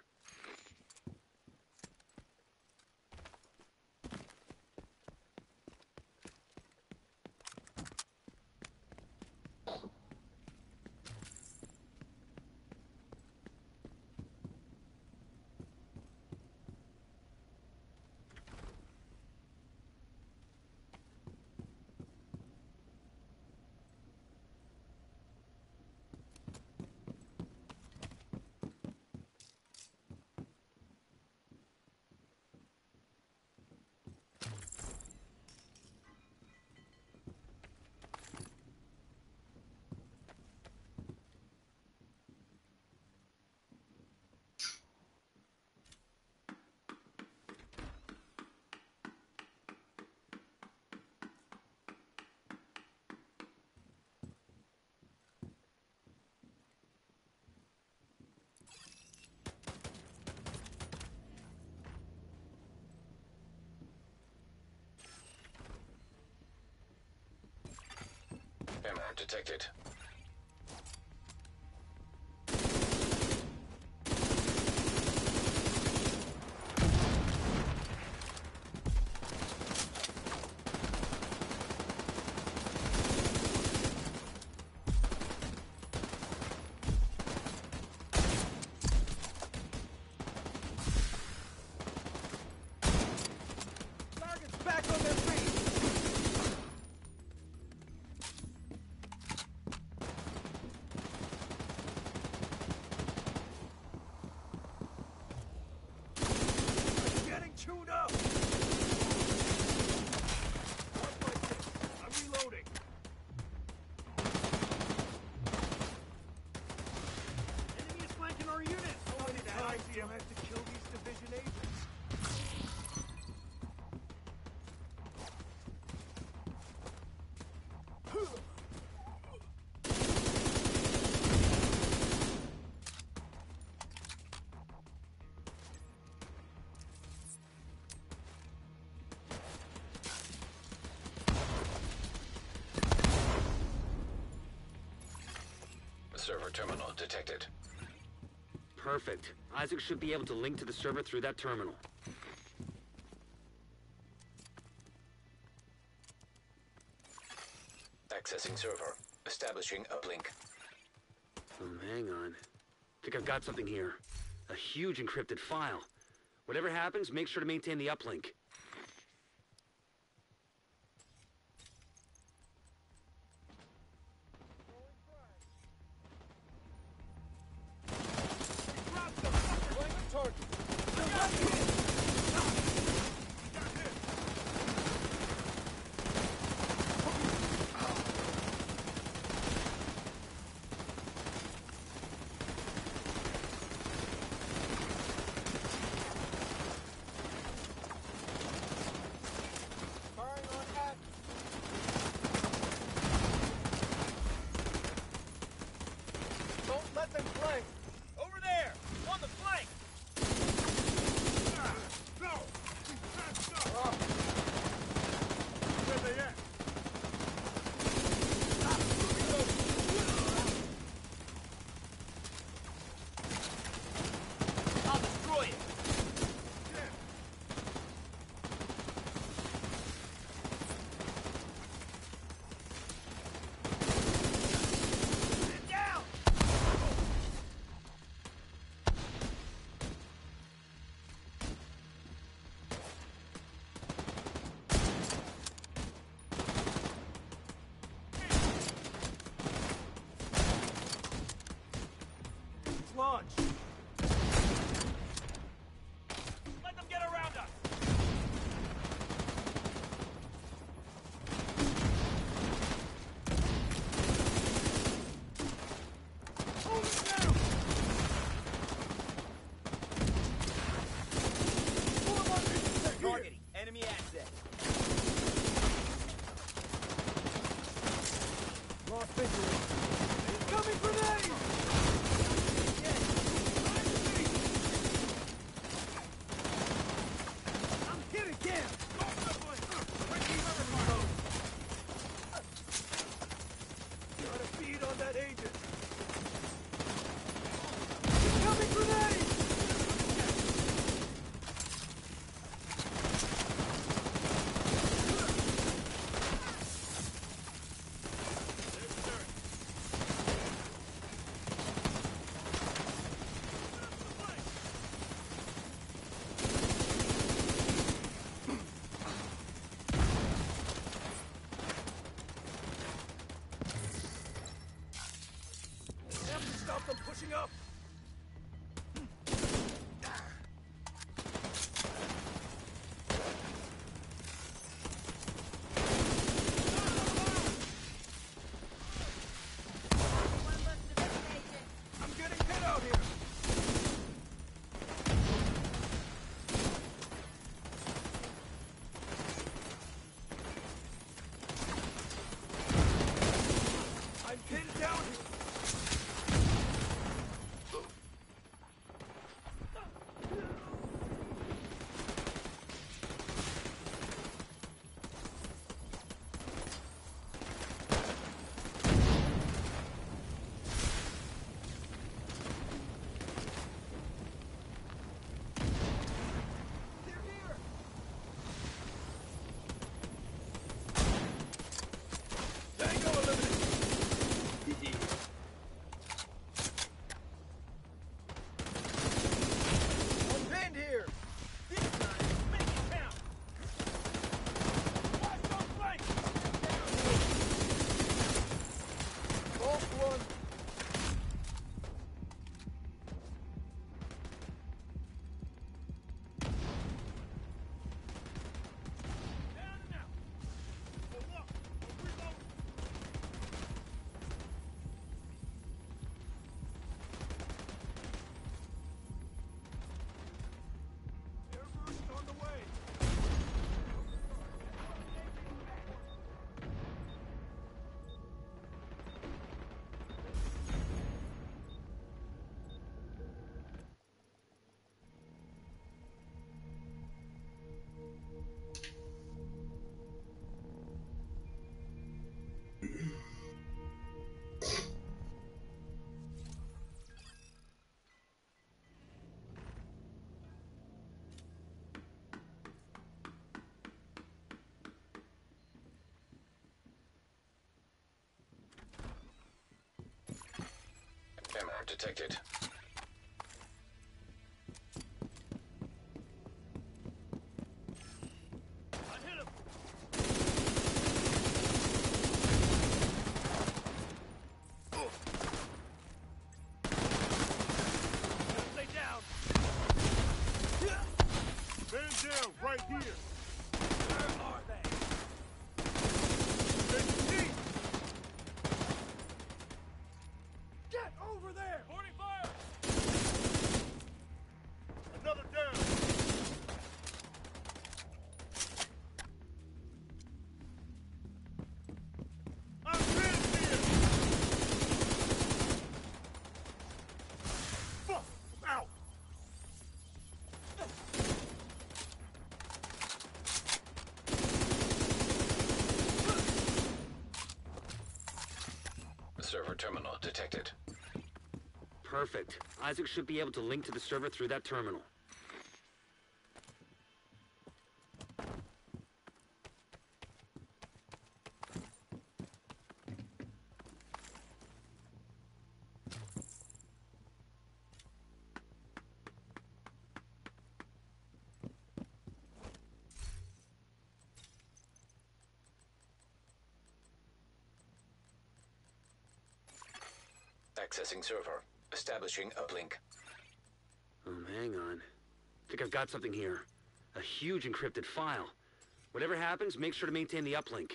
Ammo detected. Target's back on their feet! Getting chewed up! I'm reloading. Enemy is flanking our unit! So many times I have to kill these division agents. Server terminal detected. Perfect. Isaac should be able to link to the server through that terminal. Accessing server. Establishing uplink. Hang on. Think I've got something here. A huge encrypted file. Whatever happens, make sure to maintain the uplink. detected. Right here. Where are they? Get over there! 40 fire! Another down. I'm finished here. Fuck! Out! Server terminal detected. Perfect. Isaac should be able to link to the server through that terminal. Accessing server. Establishing uplink. Hang on. I think I've got something here. A huge encrypted file. Whatever happens, make sure to maintain the uplink.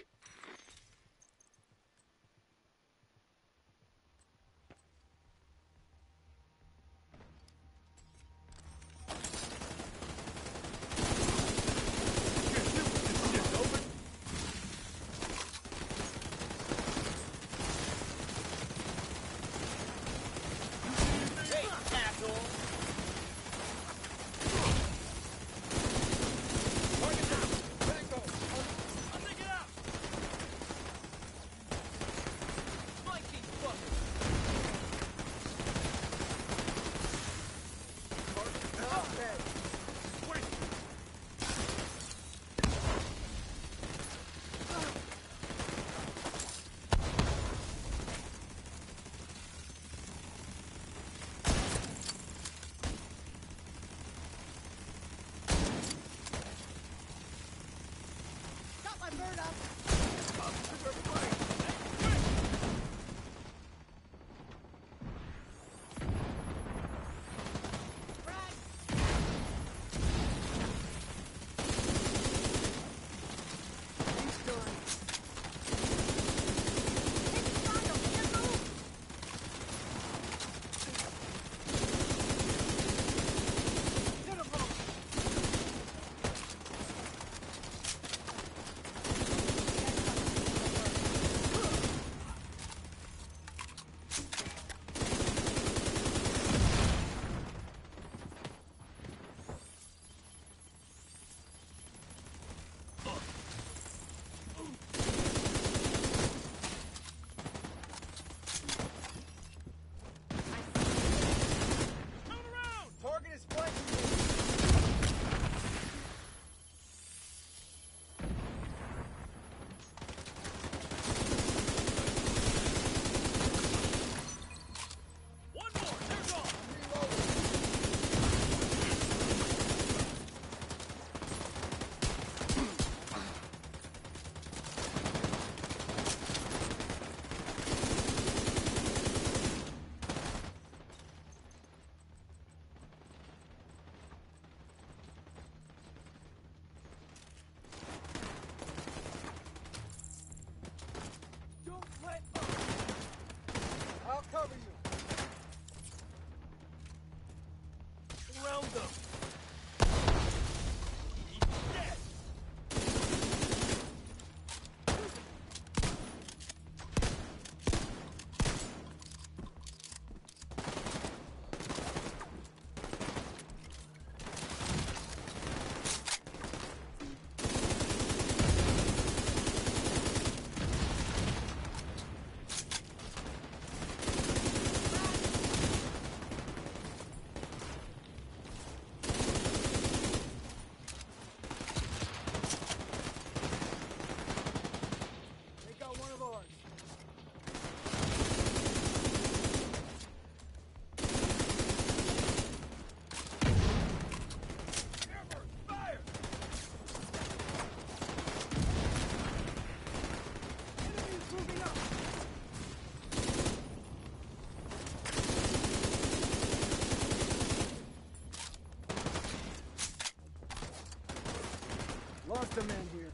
Lost a man here.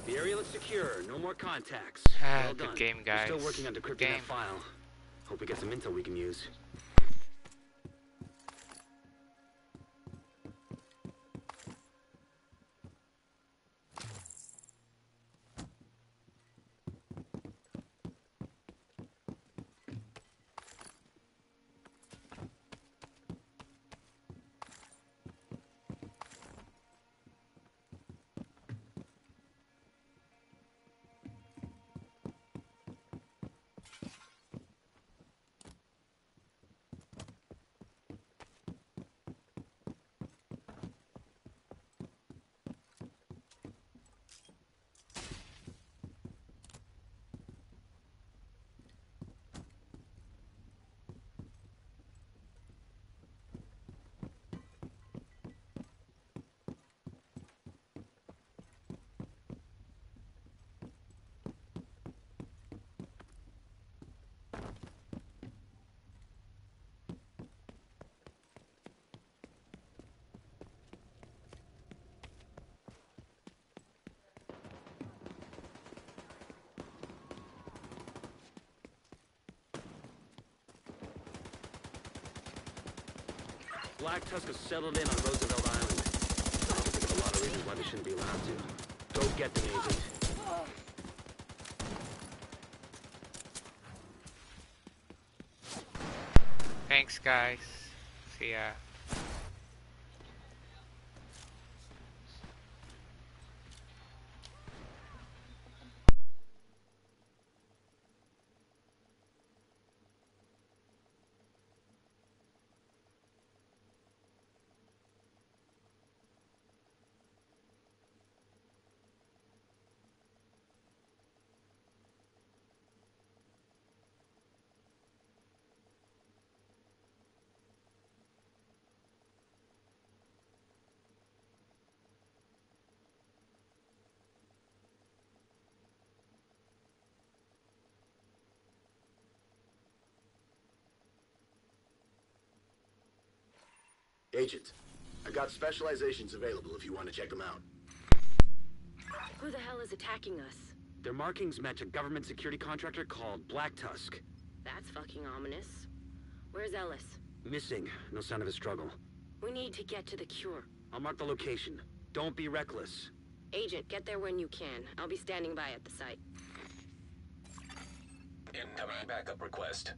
The area looks secure. No more contacts. Well Good done. game, guys. We're still working on Good decrypting game. that file. Hope we get some intel we can use. Black Tusk has settled in on Roosevelt Island. I can think of a lot of reasons why they shouldn't be allowed to. Go get them, Agent. Thanks, guys. See ya. Agent, I got specializations available if you want to check them out. Who the hell is attacking us? Their markings match a government security contractor called Black Tusk. That's fucking ominous. Where's Ellis? Missing. No sign of a struggle. We need to get to the cure. I'll mark the location. Don't be reckless. Agent, get there when you can. I'll be standing by at the site. Incoming backup request.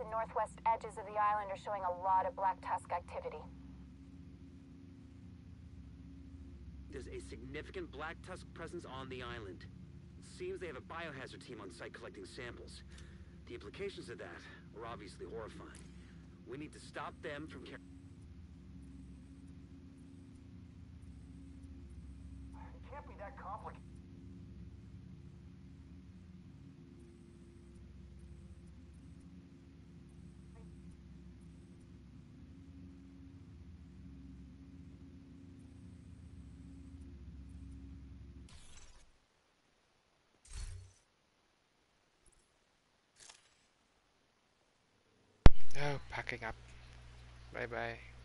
northwest edges of the island are showing a lot of Black Tusk activity. There's a significant Black Tusk presence on the island. It seems they have a biohazard team on site collecting samples. The implications of that are obviously horrifying. We need to stop them from carrying... It can't be that complicated. Oh, packing up. Bye bye.